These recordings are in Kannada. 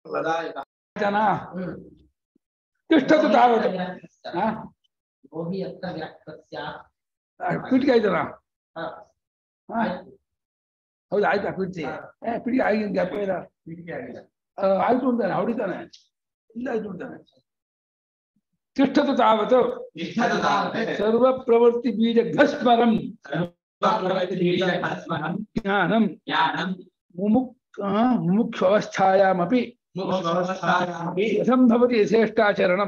ಜನ ತಿಷ್ಟತು ತಾವತ್ತು ಪೀಠಿಗೆ ಆಯ್ತಲ್ಲ ಹೌದು ಆಯ್ತಾ ಪೀಠಿ ಪೀಠಿಗೆ ಆಗಿನ ಗ್ಯಾಪ್ ಇಲ್ಲ ಆಯ್ತು ಅಂತಾನೆ ಹೊಡಿತಾನೆ ಇಲ್ಲ ಆಯ್ತು ಅಂತಾನೆ ತಿಷ್ಟತು ತಾವತ್ತು ಸರ್ವ ಪ್ರವೃತ್ತಿ ಬೀಜ ಭಸ್ಮರಂ ಜ್ಞಾನಂ ಮುಮುಕ್ಷವಸ್ಥಾಯಾಮಪಿ ಸಂಭವತಿ ಯಥೇಷ್ಟಾಚರಣಂ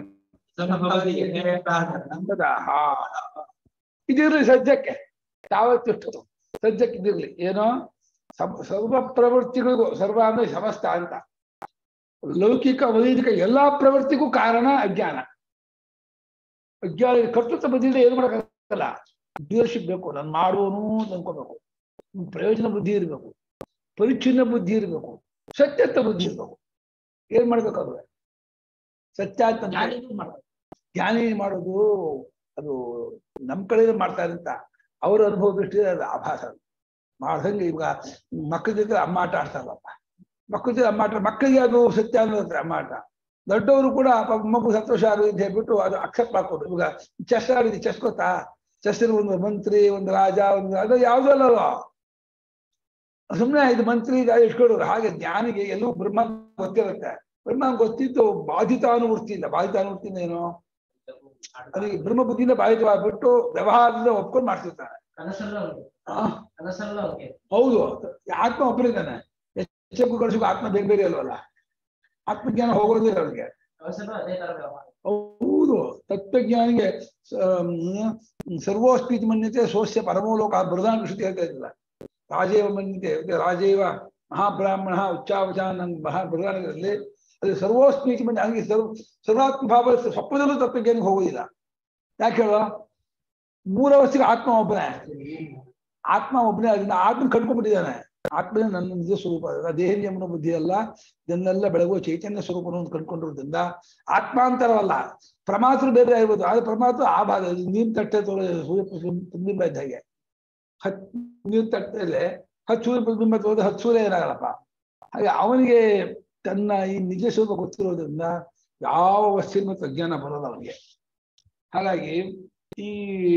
ಇದಿರ್ಲಿ ಸದ್ಯಕ್ಕೆ ತಾವತ್ತಿಷ್ಟದು ಸದ್ಯಕ್ಕೆ ಇದಿರ್ಲಿ ಏನೋ ಸರ್ವ ಪ್ರವೃತ್ತಿಗಳಿಗೂ ಸರ್ವ ಅಂದ್ರೆ ಸಮಸ್ತ ಅಂತ ಲೌಕಿಕ ವೈದಿಕ ಎಲ್ಲಾ ಪ್ರವೃತ್ತಿಗೂ ಕಾರಣ ಅಜ್ಞಾನ. ಅಜ್ಞಾನ ಕರ್ತೃತ್ವ ಬುದ್ಧಿಯಿಂದ ಏನು ಮಾಡೋಕ್ಕಾಗಲ್ಲ. ಲೀಡರ್ಶಿಪ್ ಬೇಕು, ನಾನು ಮಾಡುವನು ಅನ್ಕೋಬೇಕು, ಪ್ರಯೋಜನ ಬುದ್ಧಿ ಇರಬೇಕು, ಪರಿಚ್ಛಿನ್ನ ಬುದ್ಧಿ ಇರಬೇಕು, ಸತ್ಯತ್ವ ಬುದ್ಧಿ ಇರಬೇಕು. ಏನ್ ಮಾಡ್ಬೇಕಾದ್ರೆ ಸತ್ಯ ಅಂತ ಜ್ಞಾನಿ ಮಾಡೋದು ಅದು ನಮ್ ಕಡೆ ಮಾಡ್ತಾರೆ ಅಂತ ಅವ್ರ ಅನುಭವ ದೃಷ್ಟಿ ಅದು ಆಭಾಸ. ಮಾಡ್ದಂಗೆ ಇವಾಗ ಮಕ್ಕಳ ಜೊತೆ ಅಮ್ಮಾಟ ಆಡ್ತಾರಲ್ಲಪ್ಪ, ಮಕ್ಕಳ ಜೊತೆ ಅಮ್ಮಾಟ, ಮಕ್ಕಳಿಗೆ ಅದು ಸತ್ಯ ಅನ್ನೋದ್ರೆ ಅಮ್ಮಾಟ. ದೊಡ್ಡವರು ಕೂಡ ಮಗು ಸಂತೋಷ ಆಗೋದು ಅಂತ ಹೇಳ್ಬಿಟ್ಟು ಅದು ಅಕ್ಸೆಪ್ಟ್ ಮಾಡ್ಕೊಡು. ಇವಾಗ ಚೆಸ್ ಆಡಿದ್ವಿ, ಚೆಸ್ ಗೊತ್ತಾ? ಚೆಸ್ಸಿನ ಒಂದು ಮಂತ್ರಿ, ಒಂದು ರಾಜ, ಒಂದು ಅದು ಯಾವುದೂ ಅಲ್ಲಲ್ಲ, ಸುಮ್ಮನೆ ಇದು ಮಂತ್ರಿ ಇಟ್ಕೊಡೋರು. ಹಾಗೆ ಜ್ಞಾನಿಗೆ ಎಲ್ಲೂ ಬ್ರಹ್ಮ ಗೊತ್ತಿರುತ್ತೆ. ಬ್ರಹ್ಮ ಗೊತ್ತಿದ್ದು ಬಾಧಿತಾನುವೃತ್ತಿಯಿಂದ. ಬಾಧಿತಾನುವೃತ್ತಿಯಿಂದ ಏನು? ಅದಕ್ಕೆ ಬ್ರಹ್ಮ ಬುದ್ಧಿಯಿಂದ ಬಾಧಿತವಾಗ್ಬಿಟ್ಟು ವ್ಯವಹಾರದಿಂದ ಒಪ್ಕೊಂಡು ಮಾಡ್ತಿರ್ತಾನೆ. ಹೌದು, ಆತ್ಮ ಒಬ್ಬರಿದ್ದಾನೆ. ಹೆಚ್ಚು ಕಳಿಸು ಆತ್ಮ ಬೇರೆ ಬೇರೆ ಅಲ್ವಲ್ಲ, ಆತ್ಮಜ್ಞಾನ ಹೋಗೋದಿಲ್ಲ ಅವ್ರಿಗೆ. ಹೌದು, ತತ್ವಜ್ಞಾನಿಗೆ ಸರ್ವೋಸ್ಪೀತಿ ಮನ್ಯತೆ ಸೋಸ್ಯ ಪರಮೋಲೋಕ ಬೃಹದಾನ ಕೃಷಿ ಹೇಳ್ತಾ ಇದ್ದಿಲ್ಲ. ರಾಜೇವ ಮನ್ಯತೆ, ರಾಜೇವ ಮಹಾಬ್ರಾಹ್ಮಣ ಉಚ್ಚಾವಚಾನ ಬೃಹದಾನದಲ್ಲಿ ಅದು ಸರ್ವೋಸ್ಪೀತಿ ಮನ್ಯ, ಹಂಗೆ ಸರ್ವಾತ್ಮ ಭಾವ ಸ್ವಪ್ನದಲ್ಲೂ ತತ್ವಜ್ಞಾನಿಗೆ ಹೋಗೋದಿಲ್ಲ. ಯಾಕೆ ಹೇಳುವ? ಮೂರವಸ್ಥೆಗೆ ಆತ್ಮ ಒಬ್ಬನೇ, ಆತ್ಮ ಒಬ್ಬನೇ. ಅದರಿಂದ ಆತ್ಮ ಕಟ್ಕೊಂಡ್ಬಿಟ್ಟಿದ್ದಾನೆ. ಆತ್ಮನೇ ನನ್ನ ನಿಜ ಸ್ವರೂಪ, ದೇಹಿ ಎಂಬ ಬುದ್ಧಿ ಅಲ್ಲ, ಇದನ್ನೆಲ್ಲ ಬೆಳಗುವ ಚೈತನ್ಯ ಸ್ವರೂಪವನ್ನು ಕಂಡುಕೊಂಡಿರೋದ್ರಿಂದ ಆತ್ಮಾಂತರವಲ್ಲ. ಪ್ರಮಾತ್ರ ಬೇರೆ ಆಗಿರ್ಬೋದು, ಆದ್ರೆ ಪ್ರಮಾತ್ರ ಆ ಭಾಗ ನೀರು ತಟ್ಟೆ ಸೂರ್ಯ ಪ್ರತಿಬಿಂಬ ಇದ್ದ ಹಾಗೆ. ನೀರು ತಟ್ಟೆಲೆ 10 ಸೂರ್ಯ ಪ್ರತಿಬಿಂಬ ತೋದ 10 ಸೂರ್ಯ ಏನಾಗಲ್ಲಪ್ಪ. ಹಾಗೆ ಅವನಿಗೆ ತನ್ನ ಈ ನಿಜ ಸ್ವರೂಪ ಗೊತ್ತಿರೋದ್ರಿಂದ ಯಾವ ವಸ್ತುವಿನ ಮತ್ತು ಅಜ್ಞಾನ ಬರೋದು ಅವನಿಗೆ. ಹಾಗಾಗಿ ಈ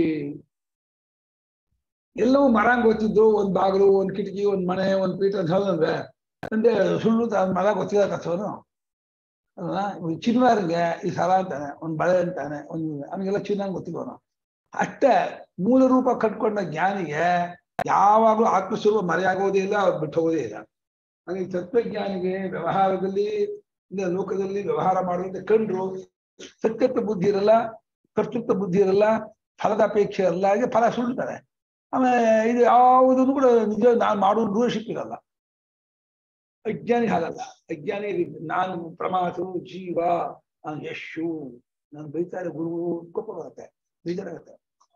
ಎಲ್ಲವೂ ಮರಂಗ್ ಗೊತ್ತಿದ್ದು, ಒಂದ್ ಬಾಗಿಲು, ಒಂದ್ ಕಿಟಕಿ, ಒಂದ್ ಮನೆ, ಒಂದ್ ಪೀಠ ಅಂತ ಹೇಳಿದ್ರೆ ಅಂದ್ರೆ ಸುಳ್ಳು ಮರ ಗೊತ್ತಿಲ್ಲ ಕಥವನು ಅಲ್ವಾ? ಚಿನ್ನವಾರಿಗೆ ಈ ಸರ ಅಂತಾನೆ, ಒಂದ್ ಬಳೆ ಅಂತಾನೆ, ಅವನಿಗೆಲ್ಲ ಚಿನ್ನ ಗೊತ್ತಿಲ್ವನು. ಅಷ್ಟೇ ಮೂಲ ರೂಪ ಕಟ್ಕೊಂಡ ಜ್ಞಾನಿಗೆ ಯಾವಾಗಲೂ ಆತ್ಮಸ್ವರೂಪ ಮರೆಯಾಗೋದೇ ಇಲ್ಲ, ಅವ್ರು ಬಿಟ್ಟು ಹೋಗೋದೇ ಇಲ್ಲ. ಹಾಗೆ ತತ್ವಜ್ಞಾನಿಗೆ ವ್ಯವಹಾರದಲ್ಲಿ ಲೋಕದಲ್ಲಿ ವ್ಯವಹಾರ ಮಾಡೋದಂತೆ ಕಂಡ್ರು ಸತ್ಯತ್ವ ಬುದ್ಧಿ ಇರಲ್ಲ, ಕರ್ತೃತ್ವ ಬುದ್ಧಿ ಇರಲ್ಲ, ಫಲದ ಅಪೇಕ್ಷೆ ಇರಲ್ಲ. ಹಾಗೆ ಫಲ ಸುಳ್ತಾರೆ. ಆಮೇಲೆ ಇದು ಯಾವುದನ್ನು ಕೂಡ ನಿಜ ನಾನು ಮಾಡೋ ಲೀಡರ್ಶಿಪ್ ಇರಲ್ಲ. ಅಜ್ಞಾನಿ ಹಾಗಲ್ಲ. ಅಜ್ಞಾನಿ ನಾನು ಪ್ರಮಾತು ಜೀವ, ನಾನು ಯಶು, ನಾನು ಬೈತಾರೆ ಗುರು ಕೋಪ ಬರುತ್ತೆ, ಬೇಜಾರಾಗತ್ತೆ.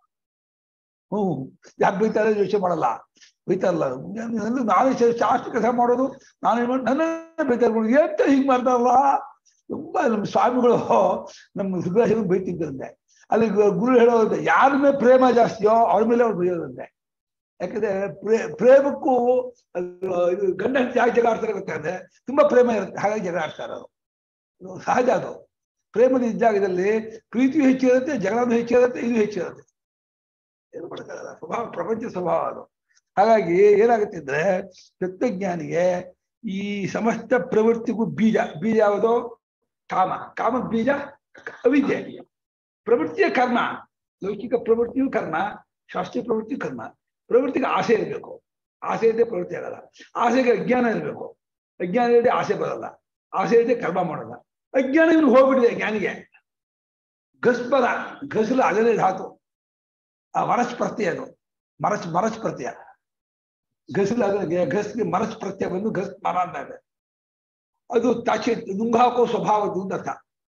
ಯಾಕೆ ಬೈತಾರೆ ಯೋಚನೆ ಮಾಡಲ್ಲ, ಬೈತಾರಲ್ಲ. ನಾನೇ ಶಾಸ್ತ್ರ ಕೆಲಸ ಮಾಡೋದು, ನಾನೇನ್ ಮಾಡಿ ನನ್ನ ಬೈತಾರೆ, ಎಂತ ಹಿಂಗ್ ಮಾಡ್ತಾರಲ್ಲ. ತುಂಬಾ ನಮ್ಮ ಸ್ವಾಮಿಗಳು ನಮ್ಮ ಸುಬ್ರಾಶಿಗಳು ಬೈತಿದ್ದಂತೆ. ಅಲ್ಲಿ ಗುರು ಹೇಳೋದಂತೆ, ಯಾರ ಮೇಲೆ ಪ್ರೇಮ ಜಾಸ್ತಿಯೋ ಅವ್ರ ಮೇಲೆ ಅವ್ರು ಬೈಯೋದಂತೆ. ಯಾಕಂದ್ರೆ ಪ್ರೇಮಕ್ಕೂ ಇದು ಗಂಡ ಯಾಕೆ ಜಗಳ ಆಡ್ತಾರೆ ಗೊತ್ತಾದ್ರೆ ತುಂಬಾ ಪ್ರೇಮ ಇರುತ್ತೆ, ಹಾಗಾಗಿ ಜಗಳ ಆಡ್ತಾರೆ. ಅದು ಸಹಜ. ಅದು ಪ್ರೇಮದ ಜಾಗದಲ್ಲಿ ಪ್ರೀತಿಯು ಹೆಚ್ಚಿರುತ್ತೆ, ಜಗಳನೂ ಹೆಚ್ಚಿರುತ್ತೆ, ಇದು ಹೆಚ್ಚಿರುತ್ತೆ. ಏನು ಮಾಡಕ್ಕಾಗಲ್ಲ, ಸ್ವಭಾವ, ಪ್ರಪಂಚ ಸ್ವಭಾವ ಅದು. ಹಾಗಾಗಿ ಏನಾಗುತ್ತೆ ಅಂದ್ರೆ ತತ್ವಜ್ಞಾನಿಗೆ ಈ ಸಮಸ್ತ ಪ್ರವೃತ್ತಿಗೂ ಬೀಜ ಯಾವುದು? ಕಾಮ. ಕಾಮದ ಬೀಜ ಅವಿದ್ಯೆ. ಪ್ರವೃತ್ತಿಯ ಕರ್ಮ, ಲೌಕಿಕ ಪ್ರವೃತ್ತಿಯು ಕರ್ಮ, ಶಾಸ್ತ್ರೀಯ ಪ್ರವೃತ್ತಿಯು ಕರ್ಮ. ಪ್ರವೃತ್ತಿಗೆ ಆಸೆ ಇರಬೇಕು, ಆಸೆ ಇದ್ದೇ ಪ್ರವೃತ್ತಿ ಆಗಲ್ಲ. ಆಸೆಗೆ ಅಜ್ಞಾನ ಇರಬೇಕು, ಅಜ್ಞಾನ ಇಲ್ಲದೆ ಆಸೆ ಬರಲ್ಲ, ಆಸೆ ಇಲ್ಲದೆ ಕರ್ಮ ಮಾಡಲ್ಲ. ಅಜ್ಞಾನ ಇವ್ನು ಹೋಗ್ಬಿಟ್ಟಿದೆ ಜ್ಞಾನಿಗೆ. ಗಸ್ಪರ, ಗಸಲು ಅದನ್ನೇ ಧಾತು, ಆ ಮರಸ್ ಪ್ರತ್ಯಯ. ಅದು ಮರಸ್ ಪ್ರತ್ಯಯ. ಗಸಲು ಅದಕ್ಕೆ ಗಸ್ಗೆ ಮರಸ್ ಪ್ರತ್ಯಯ ಬಂದು ಗಸ್ ಮರ ಅಂತ ಇದೆ. ಅದು ತಾಚಿ ನುಂಗಾಕೋ ಸ್ವಭಾವದ್ದು ಅರ್ಥ.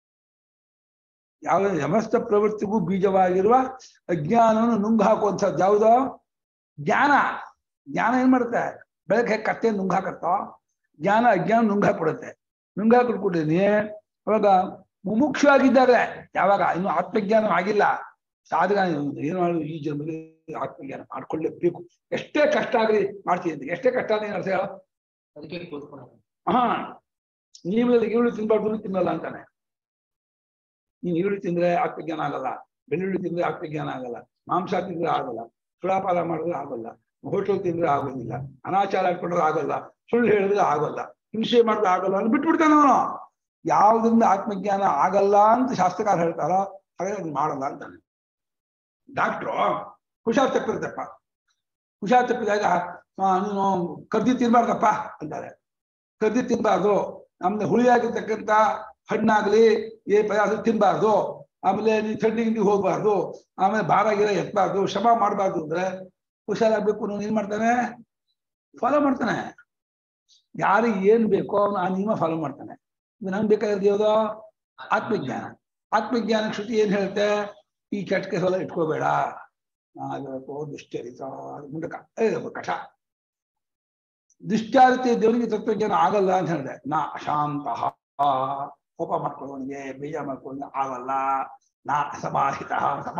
ಯಾವ ಸಮಸ್ತ ಪ್ರವೃತ್ತಿಗೂ ಬೀಜವಾಗಿರುವ ಅಜ್ಞಾನವನ್ನು ನುಂಗು ಹಾಕುವಂಥದ್ದು ಯಾವುದೋ ಜ್ಞಾನ. ಜ್ಞಾನ ಏನ್ ಮಾಡುತ್ತೆ? ಬೆಳಗ್ಗೆ ಕತ್ತೆ ನುಂಗು ಹಾಕತ್ತೋ, ಜ್ಞಾನ ಅಜ್ಞಾನ ನುಂಗು ಹಾಕ್ಬಿಡುತ್ತೆ. ನುಂಗು ಹಾಕಿಡ್ಕೊಟ್ಟಿನಿ. ಅವಾಗ ಮುಮುಕ್ಷವಾಗಿದ್ದಾರೆ, ಯಾವಾಗ ಇನ್ನು ಆತ್ಮಜ್ಞಾನ ಆಗಿಲ್ಲ, ಸಾಧಕ ಏನು ಮಾಡು, ಈ ಜನ್ಮದಲ್ಲಿ ಆತ್ಮಜ್ಞಾನ ಮಾಡ್ಕೊಳ್ಳೇಬೇಕು. ಎಷ್ಟೇ ಕಷ್ಟ ಆಗಲಿ ಮಾಡ್ತೀನಿ. ಎಷ್ಟೇ ಕಷ್ಟ ಅಂದ್ರೆ ಏನು ಅರ್ಥ ಹೇಳೋ? ಹಾ, ನಿಯಮದಲ್ಲಿ ಈರುಳ್ಳಿ ತಿನ್ಬಾರ್ದು ತಿನ್ನಲ್ಲ ಅಂತಾನೆ. ನೀನ್ ಈರುಳ್ಳಿ ತಿಂದ್ರೆ ಆತ್ಮಜ್ಞಾನ ಆಗಲ್ಲ, ಬೆಳ್ಳುಳ್ಳಿ ತಿಂದ್ರೆ ಆತ್ಮಜ್ಞಾನ ಆಗಲ್ಲ, ಮಾಂಸ ತಿಂದ್ರೆ ಆಗಲ್ಲ, ಸುಳಾಪಾಲ ಮಾಡಿದ್ರೆ ಆಗಲ್ಲ, ಹೋಟೆಲ್ ತಿಂದ್ರೆ ಆಗೋದಿಲ್ಲ, ಅನಾಚಾರ ಇಟ್ಕೊಂಡ್ರೆ ಆಗಲ್ಲ, ಸುಳ್ಳು ಹೇಳಿದ್ರೆ ಆಗಲ್ಲ, ಹಿಂಸೆ ಮಾಡಿದ್ರೆ ಆಗಲ್ಲ ಅಂತ ಬಿಟ್ಬಿಡ್ತಾನೆ ಅವನು. ಯಾವ್ದ್ರಿಂದ ಆತ್ಮಜ್ಞಾನ ಆಗಲ್ಲ ಅಂತ ಶಾಸ್ತ್ರಕಾರ ಹೇಳ್ತಾರೋ ಹಾಗೆ ಅದು ಮಾಡಲ್ಲ ಅಂತಾನೆ. ಡಾಕ್ಟ್ರು ಹುಷಾರ್ ತಪ್ಪಿರ್ತಪ್ಪ, ಹುಷಾರ್ ತಪ್ಪಿದಾಗ ನೀನು ಕದ್ದಿ ತಿನ್ಬಾರ್ದಪ್ಪ ಅಂತಾರೆ. ಕದ್ದಿ ತಿನ್ಬಾರ್ದು, ನಮ್ದು ಹುಳಿಯಾಗಿರ್ತಕ್ಕಂಥ ಹಣ್ಣಾಗ್ಲಿ ಪದಾರ್ಥ ತಿನ್ಬಾರ್ದು, ಆಮೇಲೆ ನೀನು ಥಂಡಿ ಹೋಗ್ಬಾರ್ದು, ಆಮೇಲೆ ಭಾರ ಗಿರ ಎತ್ತಬಾರ್ದು, ಶ್ರಮ ಮಾಡಬಾರ್ದು ಅಂದ್ರೆ ಹುಷಾರಾಗ್ಬೇಕು. ನೀನು ಏನ್ ಮಾಡ್ತಾನೆ? ಫಾಲೋ ಮಾಡ್ತಾನೆ. ಯಾರಿಗೆ ಏನ್ ಬೇಕೋ ಅವನು ಆ ನಿಯಮ ಫಾಲೋ ಮಾಡ್ತಾನೆ. ಇದು ನಮ್ಗೆ ಬೇಕಾಗಿರೋದು ಯಾವುದು? ಆತ್ಮಜ್ಞಾನ. ಆತ್ಮಜ್ಞಾನ ಶ್ರುತಿ ಏನ್ ಹೇಳುತ್ತೆ? ಈ ಕೆಟ್ಟ ಕೆಲಸ ಇಟ್ಕೋಬೇಡ, ದುಶ್ಚರಿತ ಮುಂಡಕ ಕಷ ದುಶ್ಚಾರಿತೆ ದೇವರಿಗೆ ತತ್ವಜ್ಞಾನ ಆಗಲ್ಲ ಅಂತ ಹೇಳಿದೆ. ನಾ ಅಶಾಂತ, ಕೋಪ ಮಾಡ್ಕೊಳ್ಳೋನಿಗೆ ಬೇಜ ಮಾಡ್ಕೊಳ್ಳೋನಿಗೆ ಆಗಲ್ಲ. ನಾ ಅಸಮಾಹಿತ,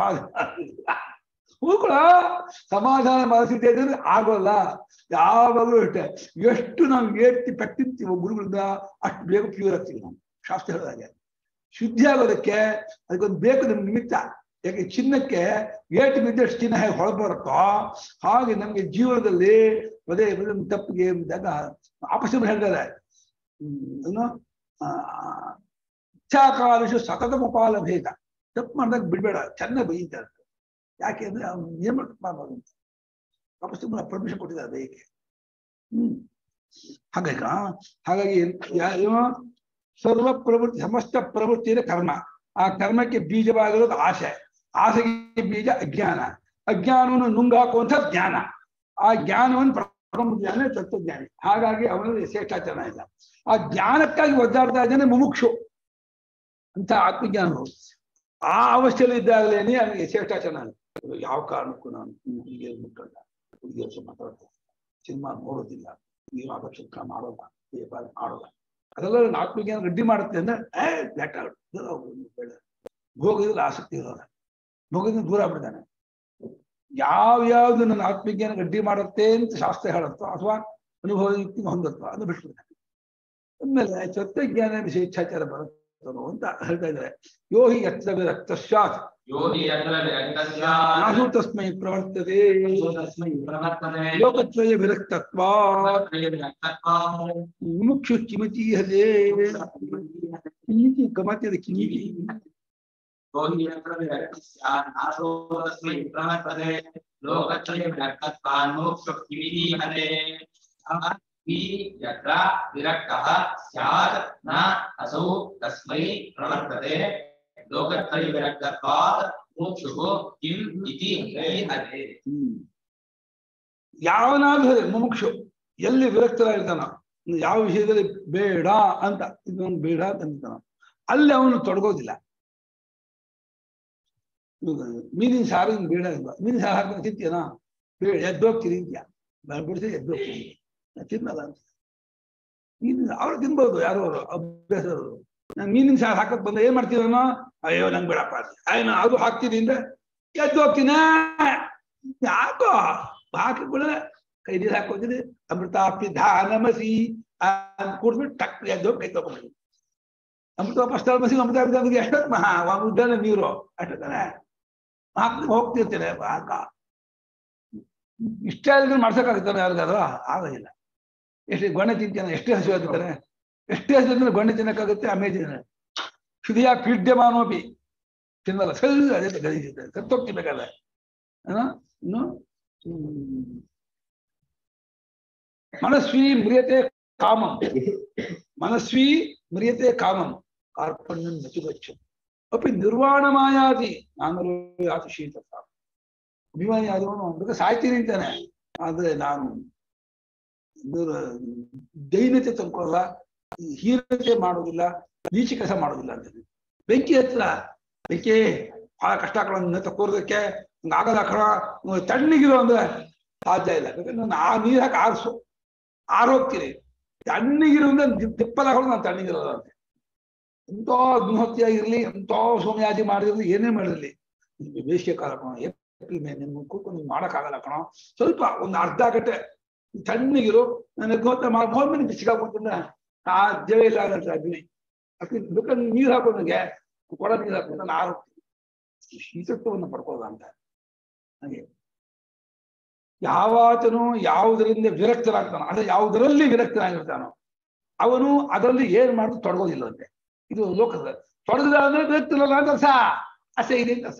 ಸಮಾಧಾನ ಮನಸ್ಥಿತಿ ಅಂದ್ರೆ ಆಗೋಲ್ಲ. ಯಾವಾಗಲೂ ಇಟ್ಟೆ ಎಷ್ಟು ನಾವು ಏರ್ತಿ ಪೆಟ್ಟಿರ್ತೀವೋ ಗುರುಗಳಿಂದ ಅಷ್ಟು ಬೇಗ ಪ್ಯೂರ್ ಆಗ್ತೀವಿ ನಾವು. ಶಾಸ್ತ್ರ ಹೇಳಿದಾಗೆ ಶುದ್ಧಿ ಆಗೋದಕ್ಕೆ ಅದಕ್ಕೊಂದು ಬೇಕು ನಮ್ಗೆ ನಿಮಿತ್ತ. ಯಾಕೆ ಚಿನ್ನಕ್ಕೆ ಏಟು ಬಿದ್ದಷ್ಟು ಚಿನ್ನ ಹೇಗೆ ಹೊಳಪು ಬರುತ್ತೋ ಹಾಗೆ ನಮ್ಗೆ ಜೀವನದಲ್ಲಿ ಪದೇ ಪದೇ ತಪ್ಪಿಗೆ ಇದ್ದಾಗ ಆಪಸ್ಸನ್ನು ಹೇಳ್ತಾರೆ. ಏನು ಇಚ್ಛಾಕಾಲಶು ಸತತ ಉಪಾಲ ಭೇದ. ತಪ್ಪು ಮಾಡಿದಾಗ ಬಿಡ್ಬೇಡ, ಚೆನ್ನಾಗಿ ಬೈತಾರೆ. ಯಾಕೆ ಅಂದ್ರೆ ಅವ್ನು ಏನ್ ಮಾಡ್ಬಾರ್ದು ಅಂತ ವಾಪಸ್ ಪರ್ಮಿಷನ್ ಕೊಟ್ಟಿದ್ದಾರೆ ಬೇಯಕ್ಕೆ. ಹಾಗಾಗಿ ಸರ್ವ ಪ್ರವೃತ್ತಿ, ಸಮಸ್ತ ಪ್ರವೃತ್ತಿಯ ಕರ್ಮ. ಆ ಕರ್ಮಕ್ಕೆ ಬೀಜವಾಗಿರೋದು ಆಸೆ, ಆಸೆಗೆ ಬೀಜ ಅಜ್ಞಾನ, ಅಜ್ಞಾನವನ್ನು ನುಂಗಾಕುವಂಥ ಜ್ಞಾನ. ಆ ಜ್ಞಾನವನ್ನು ಪರಮಜ್ಞಾನ ತತ್ವಜ್ಞಾನಿ. ಹಾಗಾಗಿ ಅವನಲ್ಲಿ ಶ್ರೇಷ್ಠಾಚರಣ ಇಲ್ಲ. ಆ ಜ್ಞಾನಕ್ಕಾಗಿ ಒದ್ದಾಡ್ತಾ ಇದ್ದಾನೆ ಮುಮುಕ್ಷು ಅಂತ ಆತ್ಮಜ್ಞಾನವು. ಆ ಅವಸ್ಥೆಯಲ್ಲಿ ಇದ್ದಾಗಲೇನೆ ಅವನಿಗೆ ಶ್ರೇಷ್ಠಾಚರಣ. ಯಾವ ಕಾರಣಕ್ಕೂ ನಾನು ಹುಡುಗಿಯರು ಮುಟ್ಟಲ್ಲ, ಹುಡುಗಿಯರು ಮಾತಾಡ್ತಾರೆ, ಸಿನಿಮಾ ನೋಡೋದಿಲ್ಲ, ನೀವು ಅಪಕ್ಷೇಪ ಮಾಡೋಲ್ಲ, ಮಾಡೋಲ್ಲ. ಅದೆಲ್ಲ ಆತ್ಮಜ್ಞಾನ ರೆಡ್ಡಿ ಮಾಡುತ್ತೆ ಅಂದ್ರೆ ಬೇಡ. ಭೋಗದಲ್ಲಿ ಆಸಕ್ತಿ ಇರೋಲ್ಲ, ಭೋಗದಿಂದ ದೂರ ಆಗ್ಬಿಡ್ತಾನೆ. ಯಾವ್ಯಾವ್ದು ನನ್ನ ಆತ್ಮಜ್ಞಾನ ಗಡ್ಡಿ ಮಾಡುತ್ತೆ ಅಂತ ಶಾಸ್ತ್ರ ಹೇಳುತ್ತೋ ಅಥವಾ ಅನುಭವ ಯುಕ್ತಿ ಹೊಂದುತ್ತೋ ಅದು ಬಿಟ್ಬಿಡ್ತಾನೆ. ಆಮೇಲೆ ತತ್ವಜ್ಞಾನ ವಿಶೇಷಾಚಾರ ಬರುತ್ತೋ ಅಂತ ಹೇಳ್ತಾ ಇದ್ದಾರೆ. ಯೋಹಿ ಯತ್ರ ವಿರಕ್ತಸ್ಯಾತ್ ನಾಸು ತಸ್ಮೈ ಪ್ರವರ್ತತೆ ಲೋಕತ್ರಯ ವಿರಕ್ತತ್ವಾತ್ ಮುಮುಕ್ಷು ಕಿಮತೀಹತೆ ಕಿಮಿತಿ ಗಮತ್ಯದ ಕಿಮಿತಿ. विरक्तः स्यात् न असौ तस्मै प्रवर्तते लोकत्रय विरक्तत्वात् मुमुक्षुः किम् इति हते. ಯಾವನಾದ್ರೂ ಮುಮುಕ್ಷು ಎಲ್ಲಿ ವಿರಕ್ತರಾಗಿರ್ತಾನ, ಯಾವ ವಿಷಯದಲ್ಲಿ ಬೇಡ ಅಂತ ಇದೊಂದು ಬೇಡ ಅಂತ ಅಂತಾನ, ಅಲ್ಲಿ ಅವನು ತೊಡಗೋದಿಲ್ಲ. ಮೀನಿನ ಸಾರು ಬೇಡ ಇಲ್ವಾ? ಮೀನಿನ ಸಾರು ಹಾಕೊಂಡು ತಿಂತೀಯನಾ? ಬೇಡ, ಎದ್ದೋಗ್ತೀರಿ ಅಂತ್ಯ, ಬಿಡಿಸಿ ಎದ್ದೋಗ್ತೀನಿ, ತಿನ್ನಲ್ಲ ಅಂತ. ಮೀನಿನ ಅವ್ರು ತಿನ್ಬೋದು, ಯಾರೋ ಅವರು ಅಭ್ಯಾಸರು. ನಾನು ಮೀನಿನ ಸಾರು ಹಾಕಕ್ ಬಂದ ಏನ್ ಮಾಡ್ತೀನೋ, ಅಯ್ಯೋ ನಂಗೆ ಬೇಡಪ್ಪ, ಅಯ್ಯೋ ಅದು ಹಾಕ್ತೀನಿ ಅಂದ್ರೆ ಎದ್ದು ಹೋಗ್ತೀನ. ಯಾಕೋ ಹಾಕಿಕೊಳ್ಳ ಕೈ ನೀರು ಹಾಕೋತೀನಿ, ಅಮೃತಾಪಿ ಧಾನಮಸಿ ಕೂಡ್ಬಿಟ್ಟು ಟಕ್ ಎದ್ದು ಕೈ ತಗೊಂಡು ಅಮೃತ ಸ್ಥಳ ಮಸಿ ಅಮೃತ ಎಷ್ಟೊತ್ತು ಮಹಾ ಉದ್ದಾನೆ ನೀರು ಅಷ್ಟೊತ್ತಾನೆ ಹಾಕಿ ಹೋಗ್ತಿರ್ತೇನೆ. ಹಾಕ ಇಷ್ಟ ಮಾಡ್ಸಕ್ಕಾಗುತ್ತಾನೆ ಯಾರಿಗಾದ್ರು? ಆಗೋದಿಲ್ಲ. ಎಷ್ಟು ಗೊಣ್ಣೆ ತಿಂತಾನೆ, ಎಷ್ಟೇ ಹಸು ಆಗ್ತಾನೆ, ಎಷ್ಟೇ ಹಸು ಅಂದ್ರೆ ಗೊಣ್ಣೆ ತಿನ್ನಕ್ಕಾಗುತ್ತೆ. ಅಮೇಜಿನ ಹೃದಯ ಪೀಡ್ಯಮಾನೋಪಿ ತಿನ್ನಲ್ಲ, ಸರಿ ಅದೇ ಗದೀತಾರೆ, ಸತ್ತೋಗ್ತಿರ್ಬೇಕಾದ್ರೆ. ಇನ್ನು ಮನಸ್ವಿ ಮ್ರಿಯತೆ ಕಾಮಂ, ಮನಸ್ವಿ ಮ್ರಿಯತೆ ಕಾಮಂ ಕಾರ್ಪಣ್ಯಂ ನಚುಗಚ್ಚ ಅಪಿ ನಿರ್ವಾಣ ಮಾಯಾತಿ ನಾನು ಯಾತಿ ಶೀತ. ಅಭಿಮಾನಿ ಆದವನು ಅದಕ್ಕೆ ಸಾಯ್ತೀನಿ ಅಂತಾನೆ, ಆದ್ರೆ ನಾನು ದೈನ್ಯತೆ ತಂದ್ಕೊಳ್ಳಲ್ಲ, ಹೀನತೆ ಮಾಡೋದಿಲ್ಲ, ನೀಚ ಕೆಲಸ ಮಾಡೋದಿಲ್ಲ ಅಂತಾನೆ. ಬೆಂಕಿ ಹತ್ರ ಬೆಂಕಿ ಬಹಳ ಕಷ್ಟ ಹಾಕೊಳ್ಳೋ ತಕ್ಕೋದಕ್ಕೆ ಆಗಲ್ಲ ಕಣ, ತಣ್ಣಗಿರೋ ಅಂದ್ರೆ ಸಾಧ್ಯ ಇಲ್ಲ. ಯಾಕಂದ್ರೆ ನಾನು ಆ ನೀರು ಹಾಕಿ ಆರೋಗ್ತೀನಿ. ತಣ್ಣಗಿರೋ ಅಂದ್ರೆ ತಿಪ್ಪಲ ಹಾಕೊಂಡು ನಾನು ತಣ್ಣಗಿರೋದು ಅಂತೆ. ಎಂತೋ ಅಗ್ನಿಹೋತ್ರಿಯಾಗಿರ್ಲಿ, ಎಂತೋ ಸೋಮಯಾಜಿ ಮಾಡಿರ್ಲಿ, ಏನೇ ಮಾಡಿರ್ಲಿ, ಬೇಸಿಗೆ ಕಾಲ ಕಣ, ಏಪ್ರಿಲ್ ಮೇ ನಿಮ್ಗೆ ಕೂತ್ಕೊಂಡು ನೀವು ಮಾಡೋಕ್ಕಾಗಲ್ಲ ಕಣ. ಸ್ವಲ್ಪ ಒಂದು ಅರ್ಧ ಗಂಟೆ ತಣ್ಣಗಿರು, ನಾನು ಅಗ್ನಿಹೋತ್ರ ಮಾಡಿ ಬಿಸಿಗಾಗ್ಬಿಡ್ತಂದ್ರೆ ಸಾಧ್ಯವೇ ಇಲ್ಲ ಅಂತ ಅಗ್ನಿ. ಅದಕ್ಕೆ ಬೇಕಾದ್ರೆ ನೀರು ಹಾಕೋದಂಗೆ ಕೊಡ ನೀರು ಹಾಕೋದು ನಾನು ಆರೋಗ್ಯ ಶೀತತ್ವವನ್ನು ಪಡ್ಕೋದ ಅಂತ. ಹಾಗೆ ಯಾವಾತನು ಯಾವುದರಿಂದ ವಿರಕ್ತನಾಗ್ತಾನೋ ಅಂದ್ರೆ ಯಾವುದರಲ್ಲಿ ವಿರಕ್ತನಾಗಿರ್ತಾನೋ ಅವನು ಅದರಲ್ಲಿ ಏನ್ ಮಾಡಿದ್ರು ತೊಡಗೋದಿಲ್ಲಂತೆ. ಇದು ಲೋಕದ ತೊಡಗದ ಅಂದ್ರೆ ವಿರಕ್ತಿಲ್ಲ ಅಂತ ಅರ್ಥ, ಅಸೆ ಇದೆ ಅಂತ ಅರ್ಥ.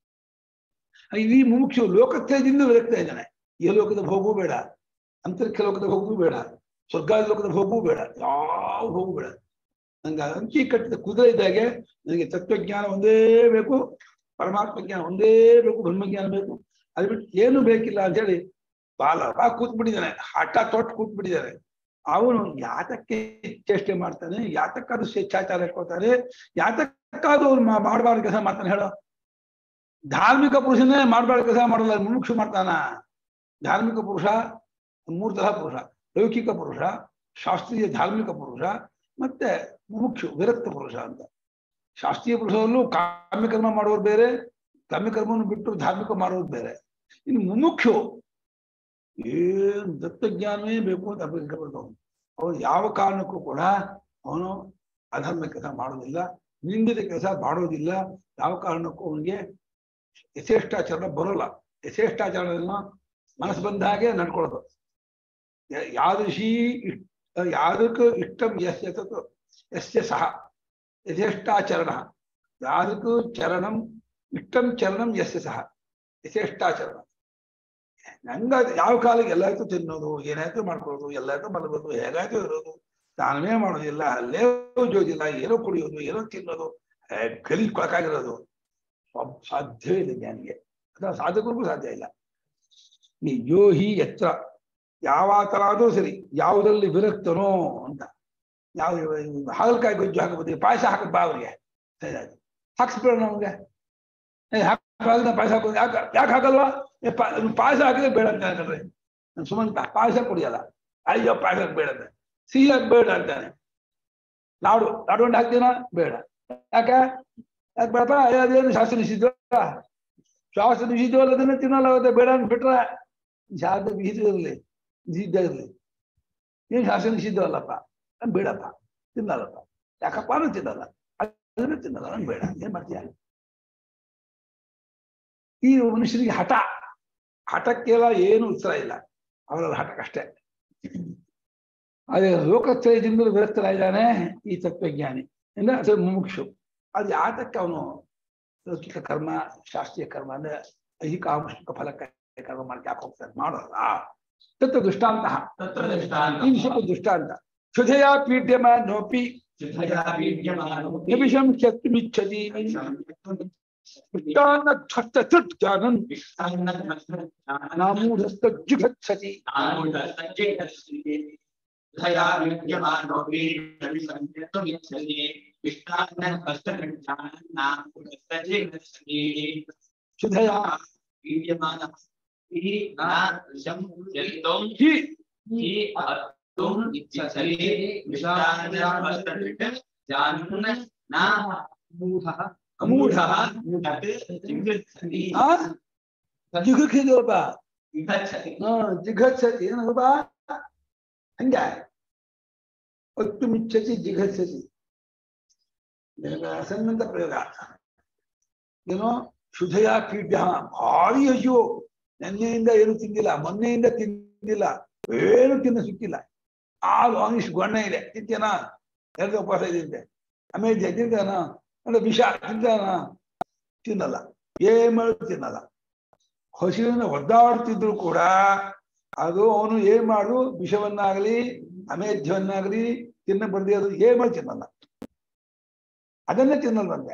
ಈ ಮುಮುಕ್ಷು ಲೋಕತ್ರಯದಿಂದ ವಿರಕ್ತ ಇದ್ದಾನೆ. ಈ ಲೋಕದ ಭೋಗವೂ ಬೇಡ, ಅಂತರಿಕ್ಷ ಲೋಕದ ಭೋಗವೂ ಬೇಡ, ಸ್ವರ್ಗಾದ ಲೋಕದ ಭೋಗವೂ ಬೇಡ, ಯಾವ ಭೋಗವೂ ಬೇಡ. ನಂಗೆ ಅಂಕಿ ಕಟ್ಟಿದ ಕುದುರೆ ಇದ್ದಾಗೆ ನನಗೆ ತತ್ವಜ್ಞಾನ ಒಂದೇ ಬೇಕು, ಪರಮಾತ್ಮ ಜ್ಞಾನ ಒಂದೇ ಬೇಕು, ಬ್ರಹ್ಮಜ್ಞಾನ ಬೇಕು, ಅದು ಬಿಟ್ಟು ಏನು ಬೇಕಿಲ್ಲ ಅಂತ ಹೇಳಿ ಬಾಲ ಕೂತ್ಬಿಟ್ಟಿದ್ದಾನೆ, ಹಠ ತೊಟ್ಟು ಕೂತ್ಬಿಟ್ಟಿದ್ದಾನೆ. ಅವನು ಯಾತಕ್ಕೆ ಚೇಷ್ಟೆ ಮಾಡ್ತಾನೆ, ಯಾತಕ್ಕಾದ್ರೂ ಸ್ವೇಚ್ಛಾಚಾರ ಇಟ್ಕೊಳ್ತಾನೆ, ಯಾತಕ್ಕಾದ್ರೂ ಅವ್ರು ಮಾಡಬಾರ್ದು ಕೆಲಸ ಮಾಡ್ತಾನೆ ಹೇಳೋ. ಧಾರ್ಮಿಕ ಪುರುಷನೇ ಮಾಡಬಾರ್ದು ಕೆಲಸ ಮಾಡಲ್ಲ, ಮುಮುಕ್ಷು ಮಾಡ್ತಾನ. ಧಾರ್ಮಿಕ ಪುರುಷ ಮೂರು ತರಹ ಪುರುಷ: ಲೌಕಿಕ ಪುರುಷ, ಶಾಸ್ತ್ರೀಯ ಧಾರ್ಮಿಕ ಪುರುಷ, ಮತ್ತೆ ಮುಮುಕ್ಷು ವಿರಕ್ತ ಪುರುಷ ಅಂತ. ಶಾಸ್ತ್ರೀಯ ಪುರುಷರಲ್ಲೂ ಕಾಮ್ಯಕರ್ಮ ಮಾಡೋರು ಬೇರೆ, ಕಾಮ್ಯಕರ್ಮವನ್ನು ಬಿಟ್ಟು ಧಾರ್ಮಿಕ ಮಾಡೋರು ಬೇರೆ. ಇನ್ನು ಮುಮುಕ್ಷು ಏನು ದತ್ತಜ್ಞಾನವೇ ಬೇಕು ಅಂತ ಅಪೇಕ್ಷೆ ಪಡ್ತಾವನು. ಅವನು ಯಾವ ಕಾರಣಕ್ಕೂ ಕೂಡ ಅವನು ಅಧರ್ಮ ಕೆಲಸ ಮಾಡೋದಿಲ್ಲ, ನಿಂದಿತ ಕೆಲಸ ಮಾಡೋದಿಲ್ಲ. ಯಾವ ಕಾರಣಕ್ಕೂ ಅವನಿಗೆ ಯಥೇಷ್ಟಾಚರಣ ಬರೋಲ್ಲ. ಯಥೇಷ್ಟಾಚರಣೆಯನ್ನು ಮನಸ್ಸು ಬಂದ ಹಾಗೆ ನಡ್ಕೊಳ್ಳೋದು. ಯಾದೃಶೀ ಯಾದೃಕ್ ಇಷ್ಟಂ ಯಸ್ಯ ತತ್ ಯಸ್ಯ ಸಹ ಯಥೇಷ್ಟಾಚರಣ. ಯಾದೃಕ್ ಚರಣಂ ಇಷ್ಟಂ ಚರಣಂ ಯಸ್ಯ ಸಹ ಯಥೇಷ್ಟಾಚರಣ. ನಂಗ ಯಾವ ಕಾಲಕ್ಕೆ ಎಲ್ಲಾಯ್ತು ತಿನ್ನೋದು, ಏನಾಯ್ತು ಮಾಡ್ಕೊಳ್ಳೋದು, ಎಲ್ಲಾಯ್ತು ಮಲಗೋದು, ಹೇಗಾಯ್ತು ಇರೋದು, ತಾನೇ ಮಾಡೋದಿಲ್ಲ, ಅಲ್ಲೇ ಜೋದಿಲ್ಲ, ಏನೋ ಕುಡಿಯೋದು, ಏನೋ ತಿನ್ನೋದು, ಗಲೀಜ್ ಕೊಳಕಾಗಿರೋದು ಸಾಧ್ಯವೇ ಇಲ್ಲ ಜ್ಞಾನಿಗೆ. ಅಥವಾ ಸಾಧಕರಿಗೂ ಸಾಧ್ಯ ಇಲ್ಲ. ಯೋ ಹಿ ಎಚ್ಚರ, ಯಾವ ತರಾದರೂ ಸರಿ ಯಾವುದರಲ್ಲಿ ವಿರಕ್ತನೋ ಅಂತ. ಯಾವ ಹಾಗಲಕಾಯಿ ಗೊಜ್ಜು ಹಾಕಬಹುದು, ಪಾಯಸ ಹಾಕದ್ ಬಾ ಅವ್ರಿಗೆ ಹಾಕ್ಸ್ಬೇಡ ನಮ್ಗೆ, ಪಾಯಸ ಹಾಕೋದು ಯಾಕೆ ಹಾಕಲ್ವಾ, ಪಾಯಸ ಹಾಕಿದ್ರೆ ಬೇಡ ಅಂತ ಹೇಳ್ತಾರೆ. ಸುಮಂತ ಪಾಯಸ ಕುಡಿಯಲ್ಲ, ಅಯ್ಯೋ ಪಾಯಸ ಬೇಡ ಅಂತ, ಸಿಹಿ ಬೇಡ ಅಂತಾನೆ. ಲಾಡು ಉಂಡು ಹಾಕ್ತೀನ ಬೇಡ, ಯಾಕೆ ಬೇಡಪ್ಪ, ಅದೇನು ಶಾಸ್ತ್ರ ನಿಷಿದ್ವ, ಶಾಸ್ತ್ರ ನಿಷಿದ್ವಲ್ಲ ಅದನ್ನ ತಿನ್ನಲ್ಲ, ಬೇಡ ಅಂತ ಬಿಟ್ರೆ ಶಾಸ್ತ್ರ ವಿಹಿತ ಇರಲಿ ನಿಷಿದ್ಧ ಇರಲಿ, ಏನು ಶಾಸ್ತ್ರ ನಿಷಿದ್ವಲ್ಲಪ್ಪ ಬೇಡಪ್ಪ, ತಿನ್ನಲ್ಲಪ್ಪ, ಯಾಕಪ್ಪ ನಾನು ತಿನ್ನಲ್ಲ, ಅದನ್ನ ತಿನ್ನಲ್ಲ, ನನ್ ಬೇಡ, ಏನ್ ಮಾಡ್ತೀಯ. ಈ ಮನುಷ್ಯನಿಗೆ ಹಠಕ್ಕೆಲ್ಲ ಏನು ಉತ್ತರ ಇಲ್ಲ, ಅವರ ಹಠಕ್ಕಷ್ಟೇ. ಅದೇ ಲೋಕತ್ರಯದಿಂದ ವಿರಕ್ತರಾಗಿದ್ದಾನೆ ಈ ತತ್ವಜ್ಞಾನಿ ಅಂದ್ರೆ ಅದು ಮುಮುಕ್ಷು. ಅದು ಯಾತಕ್ಕೆ ಅವನು ಲೌಕಿಕ ಕರ್ಮ, ಶಾಸ್ತ್ರೀಯ ಕರ್ಮ ಅಂದ್ರೆ ಐಹಿಕ ಆಮುಷ್ಟಿಕ ಫಲಕ್ಕೆ ಕರ್ಮ ಮಾಡಕ್ಕೆ ಯಾಕೆ ಹೋಗ್ತಾನೆ, ಮಾಡೋಲ್ಲ. ತತ್ವ ದೃಷ್ಟಾಂತ, ಸ್ವಲ್ಪ ದೃಷ್ಟಾಂತ. ಕ್ಷುಧೆಯ ಪೀಡ್ಯಮಾನೋಪಿ ನಿಮಿಷಂ ಶಕ್ತಿಮಿಚ್ಛತಿ ಜಿಘತ್ಸತಿ. ಜಿಘತ್ಸತಿ ಏನಪ್ಪ ಹಂಗ ಒತ್ತು ಮಿಚ್ಚತಿ ಜಿಘತ್ಸತಿ ಅಸನ್ನಂತ ಪ್ರಯೋಗ. ಏನೋ ಕ್ಷುಧೆಯ ಪೀಡ್ಯ, ಭಾರಿ ಅಯ್ಯೋ, ನೆನ್ನೆಯಿಂದ ಏನು ತಿಂದಿಲ್ಲ, ಮೊನ್ನೆಯಿಂದ ತಿಂದಿಲ್ಲ, ಏನು ತಿನ್ನ ಸಿಕ್ಕಿಲ್ಲ, ಆನಿಷ್ಟು ಗೊಣ್ಣ ಇದೆ, ತಿಂತೇನಾ, ಎರಡು ಉಪವಾಸ ಇದೆ, ಆಮೇಲೆ ತಿಂತಾನ ಅಂದ್ರೆ ವಿಷ ತಿಂತಾನ, ತಿನ್ನಲ್ಲ, ಏನ್ ಮಾಡೋದು ತಿನ್ನಲ್ಲ. ಹಸಿವಿನ ಒದ್ದಾಡ್ತಿದ್ರು ಕೂಡ ಅದು ಅವನು ಏನ್ ಮಾಡು ವಿಷವನ್ನಾಗಲಿ ಅಮೇಧ್ಯವನ್ನಾಗಲಿ ತಿನ್ನ ಬಂದಿ, ಅದು ಏನ್ ಮಾಡಿ ತಿನ್ನಲ್ಲ, ಅದನ್ನೇ ತಿನ್ನಲ್ವಂತೆ.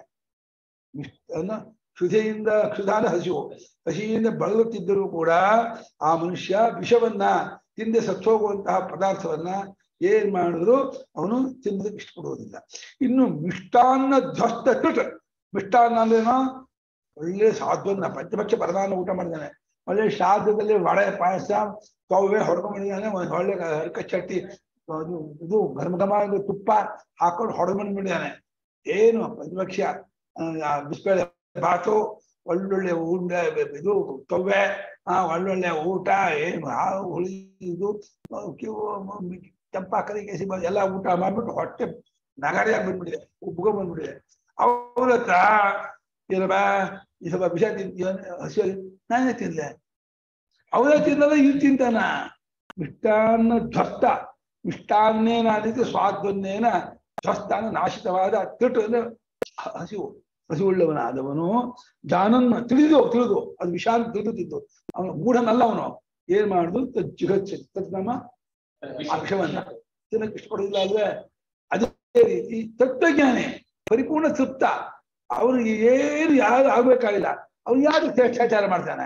ಕ್ಷುಧಾನ ಹಸಿಯಿಂದ ಬಳಲುತ್ತಿದ್ದರೂ ಕೂಡ ಆ ಮನುಷ್ಯ ವಿಷವನ್ನ ತಿಂದೆ ಸತ್ತೋಗುವಂತಹ ಪದಾರ್ಥವನ್ನ ಏನ್ ಮಾಡಿದ್ರು ಅವನು ತಿನ್ನೋದಕ್ಕೆ ಇಷ್ಟಪಡುವುದಿಲ್ಲ. ಇನ್ನು ಮಿಷ್ಟಾನ್ನ ಧ್ವಸ್ತ ತುಟ್, ಮಿಷ್ಟಾನ್ನ ಅಂದ್ರೇನೋ ಒಳ್ಳೆ ಸಾಧ್ವನ್ನ ಪಂಚಭಕ್ಷ ಪರಮಾನ್ನ ಊಟ ಮಾಡಿದ್ದಾನೆ, ಒಳ್ಳೆ ಶ್ರಾದ್ದದಲ್ಲಿ ವಡೆ ಪಾಯಸ ಕೌವೆ ಹೊಡ್ಕೊಂಡ್ಬಿಟ್ಟಿದ್ದಾನೆ, ಒಳ್ಳೆ ಹರಕ ಚಟ್ಟಿ ಇದು ಘರ್ಮಘಮ ತುಪ್ಪ ಹಾಕೊಂಡು ಹೊಡ್ಕೊಂಡ್ಬಿಟ್ಟಿದ್ದಾನೆ. ಏನು ಪಂಚಭಕ್ಷ ಬಿಸ್ಬೇಳೆ ಬಾತು, ಒಳ್ಳೊಳ್ಳೆ ಉಂಡೆ ಇದು ಕವ್ವೆ, ಒಳ್ಳೊಳ್ಳೆ ಊಟ, ಏನು ಹುಳಿ ಇದು ಚಂಪಾಕರಿ ಕೇಸಿ ಎಲ್ಲ ಊಟ ಮಾಡ್ಬಿಟ್ಟು ಹೊಟ್ಟೆ ನಗಾರಿಯಾಗಿ ಬಂದ್ಬಿಟ್ಟಿದೆ, ಉಬ್ಗ ಬಂದ್ಬಿಟ್ಟಿದೆ. ಅವ್ರ ಹತ್ರ ಏನಪ್ಪ ಈ ಸ್ವಲ್ಪ ವಿಷ ತಿಂತೀಯ, ಹಸಿ ನಾನೇ ತಿನ್ಲೆ, ಅವರೇ ತಿನ್ನಲ್ಲ ಇವ್ ತಿಂತಾನ. ಮಿಷ್ಟಾನ್ನ ಧ್ವಸ್ತ, ಮಿಷ್ಟಾನ್ನೇನ ಅನ್ನಿದ್ದು ಸ್ವಾದ್ವನ್ನೇನ ಧ್ವಸ್ತಾನ ನಾಶಿತವಾದ ತಿಟ್ಟು ಅಂದ್ರೆ ಹಸಿವುಳ್ಳವನಾದವನು ಜಾನನ್ನ ತಿಳಿದು ಅದು ವಿಷ ಅಂತ ತಿಳಿದುತ್ತಿದ್ದು ಅವನು ಮೂಢನಲ್ಲ. ಅವನು ಏನ್ ಮಾಡುದು ಜಿಗಚ್ಚ ನಮ್ಮ ಅಕ್ಷವನ್ನ ತಿನ್ನಕ್ಕೆ ಇಷ್ಟಪಡುದಿಲ್ಲ ಅಲ್ವೇ. ಅದೇ ರೀತಿ ತತ್ವಜ್ಞಾನಿ ಪರಿಪೂರ್ಣ ತೃಪ್ತ, ಅವನಿಗೆ ಏನು ಯಾರು ಆಗ್ಬೇಕಾಗಿಲ್ಲ. ಅವನು ಯಾರು ಶ್ರೇಷ್ಠಾಚಾರ ಮಾಡ್ತಾನೆ?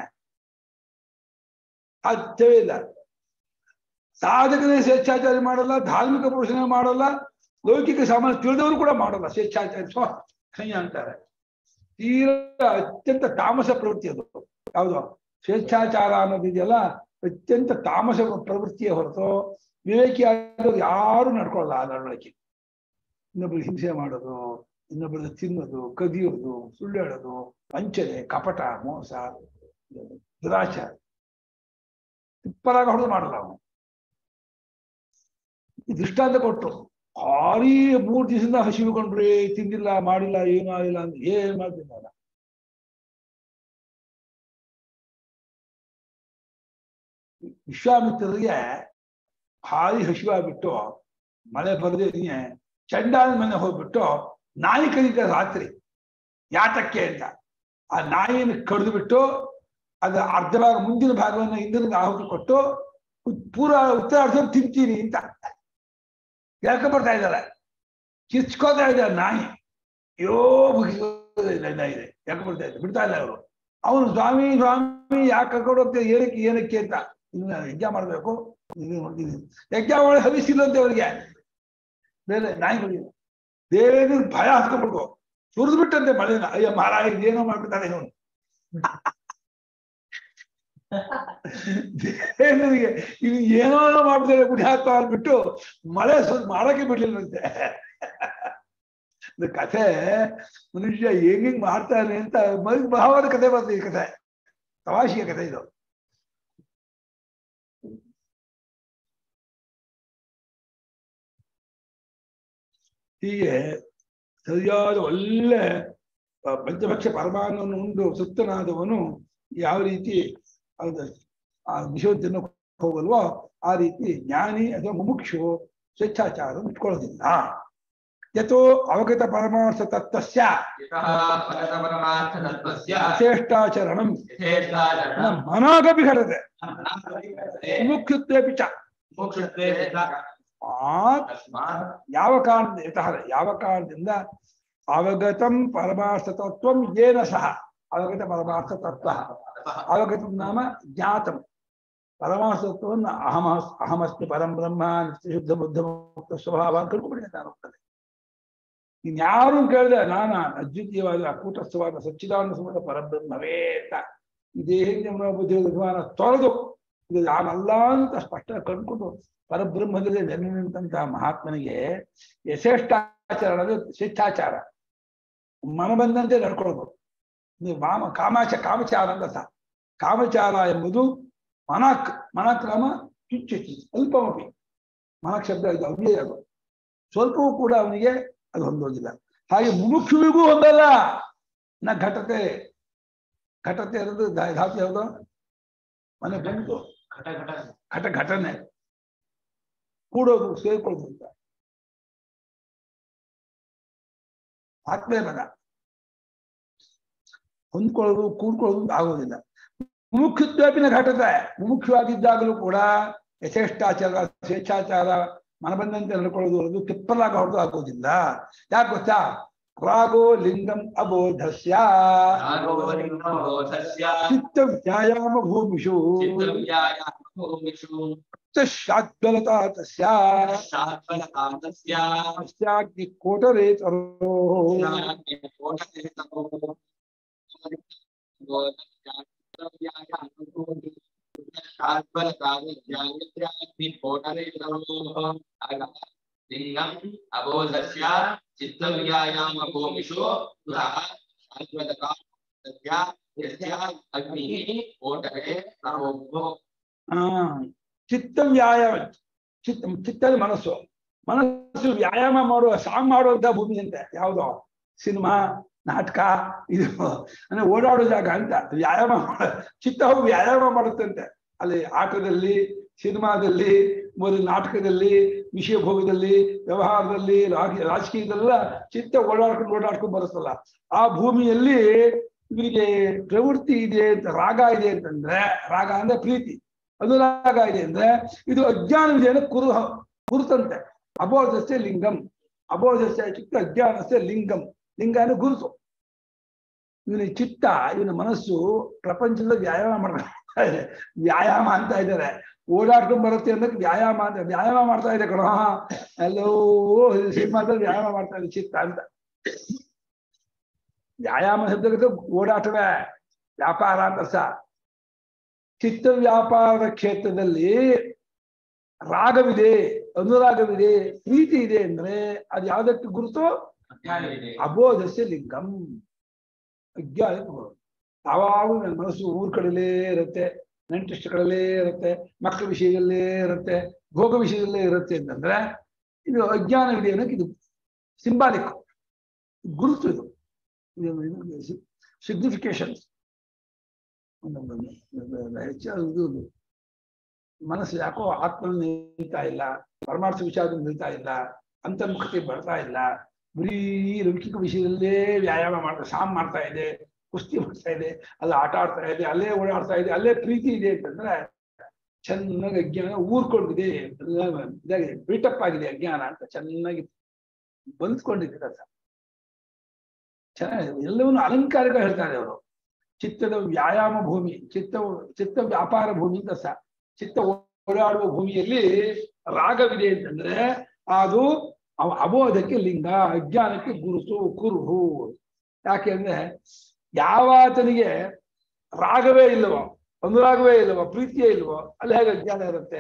ಸಾಧ್ಯವೇ ಇಲ್ಲ. ಸಾಧಕನೇ ಸ್ವೇಚ್ಛಾಚಾರ ಮಾಡಲ್ಲ, ಧಾರ್ಮಿಕ ಪುರುಷನೇ ಮಾಡಲ್ಲ, ಲೌಕಿಕ ಸಾಮಾನ್ಯ ತಿಳಿದವರು ಕೂಡ ಮಾಡಲ್ಲ ಸ್ವೇಚ್ಛಾಚಾರ. ಸ್ವಸಂಯ ಅಂತಾರೆ. ತೀರಾ ಅತ್ಯಂತ ತಾಮಸ ಪ್ರವೃತ್ತಿ ಅದು. ಯಾವುದು ಸ್ವೇಚ್ಛಾಚಾರ ಅನ್ನೋದಿದೆಯಲ್ಲ, ಅತ್ಯಂತ ತಾಮಸ ಪ್ರವೃತ್ತಿಯೇ ಹೊರತು ವಿವೇಕಿಯಾದವ್ರು ಯಾರು ನಡ್ಕೊಳ್ಳಲ್ಲ ಆ ನಡವಳಿಕೆ. ಇನ್ನೊಬ್ಬರಿಗೆ ಹಿಂಸೆ ಮಾಡೋದು, ಇನ್ನೊಬ್ಬರಿಗೆ ತಿನ್ನೋದು, ಕದಿಯೋದು, ಸುಳ್ಳು ಹೇಳೋದು, ವಂಚನೆ, ಕಪಟ, ಮೋಸ, ದುರಾಚಾರ ತಿಪ್ಪರಾಗ ಹೊಡೆದು ಮಾಡಲ್ಲ ಅವನು. ಈ ದೃಷ್ಟಾಂತ ಕೊಟ್ಟರು. ಭಾರಿ 3 ದಿವಸದಿಂದ ಹಸಿವುಕೊಂಡ್ರಿ, ತಿಂದಿಲ್ಲ, ಮಾಡಿಲ್ಲ, ಏನೂ ಆಗಿಲ್ಲ ಅಂದ್ರೆ ಏನ್ ಮಾಡ್ತೀನಿ ಅಲ್ಲ. ವಿಶ್ವಾಮಿತ್ರರಿಗೆ ಭಾರಿ ಹಸಿವಾಗ್ಬಿಟ್ಟು ಮಳೆ ಬರದೆ ಚಂಡಾಲ ಮನೆ ಹೋಗ್ಬಿಟ್ಟು ನಾಯಿ ಕರೀತ ರಾತ್ರಿ ಯಾತಕ್ಕೆ ಅಂತ. ಆ ನಾಯಿಯನ್ನು ಕಡಿದು ಬಿಟ್ಟು ಅದ ಅರ್ಧ ಭಾಗ ಮುಂದಿನ ಭಾಗವನ್ನು ಹಿಂದಿನ ಆಹುತಿ ಕೊಟ್ಟು ಪೂರ ಉತ್ತರಾರ್ಧ ತಿಂತೀನಿ ಅಂತ ಯಾಕೆ ಬರ್ತಾ ಇದ್ದಾರೆ. ಕಿಚ್ಕೋತಾ ಇದ್ದಾರೆ ನಾಯಿ. ಅಯ್ಯೋ ಇದೆ ಯಾಕೆ ಬರ್ತಾ ಇದ್ದಾರೆ, ಬಿಡ್ತಾ ಇಲ್ಲ ಅವರು. ಅವನು ಸ್ವಾಮಿ ಸ್ವಾಮಿ ಯಾಕೆ ಕರ್ಕೊಂಡು ಹೋಗ್ತೇವೆ, ಏನಕ್ಕೆ ಅಂತ. ಇನ್ನು ಯಜ್ಞ ಮಾಡ್ಬೇಕು, ಯಜ್ಞ ಮಾಡಿ ಹರಿಸಿಲ್ಲಂತೆ ಅವರಿಗೆ. ಬೇರೆ ನಾಯಿಗಳಿಗೆ ದೇವ್ರ ಭಯ ಹಾಸ್ಕೊಬಿಟ್ಟು ಸುರಿದು ಬಿಟ್ಟಂತೆ ಮಳೆನ. ಅಯ್ಯ ಮಹಾರಾಯ ಏನೋ ಮಾಡ್ಬಿಡ್ತಾನೆ ಇವನು. ದೇವರಿಗೆ ಇವ್ ಏನೋ ಮಾಡ್ತಾರೆ ಗುಡಿ ಹಾಕ್ತಾ ಅಂದ್ಬಿಟ್ಟು ಮಳೆ ಸ್ವಲ್ಪ ಮಾಡಕ್ಕೆ ಬಿಡ್ಲಿಲ್ಲಂತೆ. ಕಥೆ ಮನುಷ್ಯ ಹೆಂಗ್ ಮಾಡ್ತಾನೆ ಅಂತ ಬಹಳವಾದ ಕಥೆ ಬರ್ತದೆ. ಈ ಕಥೆ ತಮಾಷೆಯ ಕಥೆ ಇದು. ಹೀಗೆ ಸರಿಯಾದ ಒಳ್ಳೆ ಪಂಚಭಕ್ಷ ಪರಮಾನ್ನವನ್ನು ಉಂಡು ಸುತ್ತನಾದವನು ಯಾವ ರೀತಿ ಆ ವಿಷಯವನ್ನು ಹೋಗಲ್ವೋ ಆ ರೀತಿ ಜ್ಞಾನಿ ಅಥವಾ ಮುಮುಕ್ಷು ಸ್ವೇಚ್ಛಾಚಾರ ಇಟ್ಕೊಳ್ಳೋದಿಲ್ಲ. ಯಥೋ ಅವಗತ ಪರಮಾರ್ಥ ತತ್ವಸ್ಯ ಶ್ರೇಷ್ಠಾಚರಣಂ ಮನಾಗಪಿ ಘಟತೆ ಮುಮುಕ್ಷುತ್ವೇಪಿ ಚ. ಯಾವ ಕಾರಣದಿಂದ ಅವಗತಂ ಪರಮಾರ್ಥ ತತ್ವಂ ಯೇನ ಸಹ. ಅವಗತ ಪರಮಾರ್ಥ ತತ್ವ, ಅವಗತಂ ನಾಮ ಜ್ಞಾತಂ. ಪರಮಾರ್ಥ ತತ್ವವನ್ನು ಅಹಮಸ್ಮಿ ಪರಂ ಬ್ರಹ್ಮ ನಿತ್ಯಶುದ್ಧ ಬುದ್ಧ ಮುಕ್ತ ಸ್ವಭಾವ ಕಲ್ಕೊಬಿಟ್ಟಿದ್ದಾನೆ ಹೋಗ್ತದೆ. ಇನ್ಯಾರು ಕೇಳಿದೆ ನಾನ ಅದ್ವಿತೀಯವಾದ ಅಕೂಟಸ್ಥವಾದ ಸಚ್ಚಿದಾನಂದ ಸಮೂಹ ಪರಬ್ರಹ್ಮವೇ ಅಂತ ಈ ದೇಹ ಬುದ್ಧಿ ಅಭಿಮಾನ ತೊರೆದು ಇದು ನಾನಲ್ಲ ಅಂತ ಸ್ಪಷ್ಟ ಕಂಡುಕೊಂಡು ಪರಬ್ರಹ್ಮದಲ್ಲಿ ನೆಲೆ ನಿಂತಹ ಮಹಾತ್ಮನಿಗೆ ಯಥೇಷ್ಟಾಚರಣದ ಸ್ವೇಚ್ಛಾಚಾರ, ಮನ ಬಂದಂತೆ ನಡ್ಕೊಳ್ಳೋದು. ನೀವು ಕಾಮಚಾರ ಅಂತ. ಕಾಮಚಾರ ಎಂಬುದು ಮನಕ್ ನಾಮ ಚುಚ್ಚಿ ಅಲ್ಪಮಪಿ. ಮನಕ್ ಶಬ್ದ ಇದು ಅವ್ಯಯ, ಅದು ಸ್ವಲ್ಪವೂ ಕೂಡ ಅವನಿಗೆ ಅದು ಹೊಂದೋದಿಲ್ಲ. ಹಾಗೆ ಮುಮುಕ್ಷುವಿಗೂ ಹೊಂದಲ್ಲ. ಘಟತೆ ಅನ್ನೋದು ಧಾತು ಯಾವುದು? ಮನೆ ಬಂತು ಘಟನೆ ಕೂಡೋದು, ಸೇರ್ಕೊಳ್ಳೋದು ಅಂತ ಆತ್ಮೀಯ ಪದ. ಹೊಂದ್ಕೊಳ್ಳೋದು ಕೂಡ್ಕೊಳ್ಳೋದು ಆಗೋದಿಲ್ಲ. ಮುಮುಕ್ಷುತ್ವೇಪಿನ ಘಟತೆ. ಮುಮುಕ್ಷವಾಗಿದ್ದಾಗಲೂ ಕೂಡ ಯಥೇಷ್ಟಾಚಾರ ಸ್ವೇಚ್ಛಾಚಾರ ಮನ ಬಂದಂತೆ ನಡ್ಕೊಳ್ಳೋದು ಅದು ತಿಪ್ಪಲಾಗ ಹೊರದು ಆಗೋದಿಲ್ಲ. ಯಾಕೆ ಗೊತ್ತಾ? ರಾಗೋ ಲಿಂಗಂ ಅಬೋಧಸ್ಯ ಚಿತ್ತ ವ್ಯಾಯಾಮ ಭೂಮಿಷು ಶಾದ್ವಲತಾ ತಸ್ಯಾಗ್ನಿ ಕೋಟರೇತರೋ ಲಿಂಗಂ ಅಬೋಧಸ್ಯ ಚಿತ್ತ ವ್ಯಾಯಾಮ ಭೂಮಿಷು ಅಗ್ನಿ ಕೋಟರೆ. ಚಿತ್ತ ವ್ಯಾಯಾಮ, ಚಿತ್ತದ ಮನಸ್ಸು. ಮನಸ್ಸು ವ್ಯಾಯಾಮ ಮಾಡುವ ಸಾಂಗ್ ಮಾಡುವಂತ ಭೂಮಿ ಅಂತೆ. ಯಾವುದೋ ಸಿನಿಮಾ, ನಾಟಕ, ಇದು ಅಂದ್ರೆ ಓಡಾಡೋ ಜಾಗ ಅಂತ. ವ್ಯಾಯಾಮ ಚಿತ್ತ ಹೋಗಿ ವ್ಯಾಯಾಮ ಮಾಡುತ್ತಂತೆ ಅಲ್ಲಿ. ಆಟದಲ್ಲಿ, ಸಿನಿಮಾದಲ್ಲಿ, ನಾಟಕದಲ್ಲಿ, ವಿಷಯ ಭೋಗದಲ್ಲಿ, ವ್ಯವಹಾರದಲ್ಲಿ, ರಾಜಕೀಯದಲ್ಲ ಚಿತ್ತ ಓಡಾಡ್ಕೊಂಡು ಬರುತ್ತಲ್ಲ. ಆ ಭೂಮಿಯಲ್ಲಿ ಇವರಿಗೆ ಪ್ರವೃತ್ತಿ ಇದೆ ಅಂತ, ರಾಗ ಇದೆ ಅಂತಂದ್ರೆ, ರಾಗ ಅಂದ್ರೆ ಪ್ರೀತಿ, ಅನುರಾಗ ಇದೆ ಅಂದ್ರೆ ಇದು ಅಜ್ಞಾನವಿದೆ ಅಂದ್ರೆ ಗುರುತಂತೆ. ಅಬೋಧಸ್ಯ ಲಿಂಗಂ, ಅಬೋಧಸ್ಯ ಚಿತ್ತ ಅಜ್ಞಾನಸ್ಯ ಲಿಂಗಂ. ಲಿಂಗ ಅಂದ್ರೆ ಗುರುತು. ಇವನ ಚಿತ್ತ, ಇವನ ಮನಸ್ಸು ಪ್ರಪಂಚದ ವ್ಯಾಯಾಮ ಮಾಡ್ತಾ ಇದೆ. ವ್ಯಾಯಾಮ ಅಂತ ಇದ್ದಾರೆ. ಓಡಾಡ್ಕೊಂಡು ಬರುತ್ತೆ ಅನ್ನೋಕೆ ವ್ಯಾಯಾಮ ಅಂತ. ವ್ಯಾಯಾಮ ಮಾಡ್ತಾ ಇದೆ ಕಣ. ಎಲ್ಲೋ ಸಿನಿಮಾದಲ್ಲಿ ವ್ಯಾಯಾಮ ಮಾಡ್ತಾ ಇದೆ ಚಿತ್ತ ಅಂತ. ವ್ಯಾಯಾಮ ಶಬ್ದಕ್ಕೆ ಓಡಾಟವೇ, ವ್ಯಾಪಾರ ಅಂತ ಅರ್ಥ. ಚಿತ್ತ ವ್ಯಾಪಾರದ ಕ್ಷೇತ್ರದಲ್ಲಿ ರಾಗವಿದೆ, ಅನುರಾಗವಿದೆ, ಪ್ರೀತಿ ಇದೆ ಅಂದ್ರೆ ಅದು ಯಾವ್ದಕ್ಕೆ ಗುರುತು? ಅಬೋಧಸ್ಯ ಲಿಂಗಂ, ಅಜ್ಞಾನ. ಯಾವಾಗ ನನ್ನ ಮನಸ್ಸು ಊರ್ ಕಡೆಯಲ್ಲೇ ಇರುತ್ತೆ, ನೆಂಟಿಷ್ಟ ಕಡೆಯಲ್ಲೇ ಇರುತ್ತೆ, ಮಕ್ಕಳ ವಿಷಯದಲ್ಲೇ ಇರುತ್ತೆ, ಭೋಗ ವಿಷಯದಲ್ಲೇ ಇರುತ್ತೆ ಅಂತಂದ್ರೆ ಇದು ಅಜ್ಞಾನವಿದೆ ಅನ್ನೋಕೆ ಇದು ಸಿಂಬಾಲಿಕ್, ಗುರುತು. ಇದು ಸಿಗ್ನಿಫಿಕೇಶನ್. ಹೆಚ್ಚು ಮನಸ್ಸು ಯಾಕೋ ಆತ್ಮನ ನಿಲ್ತಾ ಇಲ್ಲ, ಪರಮಾರ್ಥ ವಿಚಾರದಿಂದ ನಿಲ್ತಾ ಇಲ್ಲ, ಅಂತರ್ಮುಖತೆ ಬರ್ತಾ ಇಲ್ಲ, ಬರೀ ಲೌಕಿಕ ವಿಷಯದಲ್ಲೇ ವ್ಯಾಯಾಮ ಮಾಡ್ತಾ ಇದೆ, ಕುಸ್ತಿ ಮಾಡ್ತಾ ಇದೆ, ಅಲ್ಲಿ ಆಟ ಆಡ್ತಾ ಇದೆ, ಅಲ್ಲೇ ಓಡಾಡ್ತಾ ಇದೆ, ಅಲ್ಲೇ ಪ್ರೀತಿ ಇದೆ ಅಂತಂದ್ರೆ ಚೆನ್ನಾಗಿ ಅಜ್ಞಾನ ಊರ್ಕೊಂಡಿದೆ, ಇದಾಗಿದೆ, ಬಿಲ್ಟಪ್ ಆಗಿದೆ ಅಜ್ಞಾನ ಅಂತ ಚೆನ್ನಾಗಿ ಬಂದ್ಕೊಂಡಿದೆ ಅಂತ. ಚೆನ್ನಾಗಿ ಎಲ್ಲವನ್ನೂ ಅಲಂಕಾರಿಕ ಹೇಳ್ತಾರೆ ಅವರು. ಚಿತ್ತದ ವ್ಯಾಯಾಮ ಭೂಮಿ, ಚಿತ್ತ ವ್ಯಾಪಾರ ಭೂಮಿ ಅಂತ ಸಹ. ಚಿತ್ತ ಓಡಾಡುವ ಭೂಮಿಯಲ್ಲಿ ರಾಗವಿದೆ ಅಂತಂದ್ರೆ ಅದು ಅಬೋಧಕ್ಕೆ ಲಿಂಗ, ಅಜ್ಞಾನಕ್ಕೆ ಗುರುತು, ಕುರುಹು. ಯಾಕೆ ಅಂದ್ರೆ ಯಾವಾತನಿಗೆ ರಾಗವೇ ಇಲ್ಲವೋ, ಅನುರಾಗವೇ ಇಲ್ಲವೋ, ಪ್ರೀತಿಯೇ ಇಲ್ವೋ, ಅಲ್ಲಿ ಹೇಗೆ ಅಜ್ಞಾನ ಇರುತ್ತೆ?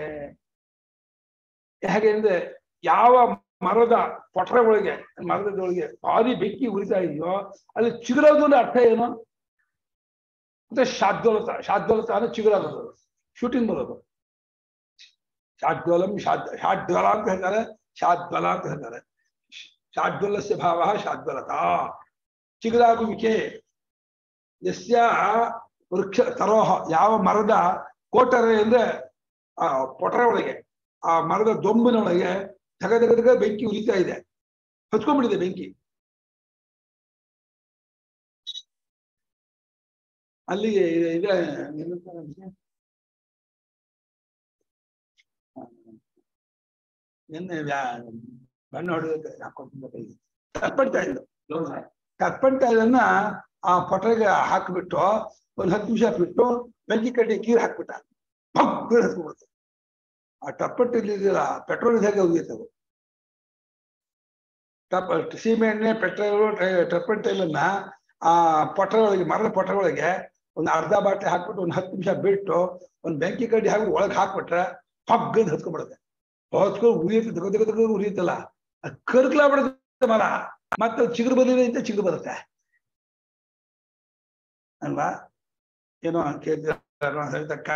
ಹೇಗೆ ಅಂದ್ರೆ ಯಾವ ಮರದ ಪೊಟರೆ ಒಳಗೆ, ಮರದೊಳಗೆ ಭಾರಿ ಬೆಂಕಿ ಉರಿತಾ ಇದೆಯೋ ಅಲ್ಲಿ ಚಿಗುರೋದು ಅರ್ಥ ಏನು? ಮತ್ತೆ ಶಾದ್ವಲತ, ಶಾದ್ವಲತ ಅಂದ್ರೆ ಚಿಗುರೋದು, ಶೂಟಿಂಗ್ ಬರೋದು. ಶಾದ್ವಲಂ ಶಾಡ್ವಲ ಅಂತ ಹೇಳ್ತಾರೆ, ಶಾದ್ವಲ ಅಂತ ಹೇಳ್ತಾರೆ. ಶಾಡ್ವಲಸ್ಯ ಭಾವ ಶಾದ್ವಲತ, ಚಿಗುರಾಗುವಿಕೆ. ಯಸ್ಯ ವೃಕ್ಷ ತರೋಹ, ಯಾವ ಮರದ ಕೋಟರೆ ಅಂದ್ರೆ ಆ ಪೊಟರೆ ಒಳಗೆ, ಆ ಮರದ ದೊಂಬಿನ ಒಳಗೆ ಧಗ ಬೆಂಕಿ ಉರಿತಾ ಇದೆ, ಹಚ್ಕೊಂಡ್ಬಿಟ್ಟಿದೆ ಬೆಂಕಿ. ಅಲ್ಲಿಗೆ ಇದೆ. ನಿನ್ನೆ ಬಣ್ಣ ಹೊಡೆದ ಹಾಕೊಂಡು ಕರ್ಪಡ್ತಾ ಇದ್ದು, ಕರ್ಪಡ್ತಾ ಇದನ್ನ ಆ ಪೊಟರೆಗೆ ಹಾಕ್ಬಿಟ್ಟು ಒಂದ್ 10 ನಿಮಿಷ ಬಿಟ್ಟು ಬೆಂಕಿ ಕಡ್ಡಿ ಕೀರ್ ಹಾಕ್ಬಿಟ್ಟ, ಹತ್ಕೊಬಿಡುತ್ತೆ. ಆ ಟಪ್ಪಟ್ಟಿಲ್ಲ ಪೆಟ್ರೋಲ್ ಹೇಗೆ ಹೋಗಿರ್ತವೆ. ಸೀಮೆ ಎಣ್ಣೆ, ಪೆಟ್ರೋಲ್, ಟರ್ಪಂಟೈಲನ್ನ ಆ ಪೊಟರೆ ಒಳಗೆ, ಮರದ ಪೊಟರೆ ಒಳಗೆ ಒಂದು ಅರ್ಧ ಬಾಟ್ಲಿ ಹಾಕ್ಬಿಟ್ಟು ಒಂದು 10 ನಿಮಿಷ ಬಿಟ್ಟು ಒಂದು ಬೆಂಕಿ ಕಡ್ಡಿ ಹಾಕಿ ಒಳಗೆ ಹಾಕ್ಬಿಟ್ರೆ ಪಗ್ಗಂದು ಹತ್ಕೊಂಡ್ಬಿಡುತ್ತೆ. ಹೊತ್ಕೊಂಡು ಉರಿಯುತ್ತೆ, ದಗ ಉರಿಯುತ್ತಲ್ಲ, ಅದು ಕರ್ಕಲಾಗ್ಬಿಡುತ್ತೆ ಮರ. ಮತ್ತೆ ಚಿಗುರು ಬಂದಿದೆ ಅಂತ ಚಿಗುರು ಬರುತ್ತೆ ಅಲ್ವಾ? ಏನೋ ಕೇಳ್ತಕ್ಕ.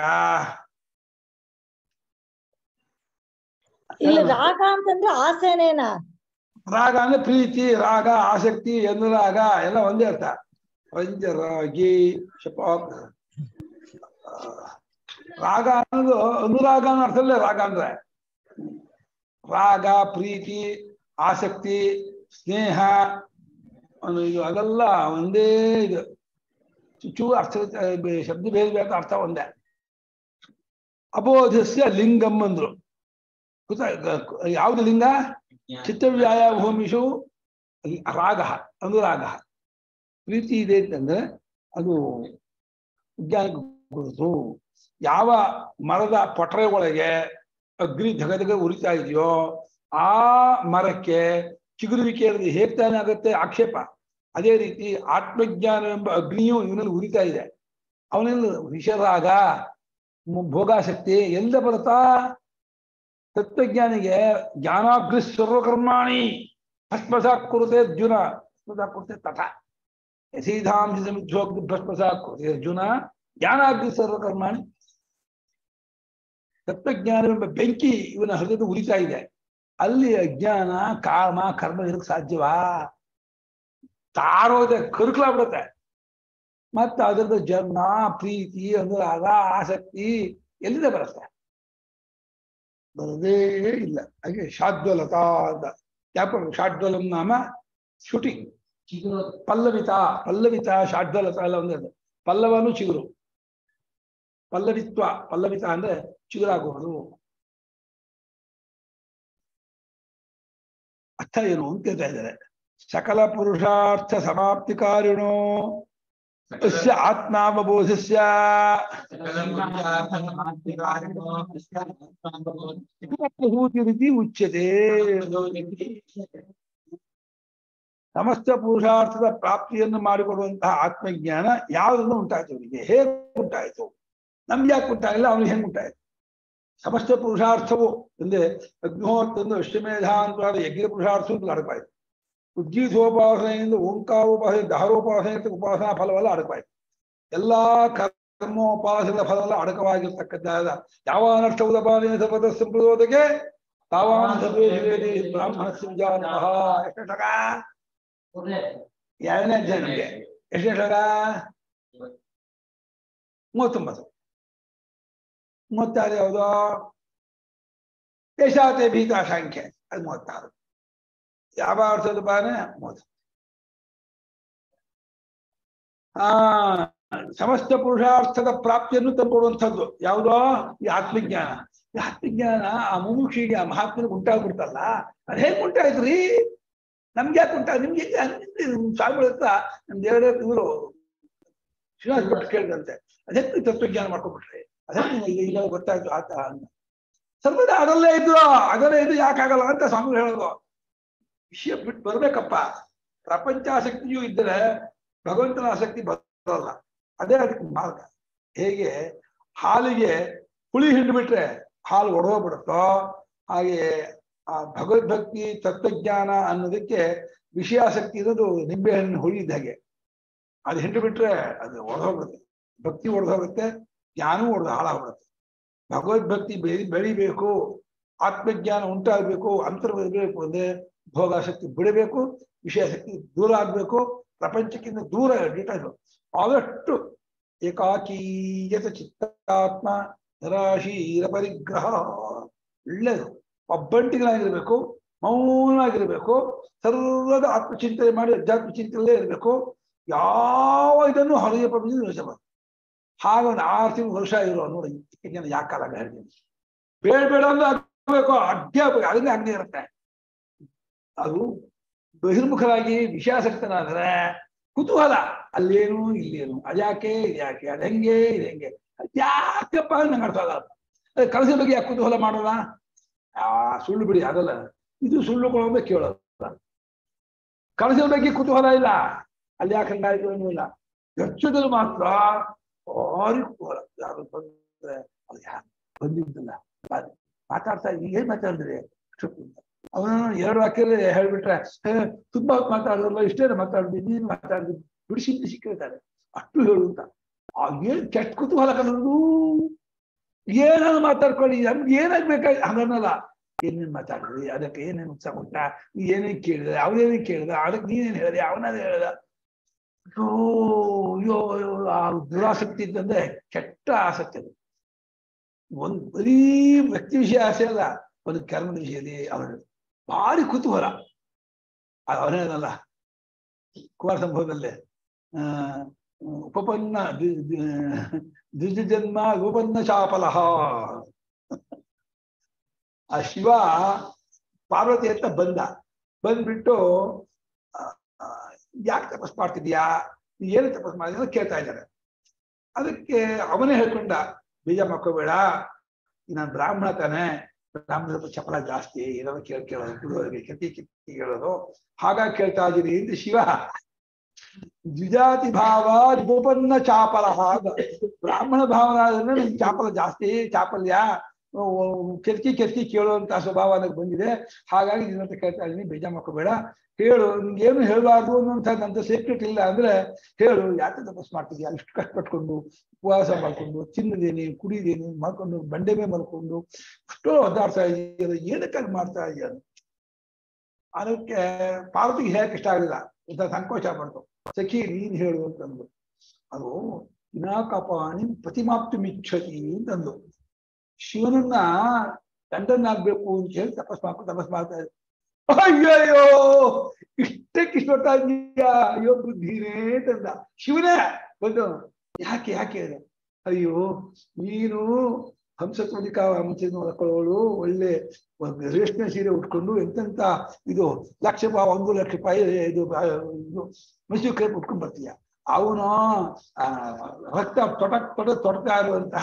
ಇಲ್ಲಿ ರಾಗ ಅಂತಂದ್ರೆ ಆಸೆನೇನಾ? ರಾಗ ಅಂದ್ರೆ ಪ್ರೀತಿ, ರಾಗ, ಆಸಕ್ತಿ, ಅನುರಾಗ ಎಲ್ಲ ಒಂದೇ ಅರ್ಥ. ಪಂಚರಾಗಿ ಶಪಾಕ್. ರಾಗ ಅನ್ನೋದು ಅನುರಾಗ ಅನ್ನೋ ಅರ್ಥದಲ್ಲೇ ರಾಗ ಅಂದ್ರೆ. ರಾಗ, ಪ್ರೀತಿ, ಆಸಕ್ತಿ, ಸ್ನೇಹ, ಇದು ಅದೆಲ್ಲ ಒಂದೇ. ಇದು ಚುಚ್ಚು ಅರ್ಥ, ಶಬ್ದ ಬೇರೆ ಅರ್ಥ ಒಂದೇ. ಅಬೋಧಸ್ಯ ಲಿಂಗಂ ಅಂದ್ರು. ಯಾವ್ದು ಲಿಂಗ? ಚಿತ್ತವ್ಯಾಯ ಭೂಮಿಷು ರಾಗ, ಅನುರಾಗ. ಪ್ರೀತಿ ಇದೆ ಅಂತಂದ್ರೆ ಅದು ವಿಜ್ಞಾನಕ್ಕೆ ಗುರುತು. ಯಾವ ಮರದ ಪೊಟರೆ ಒಳಗೆ ಅಗ್ನಿ ಧಗ ಉರಿತಾ ಇದೆಯೋ ಆ ಮರಕ್ಕೆ ಚಿಗುರುವಿಕೆ ಇರೋದು ಹೇಗೆ ತಾನೇ ಆಗುತ್ತೆ? ಆಕ್ಷೇಪ. ಅದೇ ರೀತಿ ಆತ್ಮಜ್ಞಾನ ಎಂಬ ಅಗ್ನಿಯು ಇವನಲ್ಲಿ ಉರಿತಾ ಇದೆ. ಅವನಲ್ಲಿ ವಿಷರಾಗ, ಭೋಗಾಸಕ್ತಿ ಎಲ್ಲ ಬರುತ್ತಾ? ತತ್ವಜ್ಞಾನಿಗೆ ಜ್ಞಾನಾಗ್ರಿ ಸರ್ವಕರ್ಮಾಣಿ ಭಸ್ಮಸಾತ್ ಕುರುತೆ ಅರ್ಜುನ, ಭಸ್ಮಸಾತ್ ಕುರುತೆ ತಥಾ ಯಸೀಧಾಂಶೋಕ್ತಿ ಭಸ್ಮಸಾತ್ ಕುರುತೆ ಅರ್ಜುನ ಜ್ಞಾನಾಗ್ರಿ ಸರ್ವಕರ್ಮಾಣಿ. ತತ್ವಜ್ಞಾನವೆಂಬ ಬೆಂಕಿ ಇವನ ಹೃದಯದ ಉರಿತಾ ಇದೆ. ಅಲ್ಲಿ ಅಜ್ಞಾನ ಕಾಮ ಕರ್ಮ ಇರಕ್ ಸಾಧ್ಯವಾ? ತಾರೋದೆ ಕರುಕಲಾಗ್ಬಿಡುತ್ತೆ. ಮತ್ತೆ ಅದರದ ಜನ್ಮ ಪ್ರೀತಿ ಅನುರಾಗ ಆಸಕ್ತಿ ಎಲ್ಲಿಂದ ಬರುತ್ತೆ? ಬರದೇ ಇಲ್ಲ. ಹಾಗೆ ಶಾದ್ವಲತಾ ಅಂತ ಯಾಕೆ ಶಾಡ್ವಲಂ ನಾಮ ಶೂಟಿಂಗ್. ಪಲ್ಲವಿತ ಪಲ್ಲವಿತ ಶಾಡ್ವಲತ ಎಲ್ಲ ಒಂದೇ. ಪಲ್ಲವನು ಚಿಗುರು, ಪಲ್ಲವಿತ್ವ ಪಲ್ಲವಿತ ಅಂದ್ರೆ ಚಿಗುರಾಗುವುದು. ಅರ್ಥ ಏನು ಅಂತ ಕೇಳ್ತಾ ಇದ್ದಾರೆ. ಸಕಲ ಪುರುಷಾರ್ಥ ಸಮಾಪ್ತಿಕಾರಿಣೋ ಅಸ್ಯ ಆತ್ಮಾವಬೋಧಸ್ಯ ರೀತಿ ಉಚ್ಯತೆ. ಸಮಸ್ತ ಪುರುಷಾರ್ಥದ ಪ್ರಾಪ್ತಿಯನ್ನು ಮಾಡಿಕೊಡುವಂತಹ ಆತ್ಮಜ್ಞಾನ ಯಾವುದನ್ನು ಉಂಟಾಯ್ತು ಅವನಿಗೆ? ಹೇಗೆ ಉಂಟಾಯಿತು? ನಮ್ಗೆ ಯಾಕೆ ಉಂಟಾಗಿಲ್ಲ? ಅವನಿಗೆ ಹೆಂಗೆ ಉಂಟಾಯಿತು? ಸಮಸ್ತ ಪುರುಷಾರ್ಥವು ಅಂದ್ರೆ ಅಗ್ನಿಹೋತ್ರದಿಂದ ಅಷ್ಟಮೇಧ ಅಂತ ಯಜ್ಞ ಪುರುಷಾರ್ಥ ಅಡಪಾಯಿತು. ಉಜ್ಜೀಸೋಪಾಸನೆಯಿಂದ ಓಂಕಾರೋಪಾಸನೆ ದಹರೋಪಾಸನೆ ಉಪಾಸನಾ ಫಲವೆಲ್ಲ ಅಡಕವಾಯಿತು. ಎಲ್ಲಾ ಕರ್ಮೋಪಾಸನದ ಫಲವೆಲ್ಲ ಅಡಕವಾಗಿರ್ತಕ್ಕದ್ದಾದ ಯಾವ ಅನರ್ಥವುದಪಾಲನೆ ಸಪದ ಸಂಪ್ರದೋದಕ್ಕೆ ತಾವಾನ ಬ್ರಾಹ್ಮಣ ಸಂಜಾನಃ. ಎಷ್ಟು ಶ್ಲೋಕ? 2ನೇ ಅಧ್ಯಾಯಕ್ಕೆ ಎಷ್ಟನೇ ಶ್ಲೋಕ? 39. 36 ಯಾವುದು? ಯಶಾತೆ ಭೀತಾ ಸಂಖ್ಯೆ ಅದು 36. ಯಾವ ಅರ್ಥದ ಪಾಲನೆ? 30. ಸಮಸ್ತ ಪುರುಷಾರ್ಥದ ಪ್ರಾಪ್ತಿಯನ್ನು ತಂದುಕೊಡುವಂಥದ್ದು ಯಾವುದೋ? ಈ ಆತ್ಮಜ್ಞಾನ. ಈ ಆತ್ಮಜ್ಞಾನ ಆ ಮುಮುಕ್ಷಿಗೆ ಆ ಮಹಾತ್ಮನಿಗೆ ಉಂಟಾಗ್ಬಿಡ್ತಲ್ಲ, ಅದು ಹೇಗೆ ಉಂಟಾಯ್ತ್ರಿ? ನಮ್ಗೆ ಯಾಕೆ ಉಂಟಾಗ? ನಿಮ್ಗೆ ಸ್ವಾಮಿಗಳ ಹತ್ರ ನಮ್ದು ಇವರು ಶ್ರೀನಿವಾಸ ಭಟ್ ಕೇಳಿದಂತೆ ಅದಕ್ಕೆ ತತ್ವಜ್ಞಾನ ಮಾಡ್ಕೊಂಡ್ಬಿಟ್ರಿ, ಅದಕ್ಕೆ ಈಗ ಗೊತ್ತಾಯ್ತು ಆತ ಅಂತ. ಸರ್ವದ ಅದಲ್ಲೇ ಇದ್ರು, ಅದಲ್ಲೇ ಇದ್ದು ಯಾಕಾಗಲ್ಲ ಅಂತ ಸ್ವಾಮಿಗಳು ಹೇಳೋದು. ವಿಷಯ ಬಿಟ್ಟು ಬರ್ಬೇಕಪ್ಪ. ಪ್ರಪಂಚಾಸಕ್ತಿಯೂ ಇದ್ದರೆ ಭಗವಂತನ ಆಸಕ್ತಿ ಬರೋಲ್ಲ. ಅದೇ ಅದಕ್ಕೆ ಮಾರ್ಗ. ಹೇಗೆ ಹಾಲಿಗೆ ಹುಳಿ ಹಿಂಡು ಬಿಟ್ರೆ ಹಾಲು ಒಡೆದೋಗ್ಬಿಡುತ್ತೋ, ಹಾಗೆ ಆ ಭಗವದ್ಭಕ್ತಿ ತತ್ವಜ್ಞಾನ ಅನ್ನೋದಕ್ಕೆ ವಿಷಯಾಸಕ್ತಿ ಇರೋದು ನಿಂಬೆಹಣ್ಣು ಹುಳಿ ಇದ್ದ ಹಾಗೆ. ಅದು ಹಿಂಡು ಬಿಟ್ರೆ ಅದು ಒಡೆದೋಗ್ಬಿಡುತ್ತೆ. ಭಕ್ತಿ ಒಡೆದೋಗುತ್ತೆ, ಜ್ಞಾನವೂ ಹಾಳಾಗ್ಬಿಡುತ್ತೆ. ಭಗವದ್ಭಕ್ತಿ ಬೆಳಿಬೇಕು, ಆತ್ಮಜ್ಞಾನ ಉಂಟಾಗಬೇಕು, ಅಂತರ್ಬೇಕು ಅಂದ್ರೆ ಭೋಗಾಸಕ್ತಿ ಬಿಡಬೇಕು, ವಿಷಯಾಸಕ್ತಿ ದೂರ ಆಗ್ಬೇಕು, ಪ್ರಪಂಚಕ್ಕಿಂತ ದೂರ ಇರಬೇಕು. ಆದಷ್ಟು ಏಕಾಕೀಯತ ಚಿತ್ತಾತ್ಮ ನಿರಾಶೀರ ಪರಿಗ್ರಹ. ಒಳ್ಳೆಯದು. ಒಬ್ಬಂಟಿಗಳಾಗಿರ್ಬೇಕು, ಮೌನವಾಗಿರ್ಬೇಕು, ಸರ್ವದ ಆತ್ಮಚಿಂತನೆ ಮಾಡಿ ಅಧ್ಯಾತ್ಮ ಚಿಂತನೆಯಲ್ಲೇ ಇರಬೇಕು. ಯಾವ ಇದನ್ನು ಹೊರಗೆ ಪ್ರಪಂಚ ಯೋಚಿಸಬಾರ್ದು. ಹಾಗ ಒಂದು 6 ತಿಂಗಳು ವರ್ಷ ಇರೋ ನೋಡಿ ಜನ ಯಾಕಾಲ ಹೇಳ್ತೀನಿ. ಬೇಡ ಬೇಡ ಅಂದ್ರೆ ಆಗ್ಬೇಕು, ಅಧ್ಯಾಪಕ ಅದನ್ನೇ ಅಗ್ನಿ ಇರುತ್ತೆ. ಅದು ಬಹಿರ್ಮುಖರಾಗಿ ವಿಷಯಾಸಕ್ತನಾದ್ರೆ ಕುತೂಹಲ, ಅಲ್ಲೇನು ಇಲ್ಲೇನು, ಅದ್ಯಾಕೆ ಇದ್ಯಾಕೆ, ಅದು ಹೆಂಗೆ ಇದು ಹೆಂಗೆ, ಅದ್ಯಾಕಪ್ಪ ನಂಗೆ ಅರ್ಥ ಆಗಲ್ಲ. ಅದೇ ಕನಸಿನ ಬಗ್ಗೆ ಯಾಕೆ ಕುತೂಹಲ ಮಾಡೋಲ್ಲ? ಸುಳ್ಳು ಬಿಡಿ, ಅದಲ್ಲ. ಇದು ಸುಳ್ಳು ಕೊಡೋದೇ ಕೇಳೋಲ್ಲ. ಕನಸಿನ ಬಗ್ಗೆ ಕುತೂಹಲ ಇಲ್ಲ, ಅಲ್ಲಿ ಯಾಕೆ ಹಂಗಾಯ್ತು ಏನೂ ಇಲ್ಲ. ಎಚ್ಚದಲ್ಲಿ ಮಾತ್ರ ಭಾರಿ ಕುತೂಹಲ. ಯಾರು ಬಂದ್ರೆ ಅದು ಯಾರು ಬಂದಿದ್ದಲ್ಲ ಮಾತಾಡ್ತಾ ಏನ್ ಮಾತಾಡಿದ್ರಿ ಅವನು 2 ವಾಕ್ಯದಲ್ಲಿ ಹೇಳ್ಬಿಟ್ರೆ ತುಂಬಾ ಮಾತಾಡೋಲ್ಲ, ಇಷ್ಟೇನ ಮಾತಾಡಿದ್ವಿ, ನೀನು ಮಾತಾಡಿದ್ವಿ, ಬಿಡಿಸಿ ಸಿಕ್ಕಿರ್ತಾರೆ ಅಷ್ಟು ಹೇಳು ಅಂತ. ಏನ್ ಕೆಟ್ಟ ಕುತೂಹಲ ಕನ್ನೋದು. ಏನಾದ್ರು ಮಾತಾಡ್ಕೊಳ್ಳಿ, ನಮ್ಗೆ ಏನಾಗ್ಬೇಕಾಗಿ ಹಂಗನ್ನಲ್ಲ. ಏನೇನ್ ಮಾತಾಡಿದ್ರಿ, ಅದಕ್ಕೆ ಏನೇನು ಉತ್ಸಾಹ ಕೊಟ್ಟ, ನೀ ಏನೇನ್ ಕೇಳಿದೆ, ಅವನೇನೇನ್ ಕೇಳಿದ, ಅದಕ್ಕೆ ನೀನೇನ್ ಹೇಳಿದೆ, ಅವನಾದ್ರೆ ಹೇಳ್ದ. ಅಯ್ಯೋ ಆ ದುರಾಸಕ್ತಿ ಇದ್ದಂದ್ರೆ ಕೆಟ್ಟ ಆಸಕ್ತಿ. ಅದು ಒಂದು ಬರೀ ವ್ಯಕ್ತಿ ವಿಷಯ ಆಸೆ ಅಲ್ಲ, ಒಂದು ಕರ್ಮದ ವಿಷಯದಲ್ಲಿ ಅವನ ಭಾರಿ ಕುತೂಹಲ. ಅವನೇನಲ್ಲ ಕುಮಾರ ಸಂಭವದಲ್ಲೇ ಉಪಪನ್ನ ದ್ವಿಜನ್ಮ ಉಪಪನ್ನ ಶಾಪಲಹ. ಆ ಶಿವ ಪಾರ್ವತಿ ಅಂತ ಬಂದ್ಬಿಟ್ಟು ಯಾಕೆ ತಪಸ್ ಮಾಡ್ತಿದ್ಯಾ, ಏನು ತಪಸ್ ಮಾಡಿದ ಕೇಳ್ತಾ ಇದ್ದಾರೆ. ಅದಕ್ಕೆ ಅವನೇ ಹೇಳ್ಕೊಂಡ, ಬೀಜ ಮಕ್ಕೋಬೇಡ, ನಾನು ಬ್ರಾಹ್ಮಣ ತಾನೆ, ಬ್ರಾಹ್ಮಣ ಚಪಲ ಜಾಸ್ತಿ, ಏನಾದ್ರು ಕೇಳೋದು ಕಿತ್ತಿ ಹೇಳೋದು, ಹಾಗಾಗಿ ಕೇಳ್ತಾ ಇದೀನಿ ಅಂತ ಶಿವ. ದ್ವಿಜಾತಿ ಭಾವ ಉಪಪನ್ನ ಚಾಪಲ. ಬ್ರಾಹ್ಮಣ ಭಾವನ ನನ್ ಚಾಪಲ ಜಾಸ್ತಿ, ಚಾಪಲ್ಯ ಕೆರ್ಕಿ ಕೇಳುವಂತಹ ಸ್ವಭಾವ ನನಗೆ ಬಂದಿದೆ. ಹಾಗಾಗಿ ನಿನ್ನಂತ ಕೇಳ್ತಾ ಇದ್ದೀನಿ, ಬೇಜಾರು ಮಾಡ್ಕೋಬೇಡ. ಹೇಳು, ನಿಂಗೇನು ಹೇಳಬಾರ್ದು ಅನ್ನೋಂಥದ್ದಂತ ಸೀಕ್ರೆಟ್ ಇಲ್ಲ ಅಂದ್ರೆ ಹೇಳು, ಯಾಕೆ ತಪಸ್ ಮಾಡ್ತಿದ್ಯಾ? ಅಷ್ಟು ಕಷ್ಟಪಟ್ಕೊಂಡು ಉಪವಾಸ ಮಾಡ್ಕೊಂಡು ತಿನ್ನದೇನೆ ಕುಡಿದೇನೆ ಮಾಡ್ಕೊಂಡು ಬಂಡೆ ಮೇಲೆ ಮಲ್ಕೊಂಡು ಅಷ್ಟೋ ಒದ್ದಾಡ್ತಾ ಇದೆಯಲ್ಲ, ಏನಕ್ಕಾಗಿ ಮಾಡ್ತಾ ಇದೆಯಾ? ಅದಕ್ಕೆ ಪಾರ್ವತಿಗೆ ಹೇಳಕ್ ಇಷ್ಟ ಆಗಲಿಲ್ಲ, ಇಂಥ ಸಂಕೋಚ ಮಾಡ್ತು. ಸಖಿ ನೀನ್ ಹೇಳು ಅಂತಂದು. ಅದು ವಿನಾಕಪಾಣಿ ಪ್ರತಿಮಾಪ್ತಿ ಮಿಚ್ಛತಿ ಅಂತಂದು. ಶಿವನನ್ನ ಗಂಡನಾಗ್ಬೇಕು ಅಂತ ಹೇಳಿ ತಪಸ್ ಮಾಡ್ತಾ ಇದ್ದ. ಅಯ್ಯಯ್ಯೋ ಇಷ್ಟಕ್ಕಿಷ್ಟೊತ್ತಾ ಇದೀಯಾ? ಅಯ್ಯೋ ಬುದ್ಧಿನೇ ತಂದ ಶಿವನೇ ಬಂದು. ಯಾಕೆ ಅಯ್ಯೋ ನೀನು ಹಂಸತೋದಿಕಾ ಹಾಕೊಳ್ಳೋಳು, ಒಳ್ಳೆ ರೇಷ್ಮೆ ಸೀರೆ ಉಟ್ಕೊಂಡು ಎಂತೆಂತ ಇದು 1,00,000 ಇದು ಮೈಸೂರು ಕ್ರೇಪ್ ಉಟ್ಕೊಂಡ್ ಬರ್ತೀಯ. ಅವನು ರಕ್ತ ತೊಡ್ತಾ ಇರುವಂತಹ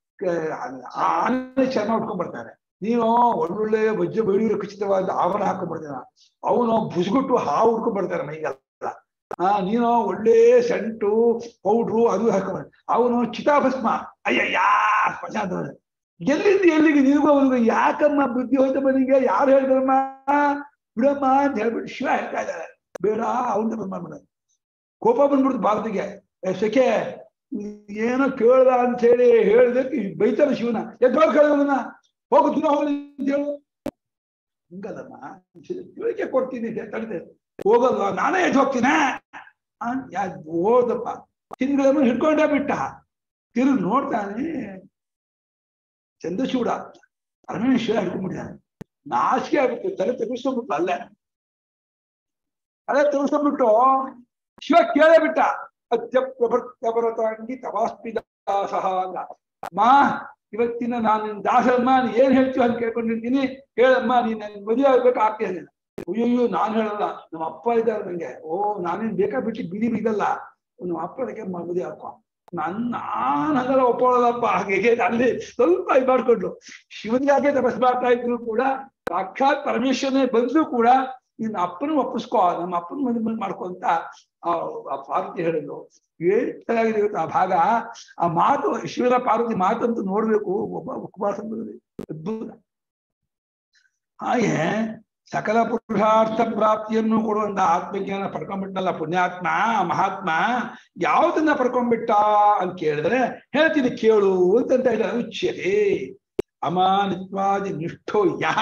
ಆನೆ ಚರ್ಮ ಉಟ್ಕೊಂಡ್ ಬರ್ತಾನೆ. ನೀನು ಒಳ್ಳೊಳ್ಳೆ ವಜ್ರ ಬೈಡೂರು ಖಚಿತವಾದ ಆವರಣ ಹಾಕೊಂಡ್ ಬರ್ತಾನ. ಅವನು ಬುಸ್ಗುಟ್ಟು ಹಾವು ಉಟ್ಕೊಂಡ್ ಬರ್ತಾನೆ ಮೈಗೆಲ್ಲ. ನೀನು ಒಳ್ಳೆ ಸೆಂಟು ಪೌಡ್ರು ಅದು ಹಾಕೊಂಡ್. ಅವನು ಚಿತಾಭಸ್ಮ. ಅಯ್ಯಯ್ಯಾ ಸ್ಮಶಾನ. ಎಲ್ಲಿಗೆ ನಿನಗೂ ಅವನಿಗೆ ಯಾಕಮ್ಮ ಬುದ್ಧಿ ಹೋಯ್ತಮ್ಮ ನಿಂಗೆ? ಯಾರು ಹೇಳಿದ್ರಮ್ಮ? ಬಿಡಮ್ಮ ಅಂತ ಹೇಳ್ಬಿಟ್ಟು ಶಿವ ಹೇಳ್ತಾ ಇದ್ದಾರೆ. ಬೇಡ ಅವನ ತಪಸ್ ಮಾಡ್ಬಿಡ. ಕೋಪ ಬಂದ್ಬಿಡ್ತು ಭಾರತಿಗೆ. ಸೆಕೆ ಏನೋ ಕೇಳ್ದ ಅಂತ ಹೇಳಿ ಹೇಳಿದಕ್ಕೆ ಬೈತಾನೆ ಶಿವನ. ಎದ್ದೋರ್ ಕೇಳೋದನ್ನ ಹೋಗುತ್ತೀನ ಹೋಗಿ ಅಂತ ಹೇಳು. ಹಿಂಗಲ್ಲಮ್ಮ, ತಿಳಿಕೆ ಕೊಡ್ತೀನಿ ತಡಿದೆ. ಹೋಗಲ್ವಾ? ನಾನೇ ಎದ್ದು ಹೋಗ್ತೀನ. ಹೋದಪ್ಪ ತಿಂಗಳನ್ನು ಹಿಡ್ಕೊಂಡೇ ಬಿಟ್ಟ. ತಿರುಗಿ ನೋಡ್ತಾನೆ, ಚಂದ್ರಚೂಡ ಪರಮೇಶ್ವರ ಹಿಡ್ಕೊಂಡ್ಬಿಟ್ಟಿದ್ದಾನೆ. ನಾಚಿಕೆ ಆಗುತ್ತೆ. ತಲೆ ತೆಗಿಸ್ಕೊಂಡ್ಬಿಟ್ಟು ಅಲ್ಲೇ ತೆಗಿಸ್ಕೊಂಡ್ಬಿಟ್ಟು ಶಿವ ಕೇಳೇ ಬಿಟ್ಟ. ಅತ್ಯಪ್ರಭೃತಂಗಿ ತವಾಸ್ಪಿದಾಸಹ ಅಲ್ಲ. ಮಾ ಇವತ್ತಿನ ನಾನು ದಾಸಮ್ಮ, ಏನ್ ಹೇಳ್ತೀವಿ ಅಂತ ಕೇಳ್ಕೊಂಡಿರ್ತೀನಿ, ಹೇಳಮ್ಮ, ನೀನ್ ಮದುವೆ ಆಗ್ಬೇಕು ಆಗ್ತೇನೆ. ಅಯ್ಯಯ್ಯೋ ನಾನ್ ಹೇಳಲ್ಲ, ನಮ್ಮ ಅಪ್ಪ ಇದ್ದಾರೆ ನಂಗೆ. ನಾನೇನ್ ಬೇಕಾ ಬಿಟ್ಟು ಬೀದಿ ಬಿದ್ದಲ್ಲ, ನಮ್ಮ ಅಪ್ಪನಿಗೆ ಮದುವೆ ಹಾಕೋ. ನಾನು ಹಂಗೆಲ್ಲ ಒಪ್ಕೊಳ್ಳೋದಪ್ಪ. ಹಾಗೆ ಅಲ್ಲಿ ಸ್ವಲ್ಪ ಇದು ಮಾಡ್ಕೊಂಡ್ರು. ಶಿವನಿಗಾಗೆ ತಪಸ್ ಮಾಡ್ತಾ ಇದ್ರು ಕೂಡ ಸಾಕ್ಷಾತ್ ಪರಮೇಶ್ವರನೇ ಬಂದ್ರು ಕೂಡ ನಿನ್ನ ಅಪ್ಪನ ಒಪ್ಪಿಸ್ಕೋ, ನಮ್ಮ ಅಪ್ಪನ ಮದುವೆ ಮಾಡ್ಕೊ ಅಂತ ಆ ಪಾರ್ವತಿ ಹೇಳಿದ್ರು. ಚೆನ್ನಾಗಿದೆ ಇವತ್ತು ಆ ಭಾಗ. ಆ ಮಾತು ಶಿವನ ಪಾರ್ವತಿ ಮಾತಂತೂ ನೋಡ್ಬೇಕು. ಒಬ್ಬ ಕುಮಾರ ಅದ್ಭುತ. ಹಾಗೆ ಸಕಲ ಪುರುಷಾರ್ಥ ಪ್ರಾಪ್ತಿಯನ್ನು ಕೊಡುವಂತ ಆತ್ಮಜ್ಞಾನ ಪಡ್ಕೊಂಡ್ಬಿಟ್ಟನಲ್ಲ ಪುಣ್ಯಾತ್ಮ ಮಹಾತ್ಮ. ಯಾವುದನ್ನ ಪಡ್ಕೊಂಡ್ಬಿಟ್ಟ ಅಂತ ಕೇಳಿದ್ರೆ ಹೇಳ್ತೀನಿ ಕೇಳು ಅಂತ ಇದ್ದಾರೆ. ಉಚ್ಯತೆ ಅಮಾನಿತ್ವಾದಿ ನಿಷ್ಠೋ ಯಃ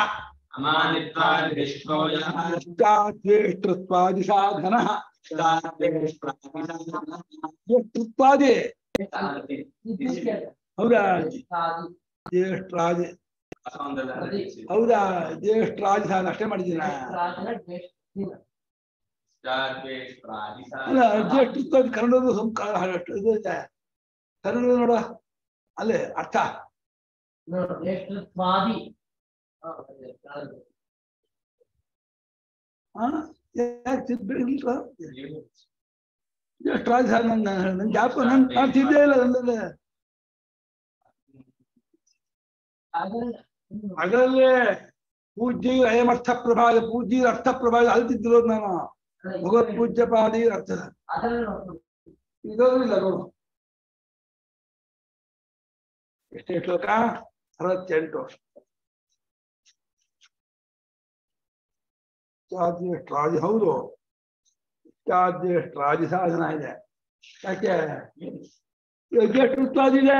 ದ್ವೇಷ್ಟೃತ್ವಾದಿ ಸಾಧನ. ದ್ವೇಷ್ಟೃತ್ವಾದಿ ಹೌದಾ? ಜ್ಯೇಷ್ಠರಾಜ ಹೌದಾ? ಜ್ಯೇಷ್ಠರಾಜ ಸಾಧನ ಅಷ್ಟೇ ಮಾಡಿದ್ದೀನ. ಅಲ್ಲ ಜ್ಯೇಷ್ಠತ್ವಾದಿ ಕನ್ನಡದ ಇದು ಐತೆ. ಕನ್ನಡ ನೋಡ ಅಲ್ಲೇ ಅರ್ಥ. ಜ್ಯೇಷ್ಠರಾಜ ಸಾಧನ ನನ್ ಜಾಪ ನಾನು ತಿದ್ದೇ ಇಲ್ಲ. ನನ್ನಲ್ಲೇ ಅದರಲ್ಲೇ ಪೂಜ್ಯ ಅಯಮರ್ಥ ಪ್ರಭಾವ, ಪೂಜ್ಯ ಅರ್ಥ ಪ್ರಭಾವ ಅಲ್ತಿದ್ದಿರೋದು ನಾನು. ಭಗವತ್ ಪೂಜ್ಯ ಪಾದಿ ಅರ್ಥ ಇರೋದಿಲ್ಲ ನೋಡು. ಎಷ್ಟೇ ಶ್ಲೋಕ? 68. ಜ್ಯೇಷ್ಠರಾಜ ಹೌದು, ಜ್ಯೇಷ್ಠರಾಜ ಸಾಧನ ಇದೆ. ಯಾಕೆ ಜ್ಯೇಷ್ಠತ್ವಾದಿದೆ?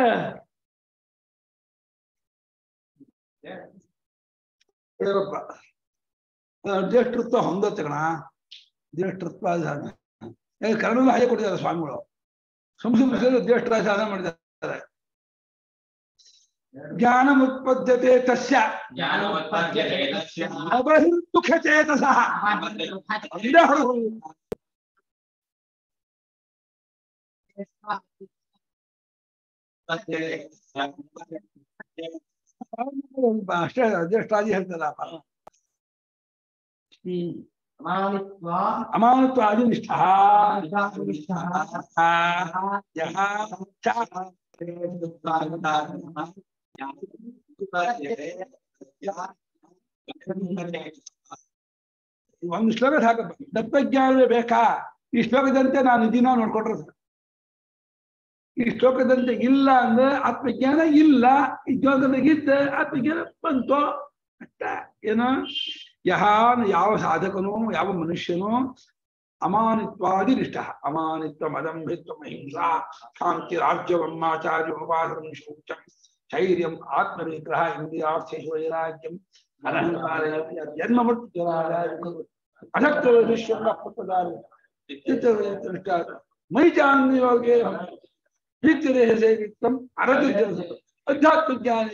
ಏನಪ್ಪ ಜ್ಯೇಷ್ಠತ್ವ ಹೊಂದತ್ತೆ ಕಣ. ಜ್ಯೇಷ್ಠತ್ವ ಕನ್ನಡ ಹಾಗೆ ಕೊಟ್ಟಿದ್ದಾರೆ ಸ್ವಾಮಿಗಳು. ಸಂಸ್ಕೃತ ಜ್ಯೇಷ್ಠರಾಜ ಸಾಧನ ಮಾಡಿದ್ದಾರೆ. ಜ್ಞಾನ ಉತ್ಪದ್ಯತೆ ತಸ್ಯ ಅಬಹಿರ್ದುಃಖಚೇತಸಃ. ಅಷ್ಟೇ ಜ್ಯೇಷ್ಠರಾಜ ಹೇಳ್ತಾರಪ್ಪ. ಅಮಾನತ್ವಾದಿ ನಿಷ್ಠ ಒಂದು ಶ್ಲೋಕ ಸಾಕಪ್ಪ. ತತ್ವಜ್ಞಾನವೇ ಬೇಕಾ? ಈ ಶ್ಲೋಕದಂತೆ ನಾನು ಇದನ್ನ ನೋಡ್ಕೊಟ್ರೆ ಈ ಶ್ಲೋಕದಂತೆ ಇಲ್ಲ ಅಂದ್ರೆ ಆತ್ಮಜ್ಞಾನ ಇಲ್ಲ, ಈ ಜ್ಞಾನದಲ್ಲಿದ್ದ ಆತ್ಮಜ್ಞಾನ ಬಂತು ಅಷ್ಟ. ಏನು ಯಾವ ಸಾಧಕನು ಯಾವ ಮನುಷ್ಯನು ಅಮಾನಿತ್ವಾದಿ ನಿಷ್ಠ, ಅಮಾನಿತ್ವ ಮದಂಭಿತ್ವ ಅಹಿಂಸಾ ಶಾಂತಿ ರಾಜ್ಯವಮ್ಮಾಚಾರ್ಯ ಉಪಾಸನ ಶೌಚಂ ಶೈರ್ಯಂ ಆತ್ಮವಿಗ್ರಹ ಇಂದ್ರಿಯಾರ್ಥೇಷು ವೈರಾಗ್ಯಂ ಅನಹಂಕಾರ ಜನ್ಮ ಮೃತ್ಯು ಮೈಚಾನ್ಯೋಗೆ ನಿತ್ಯದೇಹ ಸೇವಿತ್ವಂ ಅಧ್ಯಾತ್ಮ ಜ್ಞಾನ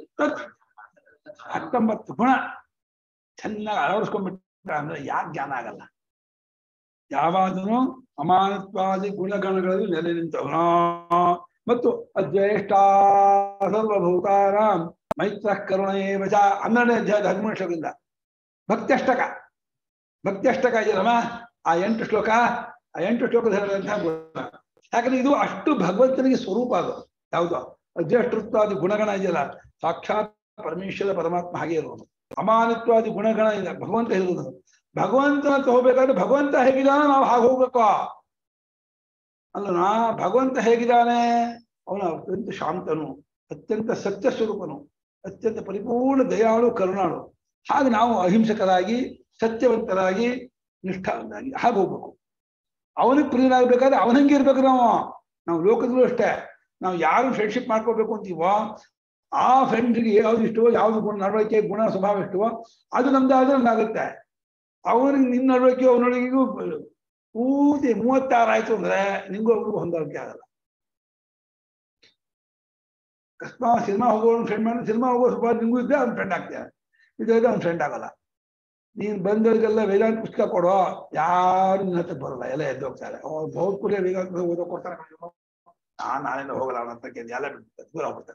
19 ಗುಣ ಚೆನ್ನಾಗಿ ಅಳವಡಿಸ್ಕೊಂಡ್ಬಿಟ್ಟ ಅಂದ್ರೆ ಯಾಕೆ ಜ್ಞಾನ ಆಗಲ್ಲ? ಯಾವಾಗಲೂ ಅಮಾನತ್ವಾದಿ ಗುಣಗಣಗಳಲ್ಲಿ ನೆಲೆ ನಿಂತವನು ಮತ್ತು ಅದ್ವೇಷ್ಟ ಸರ್ವಭೂತಾನಾಂ ಮೈತ್ರ ಕರುಣೇವ ಚ 12ನೇ ಅಧ್ಯಾಯದ 13 ಶ್ಲೋಕದಿಂದ ಭಕ್ತ್ಯಷ್ಟಕ ಇದೆಯಲ್ಲಮ್ಮ, ಆ 8 ಶ್ಲೋಕ, ಆ 8 ಶ್ಲೋಕದ ಹೇಳಿದಂತಹ ಗುಣ. ಯಾಕಂದ್ರೆ ಇದು ಅಷ್ಟು ಭಗವಂತನಿಗೆ ಸ್ವರೂಪ. ಅದು ಯಾವುದು ಅಧ್ಯಷ್ಟೃತ್ವಾದಿ ಗುಣಗಣ ಇದೆಯಲ್ಲ, ಸಾಕ್ಷಾತ್ ಪರಮೇಶ್ವರ ಪರಮಾತ್ಮ ಹಾಗೆ ಇರೋದು. ಅಮಾನಿತ್ವಾದಿ ಗುಣಗಣ ಇದೆ, ಭಗವಂತ ಇರುವುದು. ಭಗವಂತನ ಹೋಗ್ಬೇಕಾದ್ರೆ ಭಗವಂತ ಹೇಗಿದ್ದಾನೆ ನಾವು ಹಾಗೆ ಹೋಗ್ಬೇಕು ಅಲ್ಲ. ಭಗವಂತ ಹೇಗಿದ್ದಾನೆ? ಅವನು ಅತ್ಯಂತ ಶಾಂತನು, ಅತ್ಯಂತ ಸತ್ಯ ಸ್ವರೂಪನು, ಅತ್ಯಂತ ಪರಿಪೂರ್ಣ ದಯಾಳು ಕರುಣಾಳು. ಹಾಗೆ ನಾವು ಅಹಿಂಸಕರಾಗಿ ಸತ್ಯವಂತರಾಗಿ ನಿಷ್ಠಾವಂತರಾಗಿ ಹಾಗೆ ಹೋಗ್ಬೇಕು. ಅವನಿಗೆ ಪ್ರಿಯನಾಗಬೇಕಾದ್ರೆ ಅವನಂಗೆ ಇರ್ಬೇಕು. ನಾವು ಲೋಕದಲ್ಲೂ ಅಷ್ಟೇ, ನಾವು ಯಾರು ಫ್ರೆಂಡ್ಶಿಪ್ ಮಾಡ್ಕೋಬೇಕು ಅಂತೀವೋ ಆ ಫ್ರೆಂಡ್ಗೆ ಯಾವ್ದು ಇಷ್ಟವೋ, ಯಾವ್ದು ಗುಣ ನಡವಳಿಕೆ ಗುಣ ಸ್ವಭಾವ ಇಷ್ಟವೋ ಅದು ನಮ್ದಾದ್ರೆ ನಮ್ದಾಗುತ್ತೆ. ಅವನಿಗೆ ನಿನ್ನ ನಡವಳಿಕೆಯೋ ಅವನೊಳಗಿಗೂ ಪೂರ್ತಿ 36 ಆಯ್ತು ಅಂದ್ರೆ ನಿಂಗೂ ಅವ್ರಿಗೂ ಹೊಂದಾಣಿಕೆ ಆಗಲ್ಲ. ಅಕಸ್ಮಾತ್ ಸಿನಿಮಾ ಹೋಗೋನು ಫ್ರೆಂಡ್ ಮಾಡಿ ಸಿನಿಮಾ ಹೋಗೋ ಸ್ವಭಾವ ನಿಂಗೂ ಇದ್ದರೆ ಅವ್ನ ಫ್ರೆಂಡ್ ಆಗ್ತಾರೆ, ಇದ್ರೆ ಅವ್ನ ಫ್ರೆಂಡ್ ಆಗಲ್ಲ. ನೀನ್ ಬಂದವರಿಗೆಲ್ಲ ವೇದಾಂತ ಪುಸ್ತಕ ಕೊಡೋ, ಯಾರು ನಿನ್ನ ಹತ್ರ ಬರಲ್ಲ, ಎಲ್ಲ ಎದ್ದು ಹೋಗ್ತಾರೆ. ಅವ್ರು ಬಹುತ್ ಕೂಡ ವೇದಾಂತ ಓದೋ ಕೊಡ್ತಾರೆ, ನಾಳೆಲ್ಲ ಹೋಗಲ್ಲ ಅವನ ಹತ್ರಕ್ಕೆ ಎಲ್ಲ ಬಿಡ್ತಾರೆ, ದೂರ ಹೋಗ್ಬಿಡ್ತಾರೆ.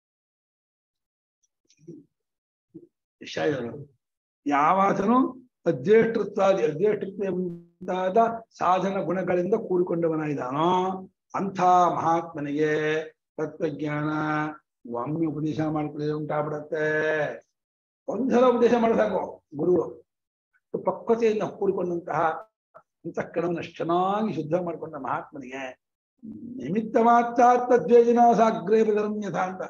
ಯಾವಾತನು ಅಧ್ಯಕ್ಷತ್ವ ಎಂದಾದ ಸಾಧನ ಗುಣಗಳಿಂದ ಕೂಡಿಕೊಂಡವನಾಗಿದ್ದಾನೋ ಅಂಥ ಮಹಾತ್ಮನಿಗೆ ತತ್ವಜ್ಞಾನ ಒಮ್ಮೆ ಉಪದೇಶ ಮಾಡ್ಕೊಳ್ಳಿ ಉಂಟಾಗ್ಬಿಡತ್ತೆ. ಒಂದ್ಸಲ ಉಪದೇಶ ಮಾಡಿ ಸಾಕು. ಗುರು ಪಕ್ವತೆಯಿಂದ ಕೂಡಿಕೊಂಡಂತಹ ಅಂತಃಕರಣವನ್ನು ಚೆನ್ನಾಗಿ ಶುದ್ಧ ಮಾಡಿಕೊಂಡ ಮಹಾತ್ಮನಿಗೆ ನಿಮಿತ್ತ ಮಾತ್ರ ದ್ವೇಜಿನ ಸಾಗ್ರೇ ಬದರಮ್ಯಥ ಅಂತ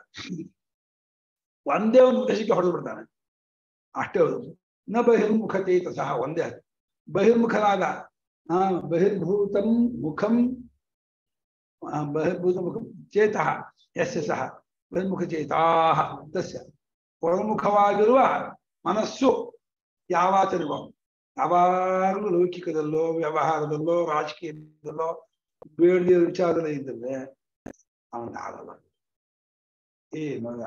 ಒಂದೇ ಒಂದು ಉದ್ದೇಶಕ್ಕೆ ಹೊಡೆದು ಬಿಡ್ತಾನೆ ಅಷ್ಟೇ. ನ ಬಹಿರ್ಮುಖ ಚೇತ ಸಹ ಒಂದೇ ಬಹಿರ್ಮುಖನಾದ ಬಹಿರ್ಭೂತಂ ಮುಖಂ ಬಹಿರ್ಭೂತ ಮುಖಂ ಚೇತಃ ಯಸ್ಯ ಸಹ ಬಹಿರ್ಮುಖ ಚೇತಾಃ ತಸ್ಯ ಒಳಮುಖವಾಗಿರುವ ಮನಸ್ಸು ಯಾವಾತನಿಗೋ ಯಾವಾಗಲೂ ಲೌಕಿಕದಲ್ಲೋ ವ್ಯವಹಾರದಲ್ಲೋ ರಾಜಕೀಯದಲ್ಲೋ ಬೇಡದ ವಿಚಾರದಲ್ಲೇ ಇದ್ದರೆ ಅವನಿಗೆ ಆಗಲ್ಲ. ಮಗ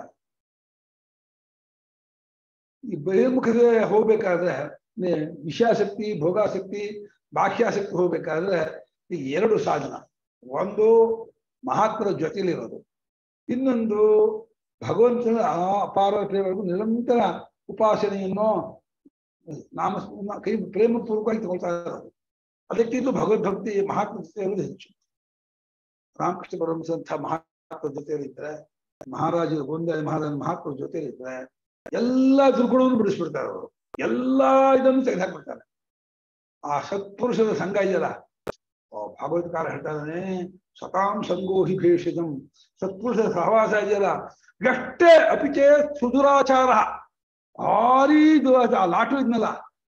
ಈ ಬಹಿರ್ಮುಖತೆ ಹೋಗ್ಬೇಕಾದ್ರೆ ವಿಷಯಾಸಕ್ತಿ ಭೋಗಾಸಕ್ತಿ ಬಾಹ್ಯಾಸಕ್ತಿ ಹೋಗ್ಬೇಕಾದ್ರೆ ಈ 2 ಸಾಧನ. ಒಂದು ಮಹಾತ್ಮರ ಜೊತೆಲಿರೋದು, ಇನ್ನೊಂದು ಭಗವಂತನ ಅಪಾರ ಪ್ರೇಮಕ್ಕೂ ನಿರಂತರ ಉಪಾಸನೆಯನ್ನು ನಾಮ ಕೈ ಪ್ರೇಮಪೂರ್ವಕವಾಗಿ ತಗೊಳ್ತಾ ಇರೋದು. ಅದಕ್ಕಿಂತ ಭಗವದ್ಭಕ್ತಿ ಮಹಾತ್ಮ ಜೊತೆ ಇರೋದು ಹೆಚ್ಚು. ರಾಮಕೃಷ್ಣ ಪರಮಹಂಸಂಥ ಮಹಾತ್ಮ ಜೊತೆಯಲ್ಲಿದ್ದರೆ, ಮಹಾರಾಜರು ಗೋಂದ ಮಹಾರಾಜ ಮಹಾತ್ಮರ ಜೊತೆಯಲ್ಲಿದ್ದರೆ ಎಲ್ಲ ದುರ್ಗುಣವನ್ನು ಬಿಡಿಸ್ಬಿಡ್ತಾರೆ ಅವರು, ಎಲ್ಲ ಇದನ್ನು ತೆಗೆದುಹಾಕ್ಬಿಡ್ತಾರೆ. ಆ ಸತ್ಪುರುಷರ ಸಂಘ ಇದೆಯಲ್ಲ, ಭಾಗವತಕಾರ ಹೇಳ್ತಾನೆ ಸತಾಂ ಸಂಗೋಹಿ ಭೇಷಜಂ, ಸತ್ಪುರುಷರ ಸಹವಾಸ ಇದೆಯಲ್ಲ ಎಷ್ಟೇ ಅಪಿಚೇ ಸುದುರಾಚಾರ ಭಾರೀ ದುರಾಚಾರ. ಲಾಟು ಇದ್ನಲ್ಲ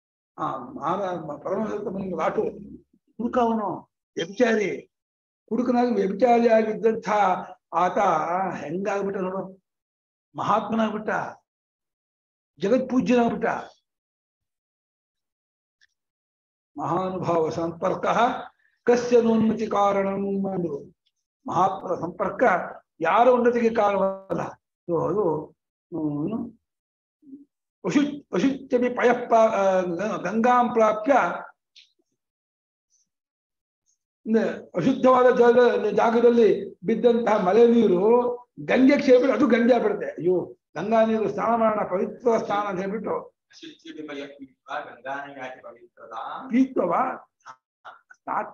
ಪರಮಹಂಸ ಲಾಟು ಹುಡುಕ, ಅವನು ವ್ಯಭಿಚಾರಿ, ಹುಡುಕನಾಗಿ ವ್ಯಭಿಚಾರಿ ಆಗಿದ್ದಂಥ ಆತ ಹೆಂಗಾಗ್ಬಿಟ್ಟ ನೋಡು, ಮಹಾತ್ಮನಾಗ್ಬಿಟ್ಟ, ಜಗತ್ಪೂಜ್ಯನಾಗ್ಬಿಟ್ಟ. ಮಹಾನುಭಾವ ಸಂಪರ್ಕ ಕಸ್ಯನೋನ್ನತಿ ಕಾರಣಂ ಅಂದ್ರು. ಮಹಾತ್ಮರ ಸಂಪರ್ಕ ಯಾರ ಉನ್ನತಿಗೆ ಕಾರಣವಲ್ಲ. ಅದು ಅಶುಚ್ಯಮಿ ಪಯ ಗಂಗಾಂ ಪ್ರಾಪ್ಯ, ಅಶುದ್ಧವಾದ ಜಾಗದಲ್ಲಿ ಬಿದ್ದಂತಹ ಮಳೆ ನೀರು ಗಂಗೆಗೆ ಸೇರ್ಬಿಟ್ಟು ಅದು ಗಂಗೆ ಆಗ್ಬಿಡುತ್ತೆ. ಅಯ್ಯೋ ಗಂಗಾ ನೀರು ಸ್ನಾನ ಮಾಡೋಣ, ಪವಿತ್ರ ಸ್ನಾನ ಅಂತ ಹೇಳ್ಬಿಟ್ಟು ಪೀತ್ವ ಸ್ನಾತ್ವ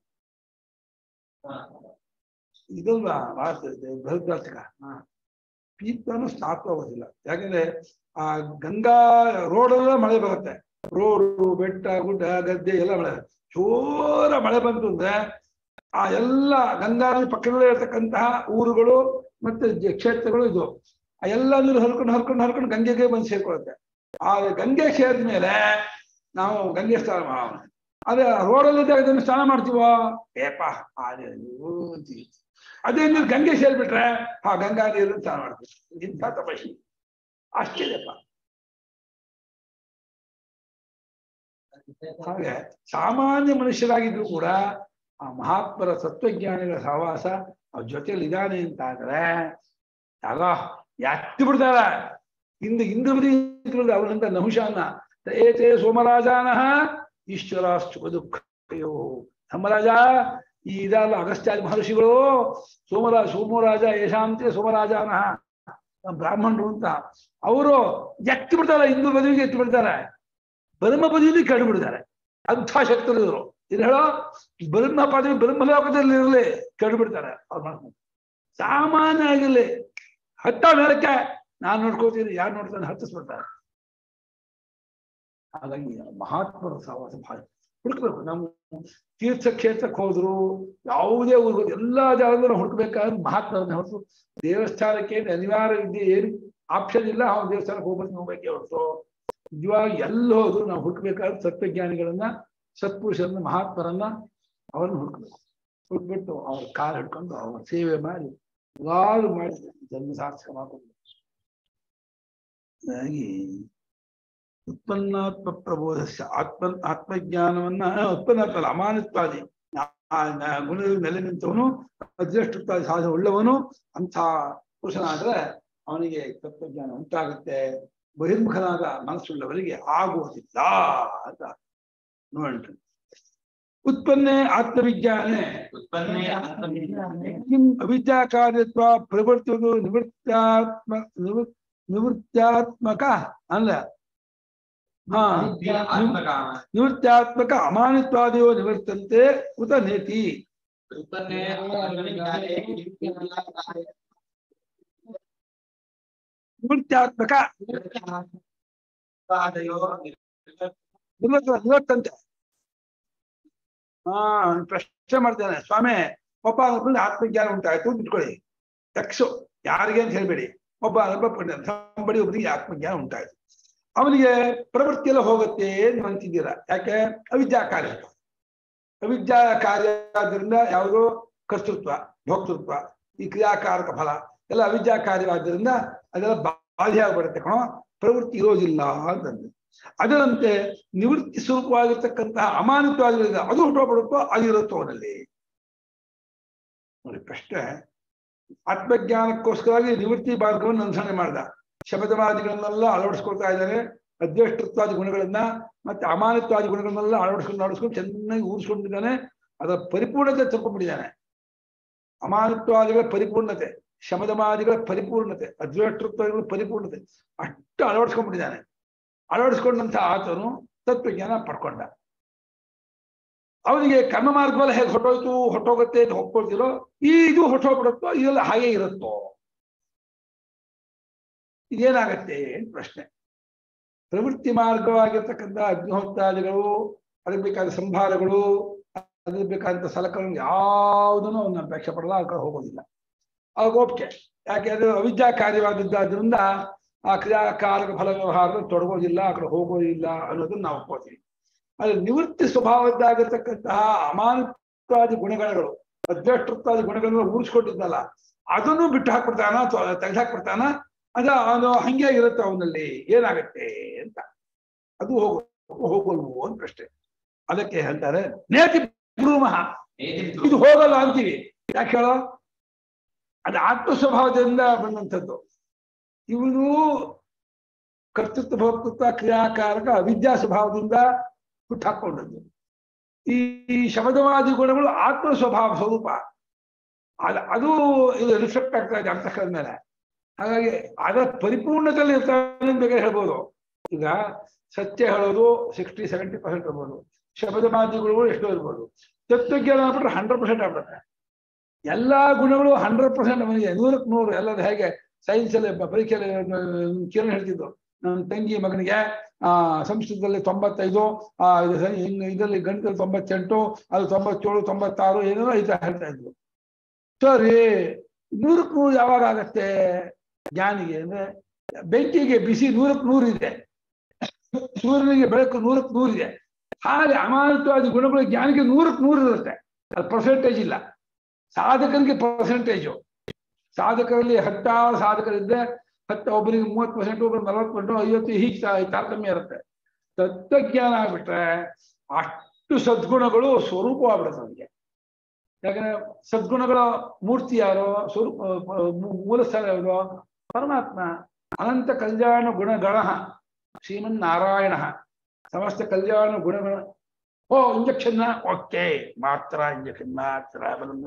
ಇದಲ್ವಾ ಬೃಹದಾರ್ಥಕ ಪೀತ್ವನು ಸ್ನಾತ್ವ ಆಗೋದಿಲ್ಲ. ಯಾಕಂದ್ರೆ ಆ ಗಂಗಾ ರೋಡೆಲ್ಲ ಮಳೆ ಬರುತ್ತೆ, ರೋಡು ಬೆಟ್ಟ ಗುಡ್ಡ ಗದ್ದೆ ಎಲ್ಲ ಮಳೆ, ಜೋರ ಮಳೆ ಬಂತು ಅಂದ್ರೆ ಆ ಎಲ್ಲ ಗಂಗಾ ನದಿ ಪಕ್ಕದಲ್ಲೇ ಇರತಕ್ಕಂತಹ ಊರುಗಳು ಮತ್ತೆ ಕ್ಷೇತ್ರಗಳು ಇದು ಆ ಎಲ್ಲ ನೀರು ಹರ್ಕೊಂಡು ಗಂಗೆಗೆ ಬಂದು ಸೇರ್ಕೊಳ್ಳುತ್ತೆ. ಆ ಗಂಗೆ ಸೇರಿದ ಮೇಲೆ ನಾವು ಗಂಗೆ ಸ್ನಾನ ಮಾಡೋಣ. ಅದೇ ರೋಡಲ್ಲಿ ಇದನ್ನು ಸ್ನಾನ ಮಾಡ್ತೀವ ಏಪ ಅದೇ ನೀರು ಗಂಗೆ ಸೇರ್ಬಿಟ್ರೆ ಆ ಗಂಗಾ ನೀರನ್ನು ಸ್ನಾನ ಮಾಡ್ತೀವಿ. ಇಂಥ ತಪಸ್ಸಿ ಅಷ್ಟಿದೆಪ್ಪ. ಹಾಗೆ ಸಾಮಾನ್ಯ ಮನುಷ್ಯರಾಗಿದ್ರು ಕೂಡ ಆ ಮಹಾತ್ಮರ ತತ್ವಜ್ಞಾನಿಗಳ ಸಹವಾಸ ಅವ್ರ ಜೊತೆಯಲ್ಲಿ ಇದ್ದಾನೆ ಅಂತ ಆದ್ರೆ ಆಗ ಎತ್ತಿ ಬಿಡ್ತಾರ. ಇಂದ್ರಪತಿ ಅವನಂತ ನಹುಶಾನ ಏತೇ ಸೋಮರಾಜಾನಃ ಈಶ್ವರಾಶ್ಚುಪ ದುಃಖಯೋ. ಧರ್ಮರಾಜ ಈ ಇದಲ್ಲ ಅಗಸ್ತ್ಯಾದಿ ಮಹರ್ಷಿಗಳು ಸೋಮರಾಜ ಯಶಾಂತೆ ಸೋಮರಾಜಾನಃ ಬ್ರಾಹ್ಮಣರು ಅಂತ ಅವರು ಎತ್ತಿ ಬಿಡ್ತಾರೆ. ಇಂದ್ರ ಪದವಿಗೆ ಎತ್ತಿ ಬಿಡ್ತಾರೆ, ಬ್ರಹ್ಮ ಪದವಿಯಲ್ಲಿ ಕೆಡು ಬಿಡ್ತಾರೆ. ಅಂಥ ಶಕ್ತರು ಇವರು. ಇದು ಹೇಳೋ ಬ್ರಹ್ಮ ಪದವಿ ಬ್ರಹ್ಮಲೋಕದಲ್ಲಿ ಇರಲಿ ಕೆಡು ಬಿಡ್ತಾರೆ ಅವ್ರು ಮಾಡ್ಕೊಂಡು. ಸಾಮಾನ್ಯ ಆಗಿರ್ಲಿ ಹತ್ತ ಮೇಲಕ್ಕೆ ನಾನ್ ನೋಡ್ಕೋತೀನಿ ಯಾರು ನೋಡ್ತಾನೆ ಹತ್ತಿಸ್ಬಿಡ್ತಾರೆ. ಹಾಗಾಗಿ ಮಹಾತ್ಮರ ಸಹವಾಸ ಭಾಳ ಹುಡುಕ್ಬೇಕು. ನಾವು ತೀರ್ಥಕ್ಷೇತ್ರಕ್ಕೆ ಹೋದ್ರು ಯಾವುದೇ ಊರಿಗೆ ಎಲ್ಲಾ ಜಾಗದಲ್ಲೂ ಹುಡುಕ್ಬೇಕಾದ್ರೆ ಮಹಾತ್ಮರನ್ನ ಹೊರತು ದೇವಸ್ಥಾನಕ್ಕೆ ಅನಿವಾರ್ಯ ವಿದ್ಯೆ ಏನು ಆಪ್ಷನ್ ಇಲ್ಲ. ಅವ್ನು ದೇವಸ್ಥಾನಕ್ಕೆ ಹೋಗ್ಬೇಕೆ ಹೊರತು ನಿಜವಾಗಿ ಎಲ್ಲ ಹೋದ್ರು ನಾವು ಹುಡುಕ್ಬೇಕಾದ್ರೆ ತತ್ವಜ್ಞಾನಿಗಳನ್ನ ಸತ್ಪುರುಷರನ್ನ ಮಹಾತ್ಮರನ್ನ ಅವರನ್ನು ಹುಡುಕ್ಬೇಕು. ಹುಡುಕ್ಬಿಟ್ಟು ಅವ್ರ ಕಾಲು ಹಿಡ್ಕೊಂಡು ಅವ್ರ ಸೇವೆ ಮಾಡಿ ಎಲ್ಲಾರು ಮಾಡಿ ಜನ್ಮ ಸಾರ್ಥಕ ಮಾಡ್ಕೊಂಡು ಹಾಗಾಗಿ ಉತ್ಪನ್ನಾತ್ಮ ಪ್ರಬೋಧಸ್ಯ ಆತ್ಮಜ್ಞಾನವನ್ನ ಉತ್ಪನ್ನಾತ್ಮಲ್ಲ ಅಮಾನಿತ್ವಾದಿ ಗುಣದಲ್ಲಿ ನೆಲೆ ನಿಂತವನು ಅದೃಷ್ಟತ್ವಾದಿ ಸಾಧನೆ ಉಳ್ಳವನು ಅಂಥ ಪುರುಷನಾದ್ರೆ ಅವನಿಗೆ ತತ್ವಜ್ಞಾನ ಉಂಟಾಗುತ್ತೆ. ಬಹಿರ್ಮುಖನಾದ ಮನಸ್ಸುಳ್ಳವರಿಗೆ ಆಗುವುದಿಲ್ಲ ಅಂತ ನೋಡ್ರಿ. ಉತ್ಪನ್ನೇ ಆತ್ಮವಿಜ್ಞಾನೇ ಅವಿದ್ಯಾ ಕಾರ್ಯತ್ವ ಪ್ರವೃತ್ತಿಗಳು ನಿವೃತ್ತಾತ್ಮಕ ಅಲ್ಲ ನಿವೃತ್ತಾತ್ಮಕ ಅಮಾನಿತ್ವಾದಿಯೋ ನಿವರ್ತಂತೆ ಉತ ನೇತಿ. ನಿವೃತ್ತಾತ್ಮಕ ನಿವರ್ತಂತೆ. ಪ್ರಶ್ನೆ ಮಾಡ್ತೇನೆ ಸ್ವಾಮಿ, ಒಬ್ಬ ಆತ್ಮಜ್ಞಾನ ಉಂಟಾಯ್ತು ಅಂತ ಇಟ್ಕೊಳ್ಳಿ. ಯಕ್ಷು ಯಾರಿಗೆ ಅಂತ ಹೇಳ್ಬೇಡಿ. ಒಬ್ಬ ಸಂಬಡಿ ಒಬ್ಬರಿಗೆ ಆತ್ಮಜ್ಞಾನ ಉಂಟಾಯ್ತು, ಅವನಿಗೆ ಪ್ರವೃತ್ತಿ ಎಲ್ಲ ಹೋಗುತ್ತೆ ನೀವು ಅಂತಿದ್ದೀರಾ. ಯಾಕೆ? ಅವಿದ್ಯಾ ಕಾರ್ಯ. ಅವಿದ್ಯಾ ಕಾರ್ಯ ಆದ್ದರಿಂದ ಯಾವುದೋ ಕರ್ತೃತ್ವ ಭೋಕ್ತೃತ್ವ ಈ ಕ್ರಿಯಾಕಾರಕ ಫಲ ಎಲ್ಲ ಅವಿದ್ಯಾ ಕಾರ್ಯವಾದ್ದರಿಂದ ಅದೆಲ್ಲ ಬಾಧೆ ಆಗ್ಬಿಡುತ್ತೆ ಕಣೋ, ಪ್ರವೃತ್ತಿ ಇರೋದಿಲ್ಲ ಅಂತಂದ್ರೆ. ಅದರಂತೆ ನಿವೃತ್ತಿ ಸ್ವರೂಪವಾಗಿರ್ತಕ್ಕಂತಹ ಅಮಾನಿತ್ವಾದಿಗಳಿಂದ ಅದು ಹೊಟ್ಟೋಗ್ಬಿಡುತ್ತೋ ಅದಿರುತ್ತೋ ಅವನಲ್ಲಿ ನೋಡಿ. ಪ್ರಶ್ನೆ ಆತ್ಮಜ್ಞಾನಕ್ಕೋಸ್ಕರವಾಗಿ ನಿವೃತ್ತಿ ಮಾರ್ಗವನ್ನು ಅನುಸರಣೆ ಮಾಡ್ದ. ಶಬ್ದವಾದಿಗಳನ್ನೆಲ್ಲ ಅಳವಡಿಸ್ಕೊಳ್ತಾ ಇದ್ದಾರೆ. ಅಧ್ಯಕ್ಷತ್ವಾದಿ ಗುಣಗಳನ್ನ ಮತ್ತೆ ಅಮಾನಿತ್ವಾದಿ ಗುಣಗಳನ್ನೆಲ್ಲ ಅಳವಡಿಸ್ಕೊಂಡು ಚೆನ್ನಾಗಿ ಊರಿಸ್ಕೊಂಡಿದ್ದಾನೆ. ಅದರ ಪರಿಪೂರ್ಣತೆ ತಿಳ್ಕೊಂಡ್ಬಿಟ್ಟಿದ್ದಾನೆ. ಅಮಾನಿತ್ವಾದಿಗಳ ಪರಿಪೂರ್ಣತೆ, ಶಮದಮಾದಿಗಳ ಪರಿಪೂರ್ಣತೆ, ಅದ್ವೇಷ್ಟತ್ವಾದಿಗಳ ಪರಿಪೂರ್ಣತೆ ಅಷ್ಟು ಅಳವಡಿಸ್ಕೊಂಡ್ಬಿಟ್ಟಿದ್ದಾನೆ. ಅಳವಡಿಸ್ಕೊಂಡಂತ ಆತನು ತತ್ವಜ್ಞಾನ ಪಡ್ಕೊಂಡ. ಅವನಿಗೆ ಕರ್ಮ ಮಾರ್ಗವಲ್ಲ ಹೇಗೆ ಹೊಟ್ಟೋಗುತ್ತೆ ಅಂತ ಒಪ್ಕೊಳ್ತಿರೋ ಇದು ಹೊಟ್ಟೋಗ್ಬಿಡುತ್ತೋ ಇದೆಲ್ಲ ಹಾಗೆ ಇರುತ್ತೋ ಇದೇನಾಗತ್ತೆ ಅಂತ ಪ್ರಶ್ನೆ. ಪ್ರವೃತ್ತಿ ಮಾರ್ಗವಾಗಿರ್ತಕ್ಕಂಥ ಅಗ್ನಿಹೋತ್ರಾದಿಗಳು, ಅದಕ್ಕೆ ಬೇಕಾದ ಸಂಭಾರಗಳು, ಅದಕ್ಕೆ ಬೇಕಾದಂಥ ಸಲಕರಣೆ ಯಾವುದನ್ನು ಅವನ್ನ ಅಪೇಕ್ಷೆ ಪಡಲ್ಲ, ಆ ಕಡೆ ಹೋಗೋದಿಲ್ಲ. ಅವಾಗ ಒಪ್ಪಿಗೆ. ಯಾಕೆ? ಅದು ಅವಿದ್ಯಾ ಕಾರ್ಯವಾದದ್ದರಿಂದ ಆ ಕ್ರಿಯಾಕಾರಕ ಫಲ ವ್ಯವಹಾರದಲ್ಲಿ ತೊಡಗೋದಿಲ್ಲ, ಆ ಕಡೆ ಹೋಗೋದಿಲ್ಲ ಅನ್ನೋದನ್ನ ನಾವು ಒಪ್ಕೋತೀವಿ. ಅದು ನಿವೃತ್ತಿ ಸ್ವಭಾವದ್ದಾಗಿರ್ತಕ್ಕಂತಹ ಅಮಾನಿತ್ವಾದಿ ಗುಣಗಳು, ಅಧ್ಯಕ್ಷತ್ವಾದಿ ಗುಣಗಳನ್ನ ಊರಿಸ್ಕೊಂಡಿದ್ದಲ್ಲ ಅದನ್ನು ಬಿಟ್ಟು ಹಾಕ್ಬಿಡ್ತಾನ, ತೆಗೆದುಹಾಕ್ಬಿಡ್ತಾನ. ಅದು ಹಂಗೆ ಇರುತ್ತೆ ಅವನಲ್ಲಿ. ಏನಾಗತ್ತೆ ಅಂತ ಅದು ಹೋಗಲ್ವು ಅಂತ ಪ್ರಶ್ನೆ. ಅದಕ್ಕೆ ಹೇಳ್ತಾರೆ ನೇತಿ ಬ್ರೂಮಃ, ಇದು ಹೋಗಲ್ಲ ಅಂತೀವಿ. ಯಾಕೆ ಹೇಳೋ? ಅದು ಆತ್ಮ ಸ್ವಭಾವದಿಂದ ಬಂದಂಥದ್ದು. ಇವನು ಕರ್ತೃತ್ವ ಭೋಕ್ತೃತ್ವ ಕ್ರಿಯಾಕಾರಕ ಅವಿದ್ಯಾ ಸ್ವಭಾವದಿಂದ ಹುಟ್ಟಾಕೊಂಡದ್ದು. ಈ ಶಬ್ದವಾದಿ ಗುಣಗಳು ಆತ್ಮ ಸ್ವಭಾವ ಸ್ವರೂಪ. ಅದು ಇದು ರಿಫ್ಲೆಕ್ಟ್ ಆಗ್ತಾ ಇದೆ ಅಂತಕ್ಕಂಥ ಮೇಲೆ. ಹಾಗಾಗಿ ಅದರ ಪರಿಪೂರ್ಣತೆಯಲ್ಲಿ ಇರ್ತಾನೆ ಅಂತ ಬೇಕಾದ್ರೆ ಹೇಳ್ಬೋದು. ಈಗ ಸತ್ಯ ಹೇಳೋದು 60-70% ಇರ್ಬೋದು, ಶಬ್ದವಾದಿಗಳು ಎಷ್ಟೋ ಇರ್ಬೋದು. ತತ್ವಜ್ಞಾನ ಆಗ್ಬಿಟ್ರೆ 100% ಆಗ್ಬಿಡುತ್ತೆ. ಎಲ್ಲಾ ಗುಣಗಳು 100% ಅವನಿಗೆ 100ಕ್ಕೆ 100. ಎಲ್ಲದು ಹೇಗೆ ಸೈನ್ಸ್ ಅಲ್ಲಿ ಪರೀಕ್ಷೆಯಲ್ಲಿ ಕಿರಣ್ ಹೇಳ್ತಿದ್ದು ನನ್ನ ತಂಗಿ ಮಗನಿಗೆ ಸಂಸ್ಕೃತದಲ್ಲಿ 95, ಇದರಲ್ಲಿ ಗಣಿತದಲ್ಲಿ 98, ಅದು 97, 96 ಏನೇನೋ ಹೇಳ್ತಾ ಇದ್ರು. ಸರಿ, 100ಕ್ಕೆ 100 ಯಾವಾಗ ಆಗತ್ತೆ ಜ್ಞಾನಿಗೆ? ಅಂದ್ರೆ ಬೆಂಕಿಗೆ ಬಿಸಿ 100ಕ್ಕೆ 100 ಇದೆ, ಸೂರ್ಯನಿಗೆ ಬೆಳಕು 100ಕ್ಕೆ 100 ಇದೆ. ಹಾಗೆ ಅಮಾನತ್ವಾದಿ ಗುಣಗಳು ಜ್ಞಾನಿಗೆ 100ಕ್ಕೆ 100 ಇರುತ್ತೆ. ಅದು ಪರ್ಸೆಂಟೇಜ್ ಇಲ್ಲ. ಸಾಧಕನಿಗೆ ಪರ್ಸೆಂಟೇಜು. ಸಾಧಕರಲ್ಲಿ 10 ಸಾಧಕರಿದ್ದೆ 10, ಒಬ್ಬರಿಗೆ 30%, ಒಬ್ಬರಿಗೆ 40%, 50 ಹೀಗೆ ತಾರತಮ್ಯ ಇರುತ್ತೆ. ತತ್ವಜ್ಞಾನ ಆಗ್ಬಿಟ್ರೆ ಅಷ್ಟು ಸದ್ಗುಣಗಳು ಸ್ವರೂಪವಾಗ್ಬಿಡುತ್ತೆ ನಮಗೆ. ಯಾಕಂದ್ರೆ ಸದ್ಗುಣಗಳ ಮೂರ್ತಿ ಯಾರೋ, ಸ್ವರೂಪ ಮೂಲ ಸ್ಥಳ ಯಾವುದು? ಪರಮಾತ್ಮ. ಅನಂತ ಕಲ್ಯಾಣ ಗುಣಗಣ ಶ್ರೀಮನ್ನಾರಾಯಣ, ಸಮಸ್ತ ಕಲ್ಯಾಣ ಗುಣಗಳ. ಇಂಜೆಕ್ಷನ್ ಓಕೆ, ಮಾತ್ರ ಇಂಜೆಕ್ಷನ್ ಮಾತ್ರ.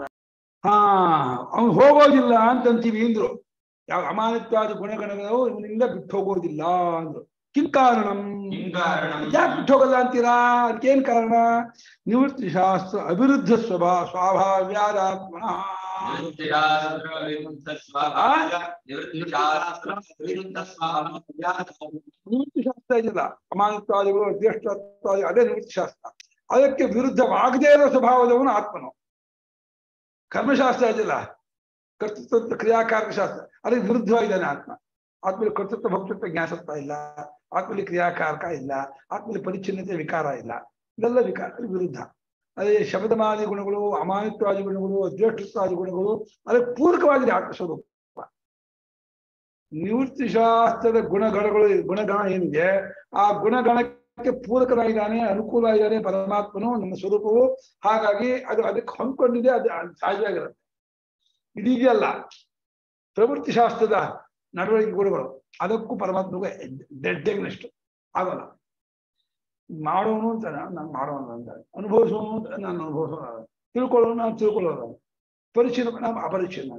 ಅವನು ಹೋಗೋದಿಲ್ಲ ಅಂತಂತೀವಿ ಅಂದ್ರು. ಯಾವ ಅಮಾನತ್ವಾದ ಗುಣಗಣಗಳು ಇವನಿಂದ ಬಿಟ್ಟು ಹೋಗೋದಿಲ್ಲ ಅಂದ್ರು. ಕಿಂಕಾರಣಂ, ಯಾಕೆ ಬಿಟ್ಟು ಹೋಗಲ್ಲ ಅಂತೀರಾ? ಅದಕ್ಕೇನ್ ಕಾರಣ? ನಿವೃತ್ತಿ ಶಾಸ್ತ್ರ ಅವಿರುದ್ಧ ಸ್ವಾಭಾವ್ಯಾದಾತ್ಮ. ನಿವೃತ್ತಿ ಶಾಸ್ತ್ರ ಇದೆಯಲ್ಲ, ಅಮಾನತ್ವಾದಿಗಳು ಅಧ್ಯಕ್ಷತ್ವಾದಿ, ಅದೇ ನಿವೃತ್ತಿ ಶಾಸ್ತ್ರ. ಅದಕ್ಕೆ ವಿರುದ್ಧವಾಗದೇ ಇರೋ ಸ್ವಭಾವದವನು ಆತ್ಮನು. ಕರ್ಮಶಾಸ್ತ್ರ ಇದೆಯಲ್ಲ, ಕರ್ತೃತ್ವ ಕ್ರಿಯಾಕಾರಕ ಶಾಸ್ತ್ರ, ಅದಕ್ಕೆ ವಿರುದ್ಧವಾಗಿದ್ದಾನೆ ಆತ್ಮ. ಆತ್ಮಲ್ಲಿ ಕರ್ತೃತ್ವ ಭಕ್ತೃತ್ವ ಜ್ಞಾಸತ್ವ ಇಲ್ಲ, ಆತ್ಮಲ್ಲಿ ಕ್ರಿಯಾಕಾರಕ ಇಲ್ಲ, ಆತ್ಮಲ್ಲಿ ಪರಿಚ್ಛಿನ್ನತೆ ವಿಕಾರ ಇಲ್ಲ. ಇದೆಲ್ಲ ವಿಕಾರ ವಿರುದ್ಧ. ಅದೇ ಶಬ್ದಮಾದಿ ಗುಣಗಳು, ಅಮಾನಿತ್ವಾದಿ ಗುಣಗಳು, ಅಧ್ಯಕ್ಷತ್ವಾದಿ ಗುಣಗಳು ಅದಕ್ಕೆ ಪೂರಕವಾಗಿದೆ ಆತ್ಮಸ್ವರೂಪ. ನಿವೃತ್ತಿ ಶಾಸ್ತ್ರದ ಗುಣಗಣ ಏನಿದೆ, ಆ ಗುಣಗಣಕ್ಕೆ ಪೂರಕರಾಗಿದ್ದಾನೆ, ಅನುಕೂಲ ಆಗಿದ್ದಾನೆ ಪರಮಾತ್ಮನು, ನಮ್ಮ ಸ್ವರೂಪವು. ಹಾಗಾಗಿ ಅದು ಅದಕ್ಕೆ ಹೊಂದ್ಕೊಂಡಿದೆ, ಅದು ಸಹಜವಾಗಿರುತ್ತೆ. ಇದೀಗಲ್ಲ ಪ್ರವೃತ್ತಿ ಶಾಸ್ತ್ರದ ನಡವಳಿಕೆ ಗುಣಗಳು, ಅದಕ್ಕೂ ಪರಮಾತ್ಮಗೂ ಡೆಡ್ಡೆಗ್ನಷ್ಟು ಆಗೋಲ್ಲ. ಮಾಡೋನು ಅಂತ ನಾನು ಮಾಡೋನು ಅಂತಾರೆ, ಅನುಭವಿಸೋನು ಅಂತ ನಾನು ಅನುಭವಿಸೋಣ, ತಿಳ್ಕೊಳ್ಳೋನು ನಾನು ತಿಳ್ಕೊಳ್ಳೋದು, ಪರಿಚಯ ನಾವು ಅಪರಿಚಯ.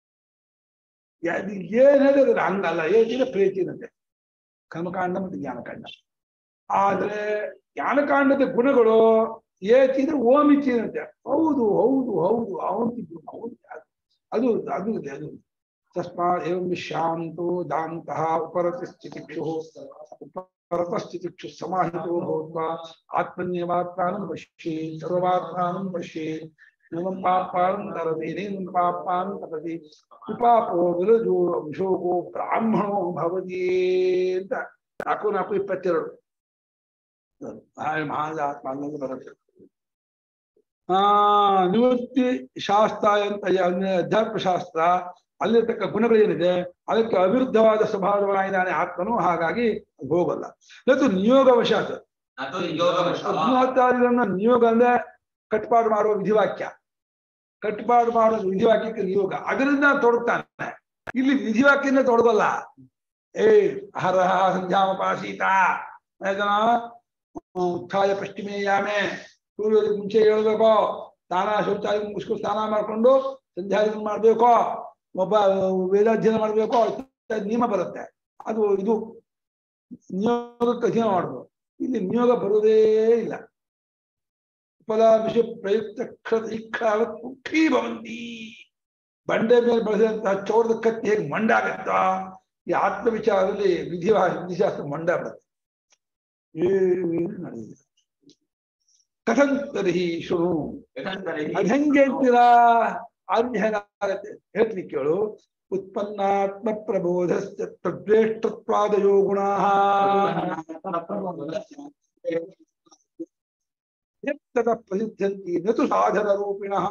ಏನ್ ಹೇಳಿದ್ರೆ ಹಂಗಲ್ಲ, ಏನಿದೆ ಪ್ರೀತಿನಂತೆ ಕರ್ಮಕಾಂಡ ಮತ್ತು ಜ್ಞಾನಕಾಂಡ. ಆದ್ರೆ ಜ್ಞಾನಕಾಂಡದ ಗುಣಗಳು ಏತಿದ್ರೆ ಓಮಿತಿನಂತೆ. ಹೌದು ಹೌದು ಹೌದು ಅವಂತಿದ್ರು, ಹೌದು ಅದು ಅದು ಅದು ತಸ್ಮಾತ್ ಏವಂ ಶಾಂತೋ ದಾಂತಃ ಉಪರತಸ್ಥಿತಿಕ್ಷು ಸಮಾಹಿತೋ ಭೂತ್ವಾ ಆತ್ಮನ್ಯವಾತ್ಮಾನಂ ಪಶ್ಯೇ ಸರ್ವಾತ್ಮಾನಂ ಪಶ್ಯೇ ನಮಂ ಪಾಪಾನಂ ತರತಿ ನೀನಂ ಪಾಪಾನಂ ತರತಿ ವಿಪಾಪೋ ವಿರಜೋ ವಿಶೋಕೋ ಬ್ರಾಹ್ಮಣೋ ಭವತಿ ಅಂತ 4:22 ಮಹಾತ್ಮ ಬರುತ್ತೆ. ನಿವೃತ್ತಿ ಶಾಸ್ತ್ರ ಅಂತ ಅಧ್ಯಾತ್ಮ ಶಾಸ್ತ್ರ, ಅಲ್ಲಿರ್ತಕ್ಕ ಗುಣಗಳೇನಿದೆ ಅದಕ್ಕೆ ಅವಿರುದ್ಧವಾದ ಸ್ವಭಾವವಾಗಿದ್ದಾನೆ ಆತ್ಮನು. ಹಾಗಾಗಿ ಹೋಗಲ್ಲ. ಮತ್ತು ನಿಯೋಗವಶಾತ್, ಅಜ್ಞಾತಾದಿಗಳನ್ನ ನಿಯೋಗ ಅಂದ್ರೆ ಕಟ್ಪಾಡು ಮಾಡುವ ವಿಧಿವಾಕ್ಯ, ಕಟ್ಪಾಡು ಮಾಡುವ ವಿಧಿವಾಕ್ಯಕ್ಕೆ ನಿಯೋಗ, ಅದರಿಂದ ತೊಡಗ್ತಾನೆ. ಇಲ್ಲಿ ವಿಧಿವಾಕ್ಯದಿಂದ ತೊಡಗಲ್ಲ. ಹರಹ ಸಂಧ್ಯಾಮಪಾಸೀತ ಉತ್ಥಾಯ ಪಶ್ಚಿಮೇಯಾಮೆ, ಸೂರ್ಯೋದಯಕ್ಕೆ ಮುಂಚೆ ಹೇಳ್ಬೇಕೋ, ಸ್ನಾನ ಶೌಚಾಲಯ ಮುಗಿಸ್ಕೊಂಡು ಸ್ನಾನ ಮಾಡ್ಕೊಂಡು ಸಂಧ್ಯಾದಿಗಳು ಮಾಡ್ಬೇಕೋ, ಒಬ್ಬ ವೇದಾಧ್ಯಯನ ಮಾಡ್ಬೇಕೋ, ನಿಯಮ ಬರುತ್ತೆ. ಅದು ಇದು ನಿಯೋಗಕ್ಕೆ ಅಧೀನ ಮಾಡುದು. ಇಲ್ಲಿ ನಿಯೋಗ ಬರುವುದೇ ಇಲ್ಲ. ಫಲಾಭಿಷ ಪ್ರಯುಕ್ತ ಪುಕ್ಷಿ ಭವಂತಿ. ಬಂಡೆ ಮೇಲೆ ಬೆಳೆದಂತಹ ಚೌರದ ಕತ್ತಿ ಹೇಗೆ ಮಂಡಾಗತ್ತ, ಈ ಆತ್ಮ ವಿಚಾರದಲ್ಲಿ ವಿಧಿಶಾಸ್ತ್ರ ಮಂಡ ಬರುತ್ತೆ. ಏನು ನಡೆದಿದೆ. ಕಥಂತರಿ ಶೃಣು, ಅದ್ ಹೆಂಗೆ ಹೇಳ್ತೀರಾ? ಆಗುತ್ತೆ ಹೇಳ್ತೀನಿ ಕೇಳು. ಉತ್ಪನ್ನಾತ್ಮ ಪ್ರಬೋಧ ತದ್ವೇಷ್ಟತ್ವಾದಯೋ ಗುಣಾ ಪ್ರಸಿದ್ಧಂತಿ ನತು ಸಾಧನ ರೂಪಿಣಃ.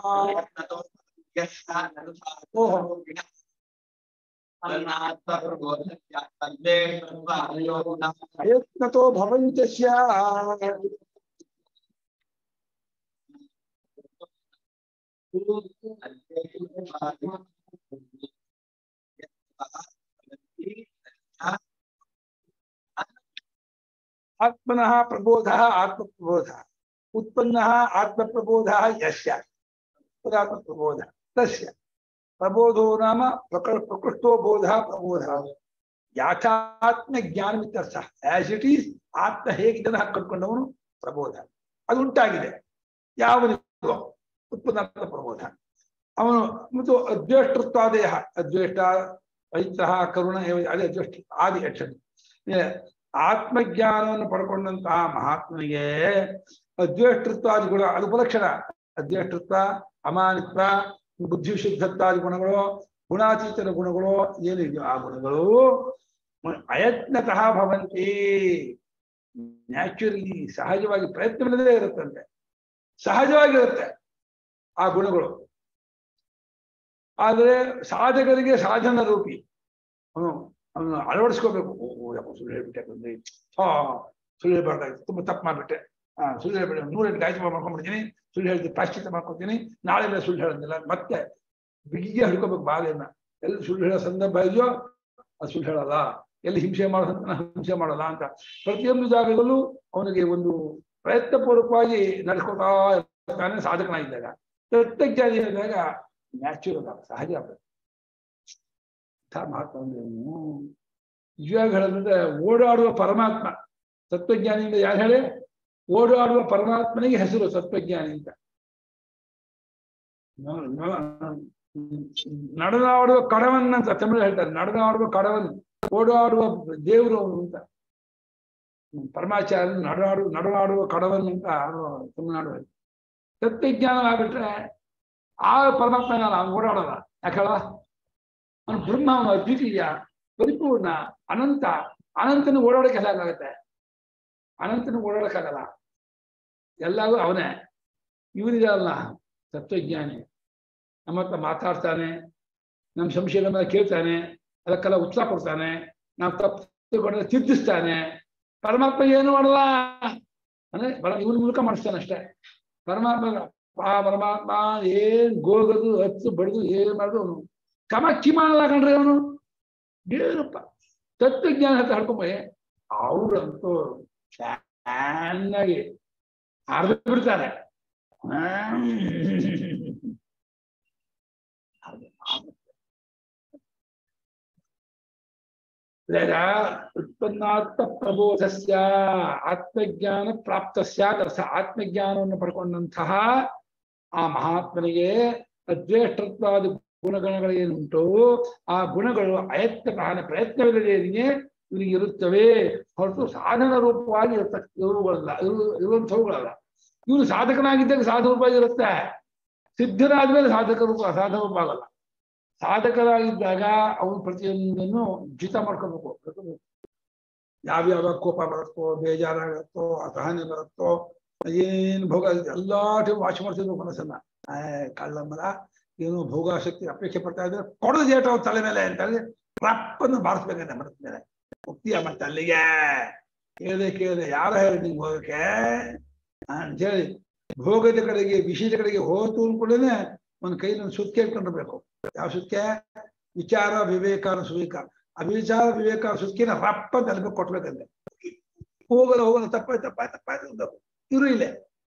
ಪ್ರಯತ್ನತೋ ಭವಂತ್ಯಸ್ಯ ಆತ್ಮನಃ ಪ್ರಬೋಧ ಆತ್ಮ ಪ್ರಬೋಧ ಉತ್ಪನ್ನ ಆತ್ಮ ಪ್ರಬೋಧ ಯಸ್ಯ ಆತ್ಮ ಪ್ರಬೋಧ ತಸ್ಯ ಪ್ರಬೋಧೋ ನಾಮ ಪ್ರಕೃಷ್ಟೋ ಬೋಧ ಪ್ರಬೋಧ ಯಾಥಾತ್ಮ ಜ್ಞಾನಮಿತ್ಯರ್ಥ. ಆಸ್ ಇಟ್ ಈಸ್ ಆತ್ಮ ಹೇಗಿದ್ದನ್ನು ಕಟ್ಕೊಂಡವನು ಪ್ರಬೋಧ, ಅದು ಉಂಟಾಗಿದೆ. ಯಾವನಿಗೋ ಉತ್ಪನ್ನಾತ್ಮ ಪ್ರಬೋಧ. ಅವನು ಮತ್ತು ಅದ್ವೇಷ್ಟೃತ್ವಾದಯ, ಅದ್ವೇಷ್ಟ, ಐತ್ರ, ಕರುಣ, ಅದೇ ಅದ್ವೇಷ್ಟ ಆದಿ ಅಕ್ಷರ. ಆತ್ಮಜ್ಞಾನವನ್ನು ಪಡ್ಕೊಂಡಂತಹ ಮಹಾತ್ಮನಿಗೆ ಅದ್ವೇಷ್ಟೃತ್ವಾದಿ ಗುಣ ಅದು ಉಪಲಕ್ಷಣ. ಅದ್ವೇಷ್ಟೃತ್ವ, ಅಮಾನಿತ್ವ, ಬುದ್ಧಿಶುದ್ಧತ್ವಾದಿ ಗುಣಗಳು, ಗುಣಾತೀತನ ಗುಣಗಳು ಏನಿದೆಯೋ ಆ ಗುಣಗಳು ಅಯತ್ನತಃ ಭವಂತಿ, ನ್ಯಾಚುರಲಿ ಸಹಜವಾಗಿ ಪ್ರಯತ್ನವಿಲ್ಲದೆ ಇರುತ್ತಂತೆ, ಸಹಜವಾಗಿರುತ್ತೆ ಆ ಗುಣಗಳು. ಆದರೆ ಸಾಧಕರಿಗೆ ಸಾಧನ ರೂಪಿ ಅವನು ಅಳವಡಿಸ್ಕೋಬೇಕು. ಸುಳ್ಳು ಹೇಳ್ಬಿಟ್ಟೆ ಬಂದ್ರಿ, ಸುಳ್ಳು ಹೇಳ್ಬಾರ್ದಾಯ್ತು, ತುಂಬಾ ತಪ್ಪು ಮಾಡ್ಬಿಟ್ಟೆ, ಸುಳ್ಳು ಹೇಳ್ಬಿಟ್ಟೆ, 108 ಗಾಯತ್ರಿ ಮಾಡ್ಕೊಂಡ್ಬಿಡ್ತೀನಿ, ಸುಳ್ಳು ಹೇಳ್ತೀನಿ, ಪ್ರಾಶ್ಚಿತ್ಯ ಮಾಡ್ಕೊತೀನಿ, ನಾಳೆ ಮೇಲೆ ಸುಳ್ಳು ಹೇಳೋದಿಲ್ಲ, ಮತ್ತೆ ಬಿಗಿಗೆ ಹಿಡ್ಕೋಬೇಕು ಬಾಲೆಯನ್ನ. ಎಲ್ಲಿ ಸುಳ್ಳು ಹೇಳೋ ಸಂದರ್ಭ ಇದೆಯೋ ಅದು ಸುಳ್ಳು ಹೇಳಲ್ಲ, ಎಲ್ಲಿ ಹಿಂಸೆ ಹಿಂಸೆ ಮಾಡಲ್ಲ ಅಂತ ಪ್ರತಿಯೊಂದು ಜಾಗದಲ್ಲೂ ಅವನಿಗೆ ಒಂದು ಪ್ರಯತ್ನಪೂರ್ವಕವಾಗಿ ನಡೆಸ್ಕೊತಾ ಇರ್ತಾನೆ ಸಾಧಕನಾಗಿದ್ದಾಗ. ತತ್ವಜ್ಞಾನಿ ಆದಾಗ ನ್ಯಾಚುರಲ್ ಆಗ ಸಹಜ ಆಗ್ತದೆ. ಮಹಾತ್ಮ ನಿಜವಾಗಿ ಹೇಳೋದಂದ್ರೆ ಓಡಾಡುವ ಪರಮಾತ್ಮ ತತ್ವಜ್ಞಾನಿಯಿಂದ ಯಾರು ಹೇಳಿ? ಓಡಾಡುವ ಪರಮಾತ್ಮನಿಗೆ ಹೆಸರು ತತ್ವಜ್ಞಾನಿ ಅಂತ. ನಡೆದಾಡುವ ಕಡವನ್ ಅಂತ ತಮಿಳು ಹೇಳ್ತಾರೆ, ನಡೆದಾಡುವ ಕಡವನ್, ಓಡಾಡುವ ದೇವರು ಅವನು ಅಂತ. ಪರಮಾಚಾರ್ಯ ನಡೆದಾಡುವ ಕಡವನ್ ಅಂತ ತಮಿಳುನಾಡು. ತತ್ವಜ್ಞಾನ ಆಗ್ಬಿಟ್ರೆ ಆ ಪರಮಾತ್ಮ ಅವನು ಓಡಾಡಲ್ಲ. ಯಾಕಲ್ಲ? ಅವನು ಬ್ರಹ್ಮ, ಅವನು ಅದ್ವಿತೀಯ, ಪರಿಪೂರ್ಣ, ಅನಂತ. ಅನಂತನ ಓಡಾಡಕ್ಕೆ ಹೇಗಾಗತ್ತೆ? ಅನಂತನ ಓಡಾಡಕ್ಕಾಗಲ್ಲ, ಎಲ್ಲವೂ ಅವನೇ. ಇವನಿದಲ್ಲ ತತ್ವಜ್ಞಾನಿ, ನಮ್ಮ ಹತ್ರ ಮಾತಾಡ್ತಾನೆ, ನಮ್ಮ ಸಂಶಯಗಳ ಮೇಲೆ ಕೇಳ್ತಾನೆ, ಅದಕ್ಕೆಲ್ಲ ಉತ್ಸಾಹ ಕೊಡ್ತಾನೆ, ನಾವು ತಪ್ಪು ತಿದ್ದಿಸ್ತಾನೆ. ಪರಮಾತ್ಮ ಏನು ಮಾಡಲ್ಲ ಅಂದ್ರೆ ಇವನ ಮೂಲಕ ಮಾಡಿಸ್ತಾನೆ ಅಷ್ಟೇ. ಪರಮಾತ್ಮ ಏನ್ ಗೋಗದು ಹತ್ತು ಬಡ್ದು ಏನ್ ಮಾಡುದು ಅವನು ಕಮಕ್ಕಿ ಮಾಡಲ್ಲ ಕಣ್ರಿ. ಅವನು ಏನಪ್ಪ ತತ್ವಜ್ಞಾನ ಹತ್ರ ಹಡ್ಕೊಂಬ ಅವ್ರಂತೂ ಚೆನ್ನಾಗಿ ಅರ್ಧ ಬಿಡ್ತಾರೆ. ಉತ್ಪನ್ನಾರ್ಥ ಪ್ರಬೋಧಸ್ಯ ಆತ್ಮಜ್ಞಾನ ಪ್ರಾಪ್ತಸ್ಯ ಅರ್ಥ. ಆತ್ಮಜ್ಞಾನವನ್ನು ಪಡ್ಕೊಂಡಂತಹ ಆ ಮಹಾತ್ಮನಿಗೆ ಅದ್ವೇಷ್ಟತ್ವಾದ ಗುಣಗಣಗಳೇನುಂಟು ಆ ಗುಣಗಳು ಅಯತ್ನ ಪ್ರಯತ್ನವಿಲ್ಲದೆ ಇವರಿಗೆ ಇರುತ್ತವೆ ಹೊರತು ಸಾಧನ ರೂಪವಾಗಿ ಇರುವುಗಳಲ್ಲ, ಇರುವಂಥವುಗಳಲ್ಲ. ಇವನು ಸಾಧಕನಾಗಿದ್ದಾಗ ಸಾಧನ ರೂಪವಾಗಿ ಇರುತ್ತೆ, ಸಿದ್ಧನಾದ್ಮೇಲೆ ಸಾಧನ ರೂಪ ಆಗಲ್ಲ. ಸಾಧಕರಾಗಿದ್ದಾಗ ಅವನು ಪ್ರತಿಯೊಂದನ್ನು ಜಿತ ಮಾಡ್ಕೋಬೇಕು. ಯಾವ್ಯಾವ ಕೋಪ ಬರುತ್ತೋ, ಬೇಜಾರಾಗತ್ತೋ, ಅಸಹನೆ ಬರುತ್ತೋ, ಏನು ಭೋಗ ಎಲ್ಲಾ ಟೈಮ್ ವಾಚ್ ಮಾಡ್ತಿರ್ಬೇಕು ಮನಸ್ಸನ್ನ. ಕಳ್ಳಮ್ಮರ ಏನು ಭೋಗಾಸಕ್ತಿ ಅಪೇಕ್ಷೆ ಪಡ್ತಾ ಇದ್ರೆ ಕೊಡದು ಜೇಟ ತಲೆ ಮೇಲೆ ಅಂತ ಹೇಳಿ ರಪ್ಪನ್ನು ಬಾರಿಸ್ಬೇಕಂತೆ ಮನಸ್ಸ ಮೇಲೆ. ಮುಕ್ತಿಯ ಮತ್ತೆ ಅಲ್ಲಿಗೆ ಕೇಳಿದೆ ಯಾರ ಹೇಳಿ ನಿಂಗೆ ಹೋಗಕ್ಕೆ ಅಂತೇಳಿ ಭೋಗದ ಕಡೆಗೆ ವಿಷಯದ ಕಡೆಗೆ ಹೋತು ಅಂದ್ಕೊಳ್ಳೇನೆ ಒಂದು ಕೈನಲ್ಲಿ ಸುತ್ಕೆ ಇಟ್ಕೊಂಡಿರ್ಬೇಕು. ಯಾವ ಸುತ್ಕೆ? ವಿಚಾರ ವಿವೇಕ ಸುವಿಕ. ಅವಿಚಾರ ವಿವೇಕ ಸುತ್ಕಿನ ರಪ್ಪ ತಲೆಬೇಕು ಕೊಟ್ಬೇಕಂತೆ. ಹೋಗಲ್ಲ ತಪ್ಪಾಯ್ತು ಇರು ಇಲ್ಲೇ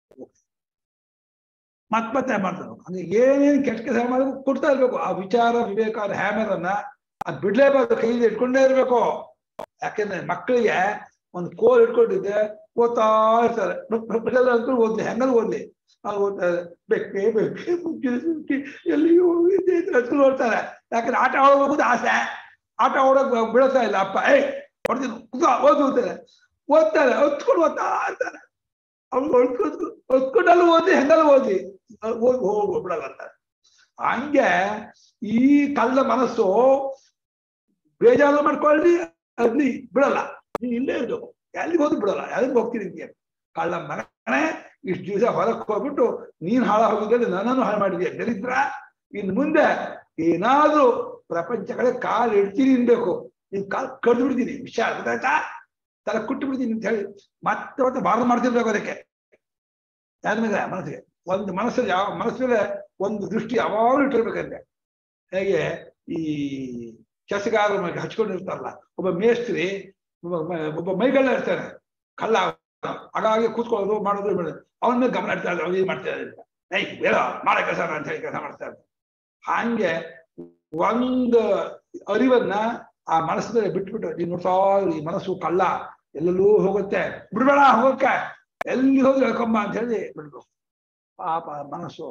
ಮತ್ತೆ ಮಾಡ್ತಾರೆ. ಹಂಗೆ ಏನೇನು ಕೆಟ್ಟ ಕೆಲಸ ಮಾಡಿದ್ರು ಕೊಡ್ತಾ ಇರ್ಬೇಕು. ಆ ವಿಚಾರ ವಿವೇಕ ಹ್ಯಾಮರ್ ಅನ್ನ ಅದ್ ಬಿಡ್ಲೇಬಾರ್ದು, ಕೈಯಲ್ಲಿ ಇಟ್ಕೊಂಡೇ ಇರ್ಬೇಕು. ಯಾಕೆಂದ್ರೆ ಮಕ್ಕಳಿಗೆ ಒಂದು ಕೋಲ್ ಇಟ್ಕೊಂಡಿದ್ದೆ ಓದ್ತಾ ಇರ್ತಾರೆ. ಅಂದ್ಕೊಂಡು ಓದ್ಲಿ, ಹೆಂಗಲ್ಲಿ ಓದ್ಲಿ, ಅವ್ರು ಓದ್ತಾರೆ ಬೆಕ್ಕೆ ಎಲ್ಲಿಗೆ ಹೋಗಿದ್ದೆ ಹತ್ಕೊಂಡು ಓಡ್ತಾರೆ. ಯಾಕಂದ್ರೆ ಆಟ ಆಡೋದು ಆಸೆ, ಆಟ ಆಡೋಕ್ ಬಿಡುತ್ತಾ ಇಲ್ಲ ಅಪ್ಪ. ಹೊಡ್ತೀನಿ ಓದ್ತಾರೆ, ಹೊತ್ಕೊಂಡು ಓದ್ತಾ ಇರ್ತಾರೆ. ಅವ್ರು ಹೊತ್ಕೊಂಡಲ್ಲಿ ಓದಿ ಹೆಂಗಲ್ಲಿ ಓದಿ ಬಿಡಲ್ಲ ಅಂತಾರೆ. ಹಂಗೆ ಈ ಕಳ್ಳ ಮನಸ್ಸು ಬೇಜಾರು ಮಾಡ್ಕೊಳ್ಳಿ ಅಲ್ಲಿ ಬಿಡಲ್ಲ. ನೀನ್ ಇಲ್ಲೇ ಇರ್ಬೇಕು, ಎಲ್ಲಿಗೆ ಹೋದ್ರು ಬಿಡಲ್ಲ. ಎಲ್ಲಿಗೆ ಹೋಗ್ತೀನಿ ನಿಮ್ಗೆ ಕಳ್ಳ ಮಗನೇ, ಇಷ್ಟು ದಿವಸ ಹೊರಕ್ಕೆ ಹೋಗ್ಬಿಟ್ಟು ನೀನ್ ಹಾಳ ಹೋಗಿದ್ದಲ್ಲಿ ನನ್ನನ್ನು ಹಾಳು ಮಾಡಿದ್ಯಾ ದರಿದ್ರ. ಇನ್ನು ಮುಂದೆ ಏನಾದ್ರೂ ಪ್ರಪಂಚ ಕಡೆ ಕಾಲು ಇಡ್ತೀನಿ ಅನ್ಬೇಕು, ನೀನ್ ಕಾಲು ಕಡ್ದು ಬಿಡ್ತೀನಿ, ವಿಷಯ ಗೊತ್ತಾಯ್ತಾ, ತಲೆ ಕುಟ್ಟು ಬಿಡ್ತೀನಿ ಅಂತ ಹೇಳಿ ಮತ್ತೆ ಬಾರ್ದು ಮಾಡ್ತಿರ್ಬೇಕು. ಅದಕ್ಕೆ ಯಾರ ಮೇಲೆ? ಮನಸ್ಸಿಗೆ. ಒಂದು ಮನಸ್ಸಲ್ಲಿ ಯಾವ ಮನಸ್ಸಿಗೆ ಒಂದು ದೃಷ್ಟಿ ಯಾವಾಗಲೂ ಇಟ್ಟಿರ್ಬೇಕಂತೆ. ಹೇಗೆ ಈ ಕೆಲಸಗಾರ ಹಚ್ಕೊಂಡಿರ್ತಾರಲ್ಲ, ಒಬ್ಬ ಮೇಸ್ತ್ರಿ ಒಬ್ಬ ಮೈಗಳ್ಳ ಇರ್ತಾನೆ, ಕಳ್ಳ ಹಾಗಾಗಿ ಕೂತ್ಕೊಳ್ಳೋದು ಮಾಡೋದು ಅವನ ಮೇಲೆ ಗಮನ ಇಡ್ತಾ ಇದ್ದಾರೆ, ಅವ್ರು ಏನ್ ಮಾಡ್ತಾ ಇದ್ದಾರೆ ಅಂತ. ಬೇಡ ಮಾಡೋ ಕೆಲಸ ಅಂತ ಹೇಳಿ ಕೆಲಸ ಮಾಡ್ತಾ ಇರ್ತಾರೆ. ಹಂಗೆ ಒಂದು ಅರಿವನ್ನ ಆ ಮನಸ್ಸಿನಲ್ಲಿ ಬಿಟ್ಬಿಟ್ಟು ನೀನ್ ನೋಡ್ತಾ ಈ ಮನಸ್ಸು ಕಳ್ಳ ಎಲ್ಲೆಲ್ಲೂ ಹೋಗುತ್ತೆ, ಬಿಡ್ಬೇಡ ಹೋಗಕ್ಕೆ, ಎಲ್ಲಿ ಹೋಗಿ ಹೇಳ್ಕೊಂಬ ಅಂತ ಹೇಳಿ ಬಿಡ್ಬೇಕು. ಪಾಪ ಮನಸ್ಸು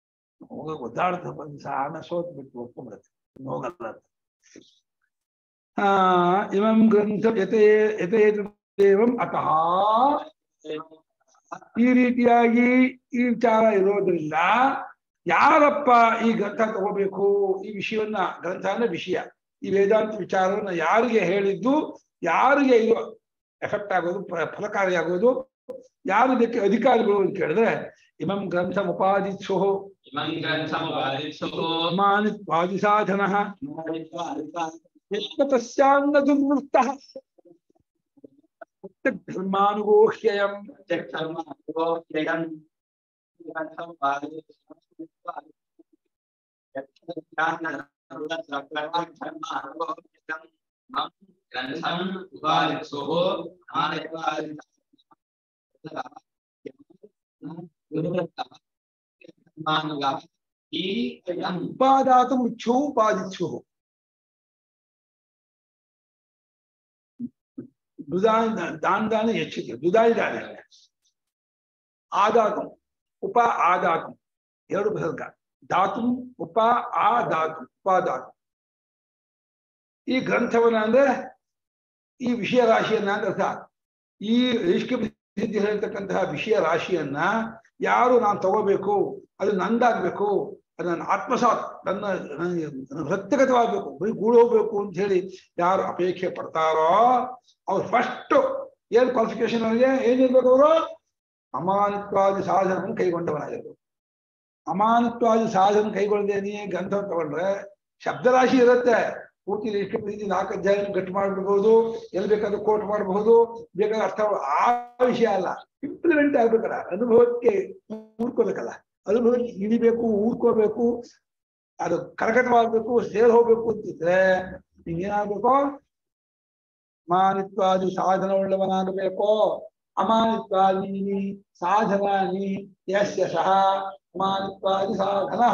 ಹೋಗ ಒದ್ದಾಡ್ತಾ ಬಂದು ಆಮೇಲೆ ಸೋತ್ ಬಿಟ್ಟು ಒಪ್ಕೊಂಡ್ಬಿಡುತ್ತೆ, ಹೋಗಲ್ಲ ಅಂತ. ಇಮಂ ಗ್ರಂಥ ಯಥೇತಂ ಅತಃ ಈ ರೀತಿಯಾಗಿ ಈ ವಿಚಾರ ಇರೋದ್ರಿಂದ ಯಾರಪ್ಪ ಈ ಗ್ರಂಥ ತಗೋಬೇಕು, ಈ ವಿಷಯವನ್ನ, ಗ್ರಂಥ ಅಂದ್ರೆ ವಿಷಯ, ಈ ವೇದಾಂತ ವಿಚಾರವನ್ನ ಯಾರಿಗೆ ಹೇಳಿದ್ದು, ಯಾರಿಗೆ ಇದು ಎಫೆಕ್ಟ್ ಆಗೋದು, ಫಲಕಾರಿಯಾಗೋದು, ಯಾರು ಇದಕ್ಕೆ ಅಧಿಕಾರಿಗಳು ಅಂತ ಕೇಳಿದ್ರೆ ಇಮಂ ಗ್ರಂಥ ಉಪಾದಿತ್ಸು ಮಾನಿತ್ವಾದಿ ಸಾಧನ ತಸ್ಯಾಂಗ ದುರ್ವೃತ್ತಃ ಧರ್ಮಾನುಗೋಹ್ಯಯಂ ಉಪಾದಾತು ಮುಚ್ಚು ಉಪಾದಿಚ್ಚು ದಾನ ಹೆಚ್ಚಿದೆ ದುದಾಯಿ ದಾನ ಆದಾತು ಉಪ ಆದಾತು ಎರಡು ವಿಸರ್ಗ ಧಾತು ಉಪ ಆದಾತು ಉಪಾದಾತು. ಈ ಗ್ರಂಥವನ್ನ ಅಂದ್ರೆ ಈ ವಿಷಯ ರಾಶಿಯನ್ನ ಅಂದ್ರೆ ಅರ್ಥ. ಈ ಸಿದ್ಧಿ ಹೇಳಿರ್ತಕ್ಕಂತಹ ವಿಷಯ ರಾಶಿಯನ್ನ ಯಾರು ನಾನು ತಗೋಬೇಕು, ಅದು ನಂದಾಗ್ಬೇಕು, ಅದು ನನ್ನ ಆತ್ಮಸಾತ್, ನನ್ನ ವ್ಯಕ್ತಿಗತವಾಗಬೇಕು, ಬರೀ ಗೂಡೋಗ್ಬೇಕು ಅಂತ ಹೇಳಿ ಯಾರು ಅಪೇಕ್ಷೆ ಪಡ್ತಾರೋ ಅವ್ರು ಫಸ್ಟ್ ಏನ್ ಕ್ವಾಲಿಫಿಕೇಶನ್ ಅವರಿಗೆ ಏನಿರ್ಬೇಕು, ಅವರು ಅಮಾನಿತ್ವಾದಿ ಸಾಧನವನ್ನು ಕೈಗೊಂಡವನಾಗಿರ್ಬೇಕು. ಅಮಾನಿತ್ವಾದಿ ಸಾಧನ ಕೈಗೊಳ್ಳದೇನೆ ಗ್ರಂಥ ತಗೊಂಡ್ರೆ ಶಬ್ದರಾಶಿ ಇರುತ್ತೆ, ಪೂರ್ತಿ ಪ್ರೀತಿ 4 ಅಧ್ಯಾಯ ಗಟ್ಟಿ ಮಾಡ್ಬಿಡ್ಬಹುದು, ಎಲ್ಲಿ ಬೇಕಾದ್ರೂ ಕೋಟ್ ಮಾಡಬಹುದು, ಬೇಕಾದ್ರೆ ಅರ್ಥ. ಆ ವಿಷಯ ಅಲ್ಲ, ಇಂಪ್ಲಿಮೆಂಟ್ ಆಗ್ಬೇಕಲ್ಲ, ಅನುಭವಕ್ಕೆ ಊರ್ಕೋಬೇಕಲ್ಲ, ಅನುಭವಕ್ಕೆ ಇಳಿಬೇಕು, ಊರ್ಕೋಬೇಕು, ಅದು ಕರಕಟವಾಗ್ಬೇಕು, ಸೇರ್ ಹೋಗ್ಬೇಕು ಅಂತಿದ್ರೆ ನಿಂಗೇನಾಗ್ಬೇಕು, ಅಮಾನಿತ್ವಾದಿ ಸಾಧನ ಉಳ್ಳವನಾಗಬೇಕು. ಅಮಾನಿತ್ವಾದಿ ಸಾಧನಾನಿ ಯಸ್ಯ ಸಹ ಅಮಾನಿತ್ವಾದಿ ಸಾಧನ.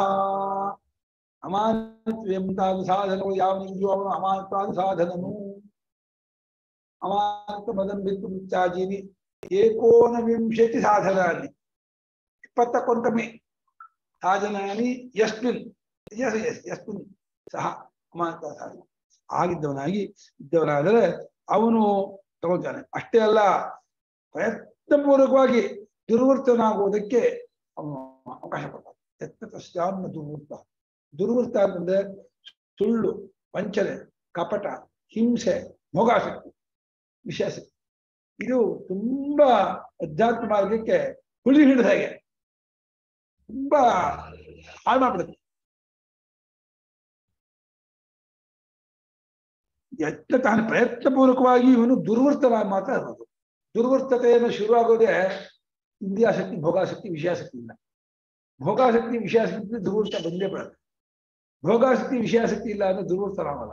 ಅಮಾನಿತ್ವಾದಿ ಸಾಧನಗಳು ಯಾವನಿದೆಯೋ ಅವನು ಅಮಾನಿತ್ವಾದಿ ಸಾಧನನು. ಅಮಾನಿತ್ವ ಮದನ್ ಬಿದ್ದು ಮುಚ್ಚಾಜೀನಿ 19 ಸಾಧನಾನಿ, 21 ಕಮ್ಮಿ ಸಾಧನಾನಿ ಯಸ್ಮಿನ್ ಯಸ್ಮಿನ್ ಸಹ ಅಮಾನಿತ್ವ ಸಾಧನ ಆಗಿದ್ದವನಾಗಿ ಇದ್ದವನಾದರೆ ಅವನು ತಗೊಳ್ತಾನೆ. ಅಷ್ಟೇ ಅಲ್ಲ, ಪ್ರಯತ್ನಪೂರ್ವಕವಾಗಿ ದುರ್ವರ್ತನಾಗುವುದಕ್ಕೆ ಅವನು ಅವಕಾಶ ಕೊಡ್ತಾನೆ. ದುರ್ವೃತ್ತ, ದುರ್ವೃತ್ತ ಅಂತಂದ್ರೆ ಸುಳ್ಳು, ವಂಚನೆ, ಕಪಟ, ಹಿಂಸೆ, ಭೋಗಾಸಕ್ತಿ, ವಿಷಯಾಸಕ್ತಿ. ಇದು ತುಂಬಾ ಅಧ್ಯಾತ್ಮ ಮಾರ್ಗಕ್ಕೆ ಹುಳಿ ಹಿಡಿದ ಹಾಗೆ ತುಂಬಾ ಹಾಳು ಮಾಡ್ಬಿಡುತ್ತೆ. ತಾನು ಪ್ರಯತ್ನಪೂರ್ವಕವಾಗಿ ಇವನು ದುರ್ವರ್ತನಾಗಿ ಮಾತ್ರ ಇರೋದು. ದುರ್ವರ್ತತೆಯನ್ನು ಶುರುವಾಗೋದೇ ಇಂದ್ರಿಯಾಸಕ್ತಿ, ಭೋಗಾಸಕ್ತಿ, ವಿಷಯಾಸಕ್ತಿ ಇಲ್ಲ. ಭೋಗಾಸಕ್ತಿ, ವಿಷಯಾಸಕ್ತಿ ದುರ್ವರ್ತ ಬಂದೇ ಬರುತ್ತೆ. ಭೋಗಾಸಕ್ತಿ, ವಿಷಯಾಸಕ್ತಿ ಇಲ್ಲ ಅಂದ್ರೆ ದುರ್ವರ್ತನಾಗಲ್ಲ.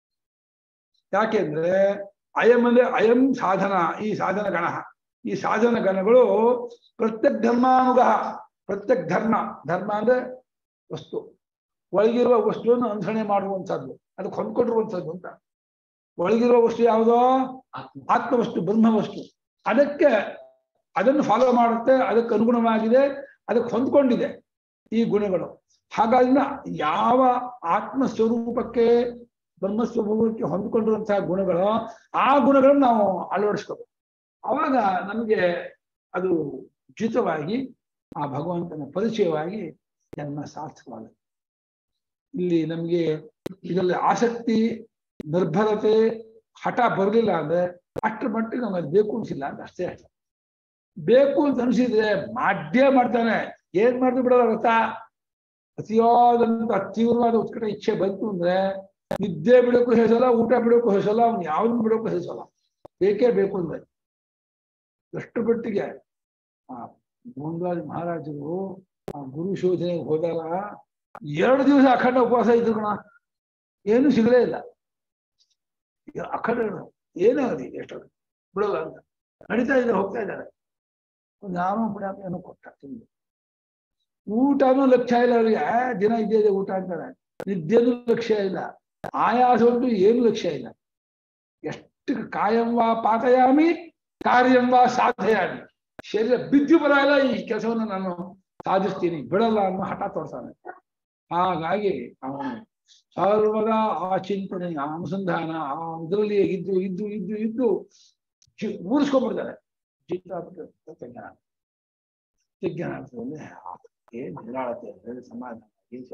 ಯಾಕೆಂದ್ರೆ ಅಯಂ ಸಾಧನ, ಈ ಸಾಧನ ಗಣ, ಈ ಸಾಧನ ಗಣಗಳು ಪ್ರತ್ಯಕ್ ಧರ್ಮಾನುಗ, ಪ್ರತ್ಯಕ್ ಧರ್ಮ, ಧರ್ಮ ಅಂದ್ರೆ ವಸ್ತು, ಒಳಗಿರುವ ವಸ್ತುವನ್ನು ಅನುಸರಣೆ ಮಾಡುವಂಥದ್ದು, ಅದಕ್ಕೆ ಹೊಂದ್ಕೊಂಡಿರುವಂಥದ್ದು ಅಂತ. ಒಳಗಿರುವ ವಸ್ತು ಯಾವುದೋ ಆತ್ಮವಸ್ತು, ಬ್ರಹ್ಮವಸ್ತು, ಅದಕ್ಕೆ ಅದನ್ನು ಫಾಲೋ ಮಾಡುತ್ತೆ, ಅದಕ್ಕೆ ಅನುಗುಣವಾಗಿದೆ, ಅದಕ್ಕೆ ಹೊಂದ್ಕೊಂಡಿದೆ ಈ ಗುಣಗಳು. ಹಾಗಾಗಿ ಯಾವ ಆತ್ಮಸ್ವರೂಪಕ್ಕೆ, ಬ್ರಹ್ಮಸ್ವರೂಪಕ್ಕೆ ಹೊಂದ್ಕೊಂಡಿರುವಂತಹ ಗುಣಗಳು, ಆ ಗುಣಗಳನ್ನು ನಾವು ಅಳವಡಿಸ್ಕೋಬೇಕು. ಅವಾಗ ನಮಗೆ ಅದು ಉಚಿತವಾಗಿ ಆ ಭಗವಂತನ ಪರಿಚಯವಾಗಿ ಜನ್ಮ ಸಾರ್ಥಕವಾಗುತ್ತೆ. ಇಲ್ಲಿ ನಮಗೆ ಇದರಲ್ಲಿ ಆಸಕ್ತಿ, ನಿರ್ಭರತೆ, ಹಠ ಬರಲಿಲ್ಲ ಅಂದ್ರೆ ಅಷ್ಟರ ಮಟ್ಟಿಗೆ ನಮಗೆ ಅದು ಬೇಕು ಅನ್ಸಿಲ್ಲ ಅಂತ ಅಷ್ಟೇ. ಬೇಕು ಅಂತ ಅನ್ಸಿದ್ರೆ ಮಾಡ್ಯೇ ಮಾಡ್ತಾನೆ. ಏನ್ ಮಾಡಿದ್ರು ಬಿಡೋಲ್ಲ ಗೊತ್ತಾ, ಅತಿಯಾದಂತ ತೀವ್ರವಾದ ಉತ್ಕಟ ಇಚ್ಛೆ ಬಂತು ಅಂದ್ರೆ ನಿದ್ದೆ ಬಿಡೋಕ್ಕೂ ಹೆಸಲ್ಲ, ಊಟ ಬಿಡೋಕ್ಕೂ ಹೆಸಲ್ಲ, ಅವ್ನು ಯಾವ್ದನ್ನು ಬಿಡೋಕ್ಕೂ ಹೆಸಲ್ಲ, ಬೇಕೇ ಬೇಕು ಅಂದ್ರೆ. ಎಷ್ಟು ಮಟ್ಟಿಗೆ ಆ ಗೋಂದಾಜಿ ಮಹಾರಾಜರು ಆ ಗುರು ಶೋಧನೆಗೆ ಹೋದಾಗ 2 ದಿವಸ ಅಖಂಡ ಉಪವಾಸ ಇದ್ರು ಕಣ, ಏನು ಸಿಗಲೇ ಇಲ್ಲ. ಅಖಂಡ ಏನಾಗಲಿ, ಎಷ್ಟು ಬಿಡೋಲ್ಲ ಅಂತ ನಡೀತಾ ಇದ್ದಾರೆ, ಹೋಗ್ತಾ ಇದ್ದಾರೆ. ಒಂದು ಯಾರೋ ಬಿಡ ಏನೋ ಕೊಟ್ಟ ತಿಂದು, ಊಟನೂ ಲಕ್ಷ್ಯ ಇಲ್ಲ ಅವರಿಗೆ. ದಿನ ಇದ್ದೇ ಊಟ ಅಂತಾರೆ, ನಿದ್ದೆನೂ ಲಕ್ಷ್ಯ ಇಲ್ಲ, ಆಯಾಸ ಉಂಟು, ಏನು ಲಕ್ಷ್ಯ ಇಲ್ಲ. ಎಷ್ಟು ಕಾಯಂ ವಾ ಪಾತಯಾಮಿ ಕಾರ್ಯಂ ವಾ ಸಾಧಯಾಮಿ, ಶರೀರ ಬಿದ್ದು ಬರಲ್ಲ, ಈ ಕೆಲಸವನ್ನು ನಾನು ಸಾಧಿಸ್ತೀನಿ, ಬಿಡಲ್ಲ ಅನ್ನೋ ಹಠ ತೋರ್ಸಾನೆ. ಹಾಗಾಗಿ ಅವನು ಸರ್ವದಾ ಆ ಚಿಂತನೆ ಆ ಅನುಸಂಧಾನ ಆ ಇದರಲ್ಲಿ ಇದ್ದು ಇದ್ದು ಇದ್ದು ಇದ್ದು ಊರಿಸ್ಕೊಂಡ್ಬಿಡ್ತಾರೆ. ಚಿತ್ತ ಜ್ಞಾನ ಏನ್ ನಿರಾಳತೆ ಸಮಾಧಾನ ಏನ್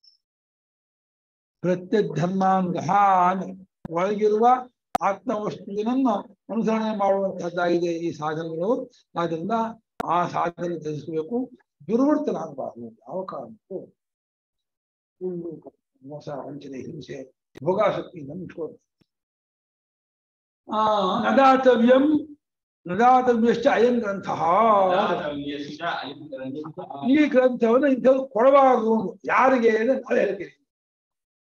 ಪ್ರತ್ಯಧರ್ಮಾಂಗ ಒಳಗಿರುವ ಆತ್ಮವಸ್ತುವಿನನ್ನು ಅನುಸರಣೆ ಮಾಡುವಂತಹದ್ದಾಗಿದೆ ಈ ಸಾಧನೆಗಳು. ಆದ್ದರಿಂದ ಆ ಸಾಧನೆ ತಿಳಿಸಬೇಕು, ದುರ್ವರ್ತನಾಗಬಾರದು. ಯಾವ ಕಾರಣಕ್ಕೂ ಸುಳ್ಳು ಮೋಸ ವಂಚನೆ ಹಿಂಸೆ ಭೋಗಾಸಕ್ತಿಯಿಂದ ಮುಚ್ಕೋದು. ನದಾತವ್ಯಶ್ಚ ಅಯಂ ಗ್ರಂಥ. ಈ ಗ್ರಂಥವನ್ನು ಇಂಥವ್ರು ಕೊಡಬಾರದು. ಯಾರಿಗೆ ನಾಳೆ ಹೇಳ್ತೀನಿ.